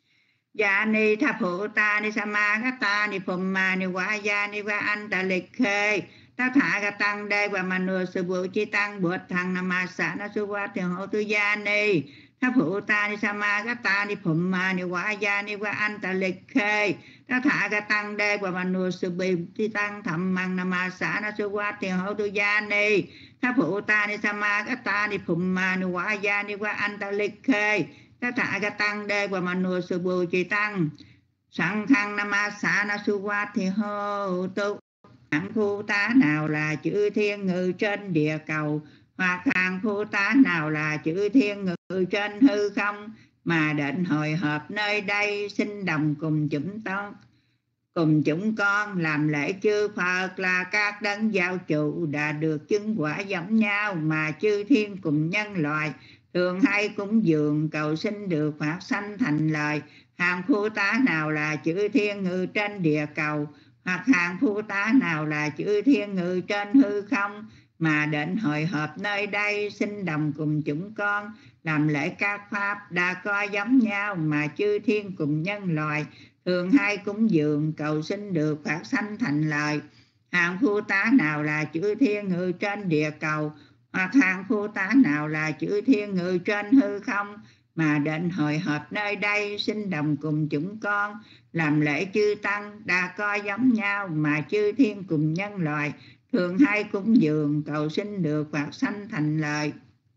Dạ ni tha phụ ta ni sama ga ta ni phum ma ni wa ya ni wa an ta lịch khê ta thả ga tăng đây và mà nửa sự vụ chi tăng bột thằng nam ma sa na su wa tiền hộ tư gia ni tha phụ ta ni sama ga ta ni phum ma ni wa ya ni wa an ta lịch khê ta thả ga tăng đây và mà nửa sự vụ chi tăng thầm mang nam ma sa na su wa tiền hộ tư gia ni tha phụ ta ni sama ga ta ni phum ma ni wa ya ni wa an ta lịch khê ta thả ga tăng đê và mà nùa sự bù trì tăng sẵn khăn nam ma xả na su qua thì hô tu hạng phu tá nào là chữ thiên ngự trên địa cầu hoặc hàng phu tá nào là chữ thiên ngự trên hư không mà định hồi họp nơi đây xin đồng cùng chúng con cùng chúng con làm lễ chư Phật là các đấng giáo chủ đã được chứng quả giống nhau mà chư thiên cùng nhân loại thường hay cúng dường cầu xin được phát sanh thành lời. Hàng phu tá nào là chữ thiên ngự trên địa cầu hoặc hàng phu tá nào là chữ thiên ngự trên hư không mà định hội họp nơi đây xin đồng cùng chúng con làm lễ các pháp đã có giống nhau mà chư thiên cùng nhân loại thường hay cúng dường cầu xin được phát sanh thành lời. Hàng phu tá nào là chữ thiên ngự trên địa cầu hoặc hàng phu tá nào là chữ thiên ngự trên hư không mà định hội họp nơi đây xin đồng cùng chúng con làm lễ chư tăng đã có giống nhau mà chư thiên cùng nhân loại thường hay cúng dường cầu xin được phát sanh thành lời.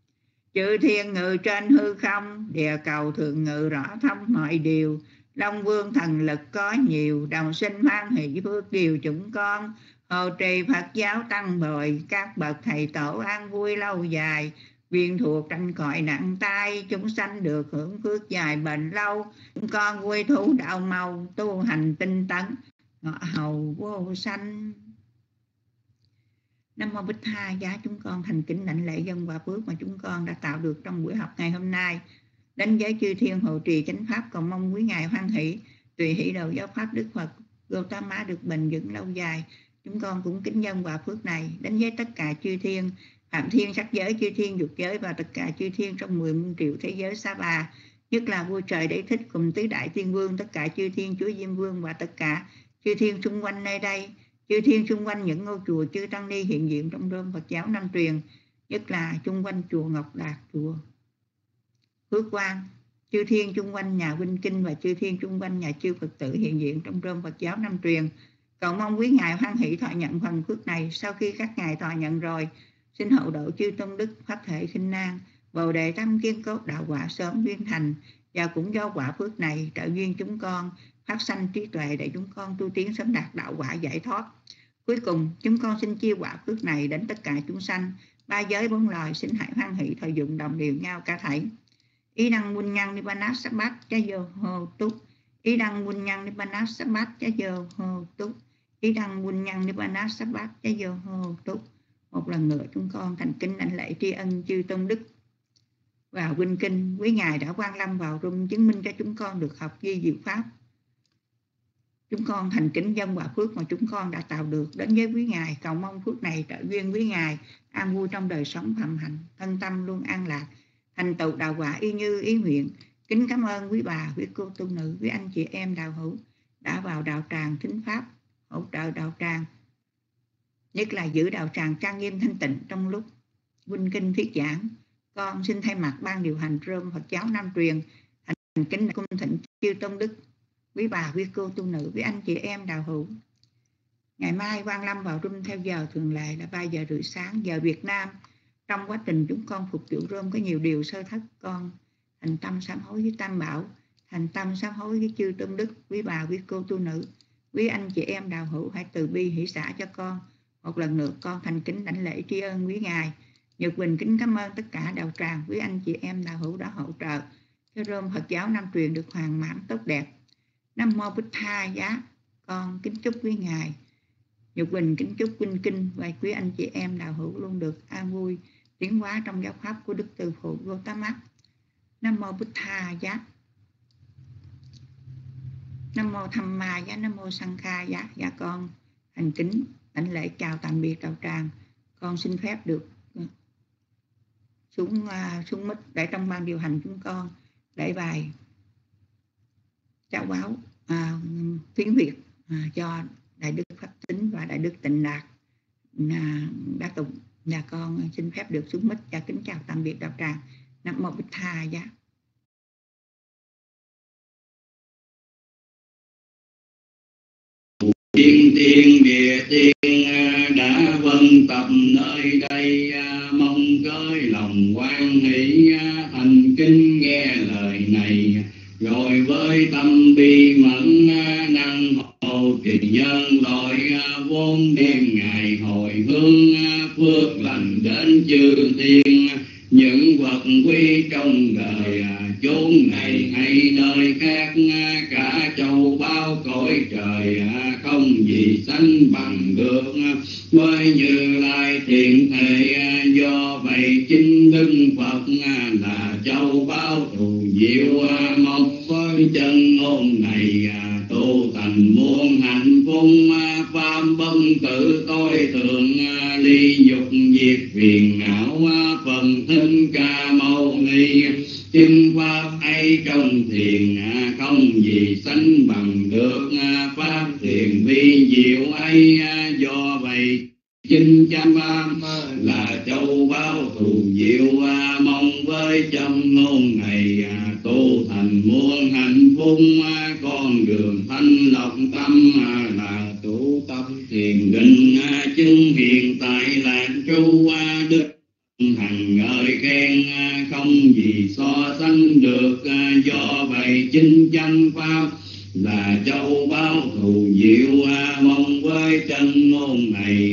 Chư thiên ngự trên hư không địa cầu thường ngự rõ thông mọi điều. Long vương thần lực có nhiều đồng sinh hoan hỷ phước điều chúng con hộ trì Phật giáo tăng bồi các bậc thầy tổ an vui lâu dài viên thuộc tranh cõi nặng tay, chúng sanh được hưởng phước dài bền lâu. Chúng con quy thú đạo màu, tu hành tinh tấn, ngọ hầu vô sanh. Nam mô Bích Tha Giá. Chúng con thành kính lãnh lễ dân quả phước mà chúng con đã tạo được trong buổi học ngày hôm nay. Đến với chư thiên hộ trì chánh pháp, cầu mong quý ngài hoan hỷ tùy hỷ đầu giáo pháp Đức Phật Gautama được bền vững lâu dài. Chúng con cũng kính dân quả phước này đến với tất cả chư thiên, phạm thiên sắc giới, chư thiên dục giới và tất cả chư thiên trong mười muôn triệu thế giới xa bà, nhất là vua trời Đế Thích cùng tứ đại thiên vương, tất cả chư thiên chúa Diêm Vương và tất cả chư thiên xung quanh nơi đây, chư thiên xung quanh những ngôi chùa chư tăng ni hiện diện trong rơm Phật giáo Nam truyền, nhất là xung quanh chùa Ngọc Đạt, chùa Phước Quang, chư thiên xung quanh nhà Vinh Kinh và chư thiên xung quanh nhà chư Phật tử hiện diện trong rơm Phật giáo Nam truyền. Cầu mong quý ngài hoan hỷ thọ nhận phần phước này. Sau khi các ngài thọ nhận rồi, xin hậu độ chư tôn đức pháp thể khinh nan, bồ đề tâm kiên cốt đạo quả sớm duyên thành, và cũng do quả phước này trợ duyên chúng con phát sanh trí tuệ để chúng con tu tiến sớm đạt đạo quả giải thoát. Cuối cùng chúng con xin chia quả phước này đến tất cả chúng sanh ba giới bốn loài, xin hãy hoan hỷ thời dụng đồng đều nhau cả thảy. Ý đăng buôn nhân nibbana sabbat cha vô hô túc, ý đăng buôn nhân nibbana sabbat cha vô hô túc, ý đăng buôn nhân nibbana sabbat cha vô hô túc. Một lần nữa chúng con thành kính lãnh lễ tri ân chư tôn đức vào Vinh Kinh. Quý ngài đã quan lâm vào rung chứng minh cho chúng con được học di diệu pháp. Chúng con thành kính dân quả phước mà chúng con đã tạo được đến với quý ngài, cầu mong phước này trợ duyên quý ngài an vui trong đời sống phạm hạnh, thân tâm luôn an lạc, thành tựu đạo quả y như ý nguyện. Kính cảm ơn quý bà, quý cô tu nữ, quý anh chị em đạo hữu đã vào đạo tràng thính pháp, hỗ trợ đạo tràng, nhất là giữ đạo tràng trang nghiêm thanh tịnh trong lúc Vinh Kinh thuyết giảng. Con xin thay mặt ban điều hành rơm Phật giáo Nam truyền thành kính cung thịnh chư tôn đức, quý bà, quý cô tu nữ, quý anh chị em đạo hữu. Ngày mai quan lâm vào rung theo giờ thường lệ là ba giờ rưỡi sáng giờ Việt Nam. Trong quá trình chúng con phục vụ rơm có nhiều điều sơ thất, con thành tâm sám hối với Tam Bảo, thành tâm sám hối với chư tôn đức, quý bà, quý cô tu nữ, quý anh chị em đạo hữu hãy từ bi hỷ xả cho con. Một lần nữa con thành kính lãnh lễ tri ân quý ngài. Nhật Quỳnh kính cảm ơn tất cả đạo tràng, quý anh chị em đạo hữu đã hỗ trợ cho rơm Phật giáo Nam truyền được hoàn mãn tốt đẹp. Nam mô Bích Tha Giá. Con kính chúc quý ngài. Nhật Quỳnh kính chúc Vinh Kinh và quý anh chị em đạo hữu luôn được an vui tiến hóa trong giáo pháp của Đức Từ Phụ Gautama. Nam mô Bích Tha Giá. Nam mô Tham Ma Giá. Nam mô Sankha Giá. Và con thành kính lãnh lễ chào tạm biệt đạo tràng. Con xin phép được xuống uh, xuống mic để trong ban điều hành chúng con để bài giáo báo uh, tiếng Việt uh, cho Đại Đức Pháp Tính và Đại Đức Tịnh Đạt uh, đã tụng. Và con xin phép được xuống mic và kính chào tạm biệt đạo tràng. Nam mô Bích Tha Giá. Tiên tiên địa tiên đã vân tập nơi đây, mong cởi lòng hoan hỷ thành kính nghe lời này, rồi với tâm bi mẫn năng hộ trì nhân loại vốn đem ngày hồi hướng phước lành đến chư thiên. Những vật quý trong đời chốn này hay nơi khác, cả châu bao cõi trời không gì sánh bằng được với Như Lai thiện thể. Do vậy chính Đức Phật là châu bao thù diệu, mong với chân ngôn này tu thành muôn hạnh phúc. Pháp bất tử tối thượng, ly dục diệt phiền não, phần Thích Ca Mâu Ni. Chứng pháp ấy trong thiền không gì sánh bằng được, pháp thiền vi diệu ấy. Do vậy chính chánh pháp là châu báu thù diệu, mong với châm ngôn này tu thành muôn hạnh phúc. Con đường thanh lọc tâm là tu tâm thiền định, chứng hiện tại lạc tru đức hằng ngợi khen, không gì so sánh được. Do vậy chính chánh pháp là châu báu thù diệu, mong với chân ngôn này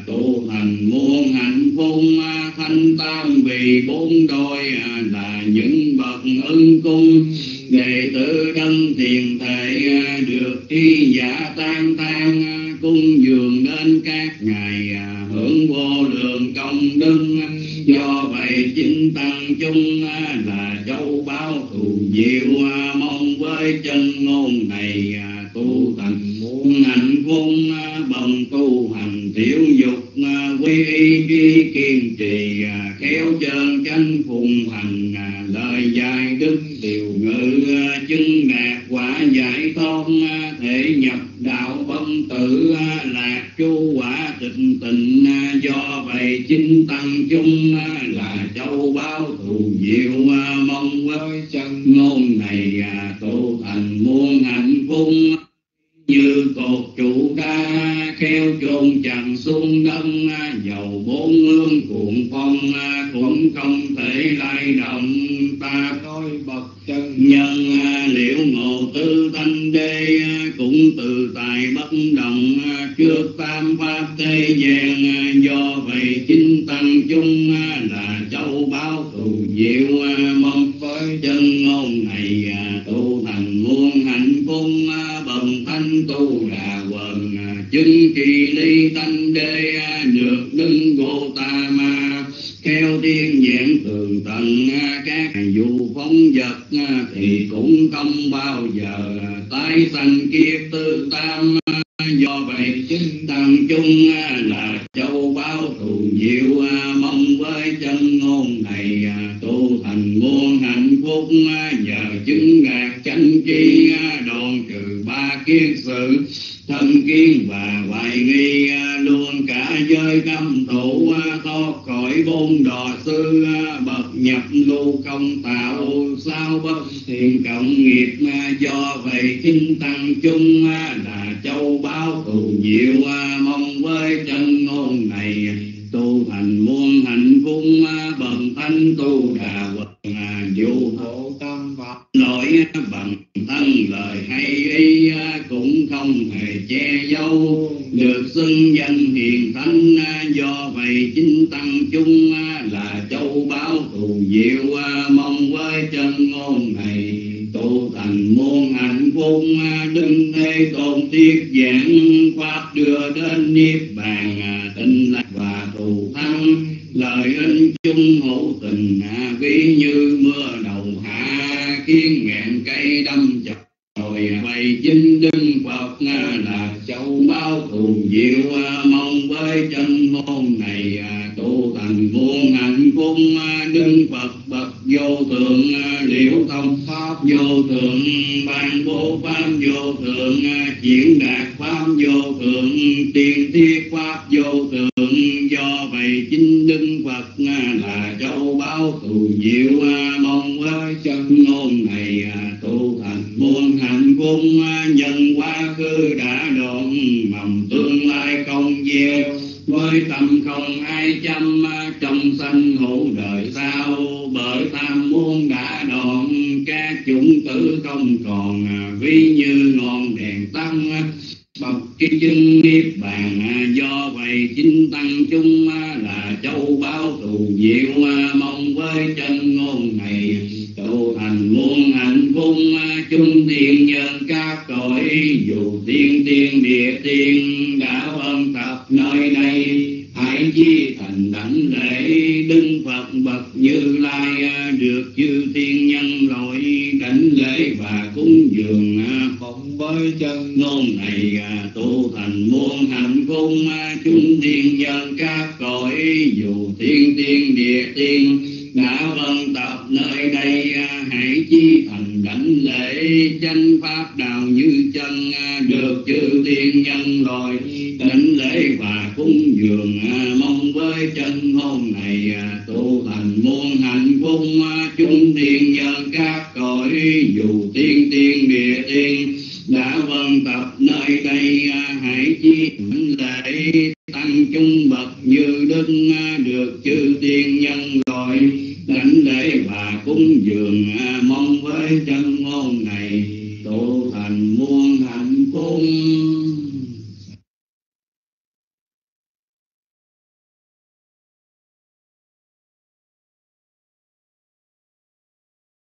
tu thành muôn hạnh phúc. Thanh tam vì bốn đôi là những bậc ưng cung, đệ tử đấng thiền thể được y giả tan than, cung dường đến các ngài hưởng vô lượng công đức. Do vậy chính tăng chúng là châu báu thù diệu, mong với chân ngôn này tu thành muôn hạnh phúc. Bần tu hành thiếu dục quy y duy kiên trì, khéo chân chánh phụng hành lời dạy đức điều ngữ, chứng đạt quả giải thoát thể nhập đạo vân tử, lạc chu quả tịnh tịnh. Do vậy chính tăng chúng là châu báu thù diệu, mong với chân ngôn này tu thành muôn hạnh phúc. Như cột trụ đá khéo chôn chẳng xuống đất, dầu bốn hướng cuộn phong cũng không thể lay động. Ta nói bậc chân nhân liễu ngộ tư thanh đế, cũng từ tài bất động trước tam pháp thế gian. Do vậy chính tăng chúng là châu báu thù diệu, mong với chân ngôn này tu thành muôn hạnh phúc. Bần thanh tu đà quần chứng kỳ ly thanh đế, được đứng Gotama khéo thiên nhãn tường tận. Các dù phóng vật thì cũng không bao giờ tái sanh kiếp tư tam. Do vậy chính tăng chung là châu báu thù diệu, mong với chân ngôn này tu thành muôn hạnh phúc. Nhờ chứng đạt chánh tri đoạn trừ ba kiết sự, thân kiến và hoài nghi, luôn cả giới cấm thủ thoát khỏi bốn đọa sư. Bậc nhập lưu không tạo sao bất thiện cộng nghiệp. Do vậy chính tăng chung là châu báu thù diệu, mong với chân ngôn này tu thành muôn hạnh phúc. Bậc thanh tu đà quần dù hộ tâm Phật lỗi bằng thân lời hay ý, cũng không hề che giấu được xưng danh hiền thánh. Do vậy chính tăng chung là châu báu thù diệu, mong với chân ngôn này tu thành muôn hạnh phúc. Đừng thế tôn thiết giảng pháp đưa đến niết bàn tịnh lạc và thù thắng. Lời ân chung hữu tình ví như mưa đầu hạ, khiến ngàn cây đâm chọc rồi. Vậy chính đức Phật là châu báu thù diệu, mong với chân ngôn này tu thành muôn hạnh phúc. Đức Phật bậc vô thượng liễu thông pháp vô thượng, ban bố pháp vô thượng, diễn đạt pháp vô thượng, tiên thiết pháp vô thượng. Do vậy chính đức Phật là châu báu thù diệu, mong với chân ngôn này tu thành muôn hạnh phúc. Nhân quá khứ đã đoạn, mầm tương lai không gieo, với tâm không ai chăm trong sanh hữu đời sau. Bởi tham muốn đã đoạn, các chủng tử không còn, ví như ngọn đèn tắt bậc cái chân niết bàn. Do vậy chính tăng chúng là châu báu thù diệu, mong với chân ngôn này tu thành muôn hạnh phúc. Chúng thiên nhân các cõi, dù tiên tiên địa tiên đã ân tập nơi đây, hãy chi thành đảnh lễ Đức Phật bậc Như Lai, được chư thiên nhân loại đảnh lễ và cúng dường. Phụng với chân ngôn này tu thành muôn hạnh phúc. Chúng thiên nhân các cõi, dù thiên tiên địa tiên đã vân tập nơi đây, hãy chi thành đảnh lễ chánh pháp đạo như chân, được chư thiên nhân loại đảnh lễ và cúng dường. Mong với chân ngôn này tu thành muôn hạnh phúc. Chúng thiên nhân các cõi, dù thiên tiên địa tiên đã vân tập nơi đây, hãy chi đảnh lễ tăng chúng bậc như đức, được chư thiên nhân loại đảnh lễ và cúng dường. Mong với chân ngôn này tu thành muôn hạnh phúc.